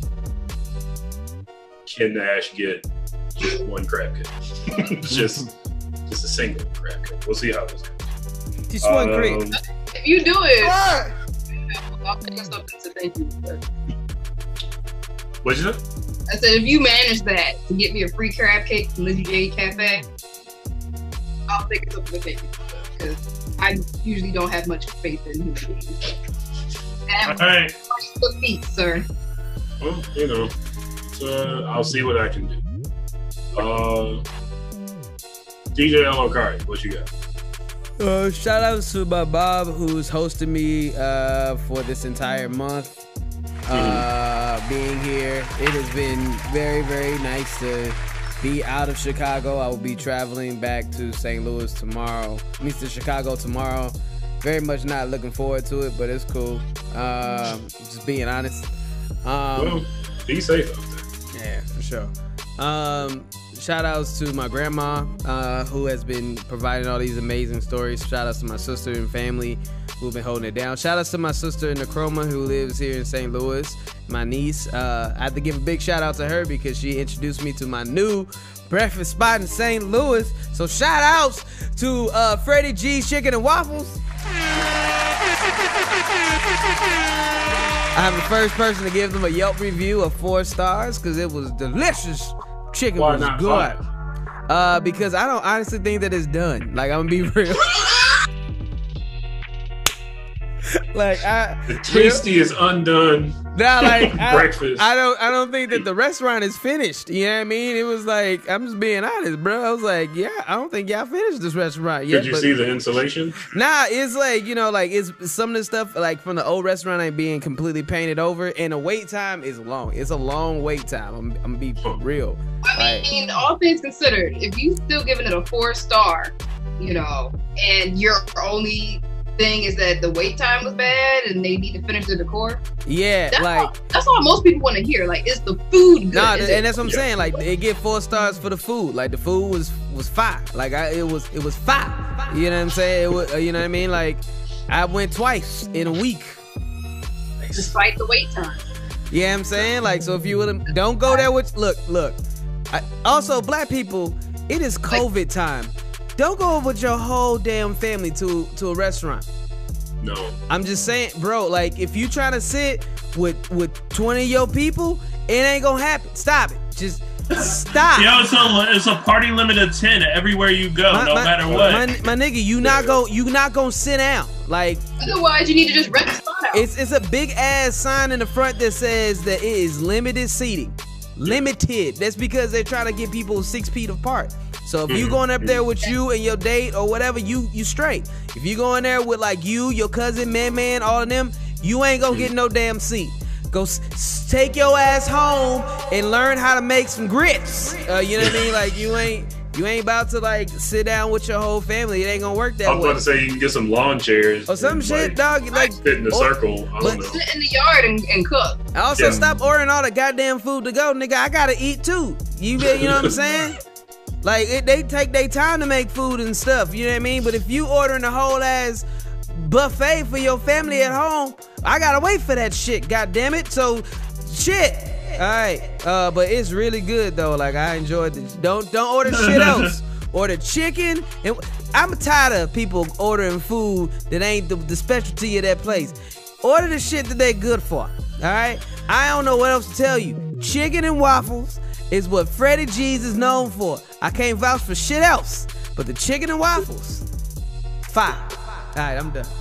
Can Ash get just one crab cake? just, just a single crab cake. We'll see how this goes. Just one Um, crate. If you do it, I'll pick us up and say thank you. What'd you say? I said, if you manage that to get me a free crab cake from Lizzie J Cafe, I'll pick it up and thank you because I usually don't have much faith in human beings. All right. Good feet, sir. Well, you know, so I'll see what I can do. Uh, D J L Okari, what you got? Uh, shout out to my Bob who's hosting me uh, for this entire month. Uh, being here, it has been very, very nice to be out of Chicago. I will be traveling back to Saint Louis tomorrow. I mean, to Chicago tomorrow. Very much not looking forward to it, but it's cool. Uh, just being honest. Um, Well, be safe out there. Yeah, for sure. Um, shout outs to my grandma, uh, who has been providing all these amazing stories. Shout outs to my sister and family who've been holding it down. Shout outs to my sister Necroma, who lives here in Saint Louis. My niece. Uh, I have to give a big shout out to her because she introduced me to my new breakfast spot in Saint Louis. So shout outs to uh, Freddie G's Chicken and Waffles. I'm the first person to give them a Yelp review of four stars because it was delicious. Chicken Why was not good. five? Uh, because I don't honestly think that it's done. Like, I'm gonna be real. Like, I The tastiest undone Nah, like I, breakfast. I don't I don't think that the restaurant is finished. You know what I mean? It was like, I'm just being honest, bro. I was like, yeah, I don't think y'all finished this restaurant yet. Did you but- see the insulation? Nah, it's like, you know, like it's some of the stuff like from the old restaurant ain't being completely painted over, and the wait time is long. It's a long wait time. I'm, I'm gonna be real. I mean, all things considered, if you still giving it a four star, you know, and your only thing is that the wait time was bad and they need to finish the decor. Yeah, That's like all, that's all most people want to hear. Like, is the food good? nah, Is and it- that's what I'm saying. Like they get four stars for the food. Like the food was was fire. Like I, it was it was fire. You know what I'm saying? It was, you know what I mean? Like I went twice in a week. Despite the wait time. Yeah, you know I'm saying, like, so if you would don't go there with look, look. I, also, black people, it is COVID time. Don't go with your whole damn family to to a restaurant. No. I'm just saying, bro. Like, if you trying to sit with with twenty of your people, it ain't gonna happen. Stop it. Just stop. Yo, it's a it's a party limit of ten everywhere you go, My- no my- matter what. My, my nigga, you not go. You not gonna sit down. Like, otherwise, you need to just rent the spot out. It's it's a big ass sign in the front that says that it is limited seating. limited. That's because they're trying to get people six feet apart. So if you going up there with you and your date or whatever, you you straight. If you go in there with like you, your cousin, man, man, all of them, you ain't gonna get no damn seat. Go s- s- take your ass home and learn how to make some grits. Uh, you know what I mean? Like you ain't you ain't about to like sit down with your whole family. It ain't gonna work that way. I was about to say you can get some lawn chairs or some and, shit, like, dog. Like sit in a or, circle. I don't know. Sit in the yard and, and cook. I also Yeah. stop ordering all the goddamn food to go, nigga. I gotta eat too. You be- you know what I'm saying? Like it, they take their time to make food and stuff. You know what I mean? But if you ordering a whole ass buffet for your family at home, I gotta wait for that shit. God damn it! So, shit. All right. Uh, but it's really good though. Like I enjoyed it. Don't don't order shit else. Order chicken. And I'm tired of people ordering food that ain't the, the specialty of that place. Order the shit that they good for. All right. I don't know what else to tell you. Chicken and waffles is what Freddie G's is known for. I can't vouch for shit else, but the chicken and waffles, fire. All right, I'm done.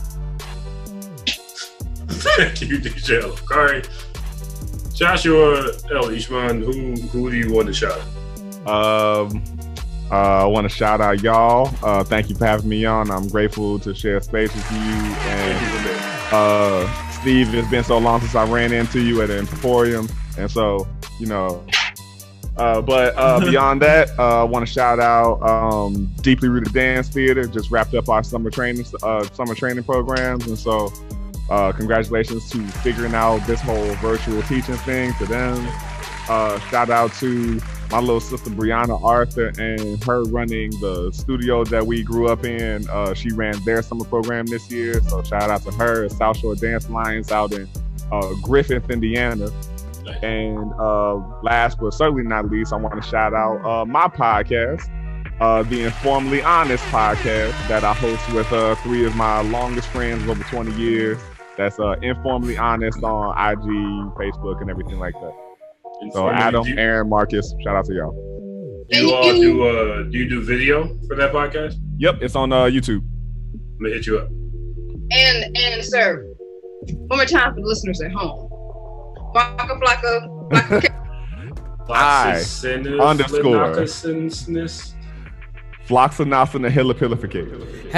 Thank you, D J Kari. Joshua L. Ishmon, who who do you want to shout out? Um, uh, I want to shout out y'all. Uh, thank you for having me on. I'm grateful to share space with you. And uh, Steve, it's been so long since I ran into you at an Emporium, and so you know. Uh, but uh, beyond that, uh, I want to shout out um, Deeply Rooted Dance Theater. Just wrapped up our summer training, uh, summer training programs, and so uh, congratulations to figuring out this whole virtual teaching thing to them. Uh, shout out to my little sister Brianna Arthur and her running the studio that we grew up in. Uh, she ran their summer program this year, so shout out to her. South Shore Dance Alliance out in uh, Griffith, Indiana. And uh, last but certainly not least, I want to shout out uh, my podcast, uh, the Informally Honest podcast that I host with uh, three of my longest friends of over twenty years. That's uh, Informally Honest on I G, Facebook, and everything like that. So Adam, you, Aaron, Marcus, shout out to y'all. Do you all do uh, do you do video for that podcast? Yep, it's on uh, YouTube. I'm gonna hit you up. And and sir, one more time for the listeners at home. Flocka flocka flocka. I underscore Floxinus. Floxinasin and Hilipilificate.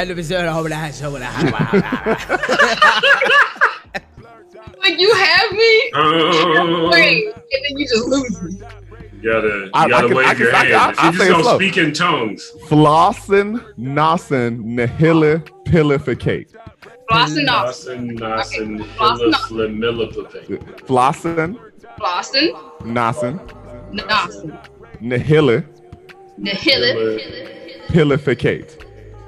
Like you have me, Uh, wait, and then you just lose me. You gotta, you I- I gotta can- wave I can- your I hand. can- I- if I'll you say just it don't slow. speak in tongues. Flossin, Nossin, Nihilipilificate. Flossin off. Flossin, Nossin, Flossin. Hiliflimilipate. Flossin, Flossin. Nossin, Nossin. Nihili, Nihilip. Pilificate.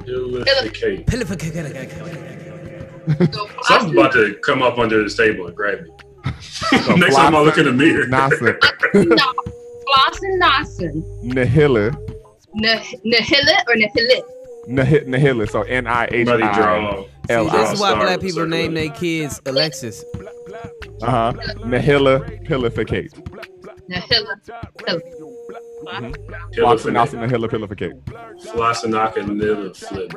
Hillificate. Something's about to come up under this table and grab me. So Next time I look in the mirror. Nossin, No. Flossin Nossin. Nihili, Nihilip or Nihilip? Nihili, Nihili. So N I H Somebody I draw. L See, this I. is why Star black people circle. name their kids Alexis. Uh huh. Nihili, Pilificate. Nihilip. Flossin, Nossin, Nihili, Pilificate. Flossinaka Nilla Flip.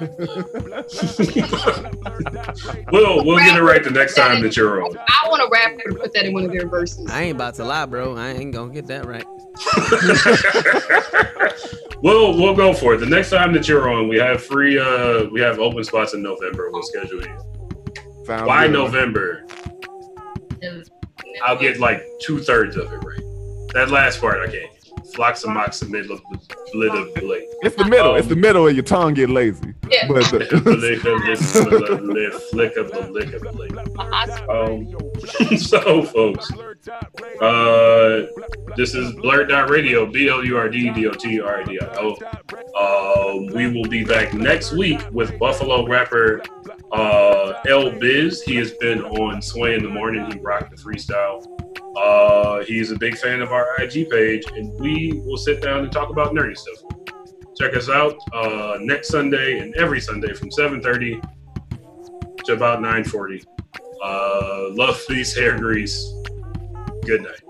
We'll we'll get it right the next time that you're on. I want a rapper to put that in one of their verses. I ain't about to lie, bro. I ain't gonna get that right. We'll we'll go for it. The next time that you're on, we have free uh we have open spots in November. We'll schedule you. Sounds By good. November, I'll get like two thirds of it right. That last part I can't. Floxamox middle of the blade. It's the middle. It's the middle, and your tongue get lazy. Yeah. But the, Flick of the lick of the blade. Um, so, folks, uh, this is BlurdDotRadio, B L U R D D O T R A D I O. Uh, we will be back next week with Buffalo rapper uh, L Biz. He has been on Sway in the Morning. He rocked the freestyle. Uh, he's a big fan of our I G page, and we will sit down and talk about nerdy stuff. Check us out uh, next Sunday and every Sunday from seven thirty to about nine forty. Uh, love, peace, hair grease. Good night.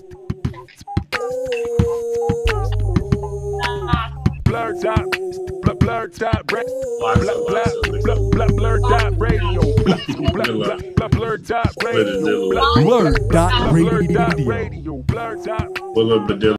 Blurred dot, blur, blurred dot, blur, blur, blur, blur, blur, blur, dot radio. Blur, blur, left. Blurred dot Where the radio. diddle at? Blurred dot radio. Willa Badilla.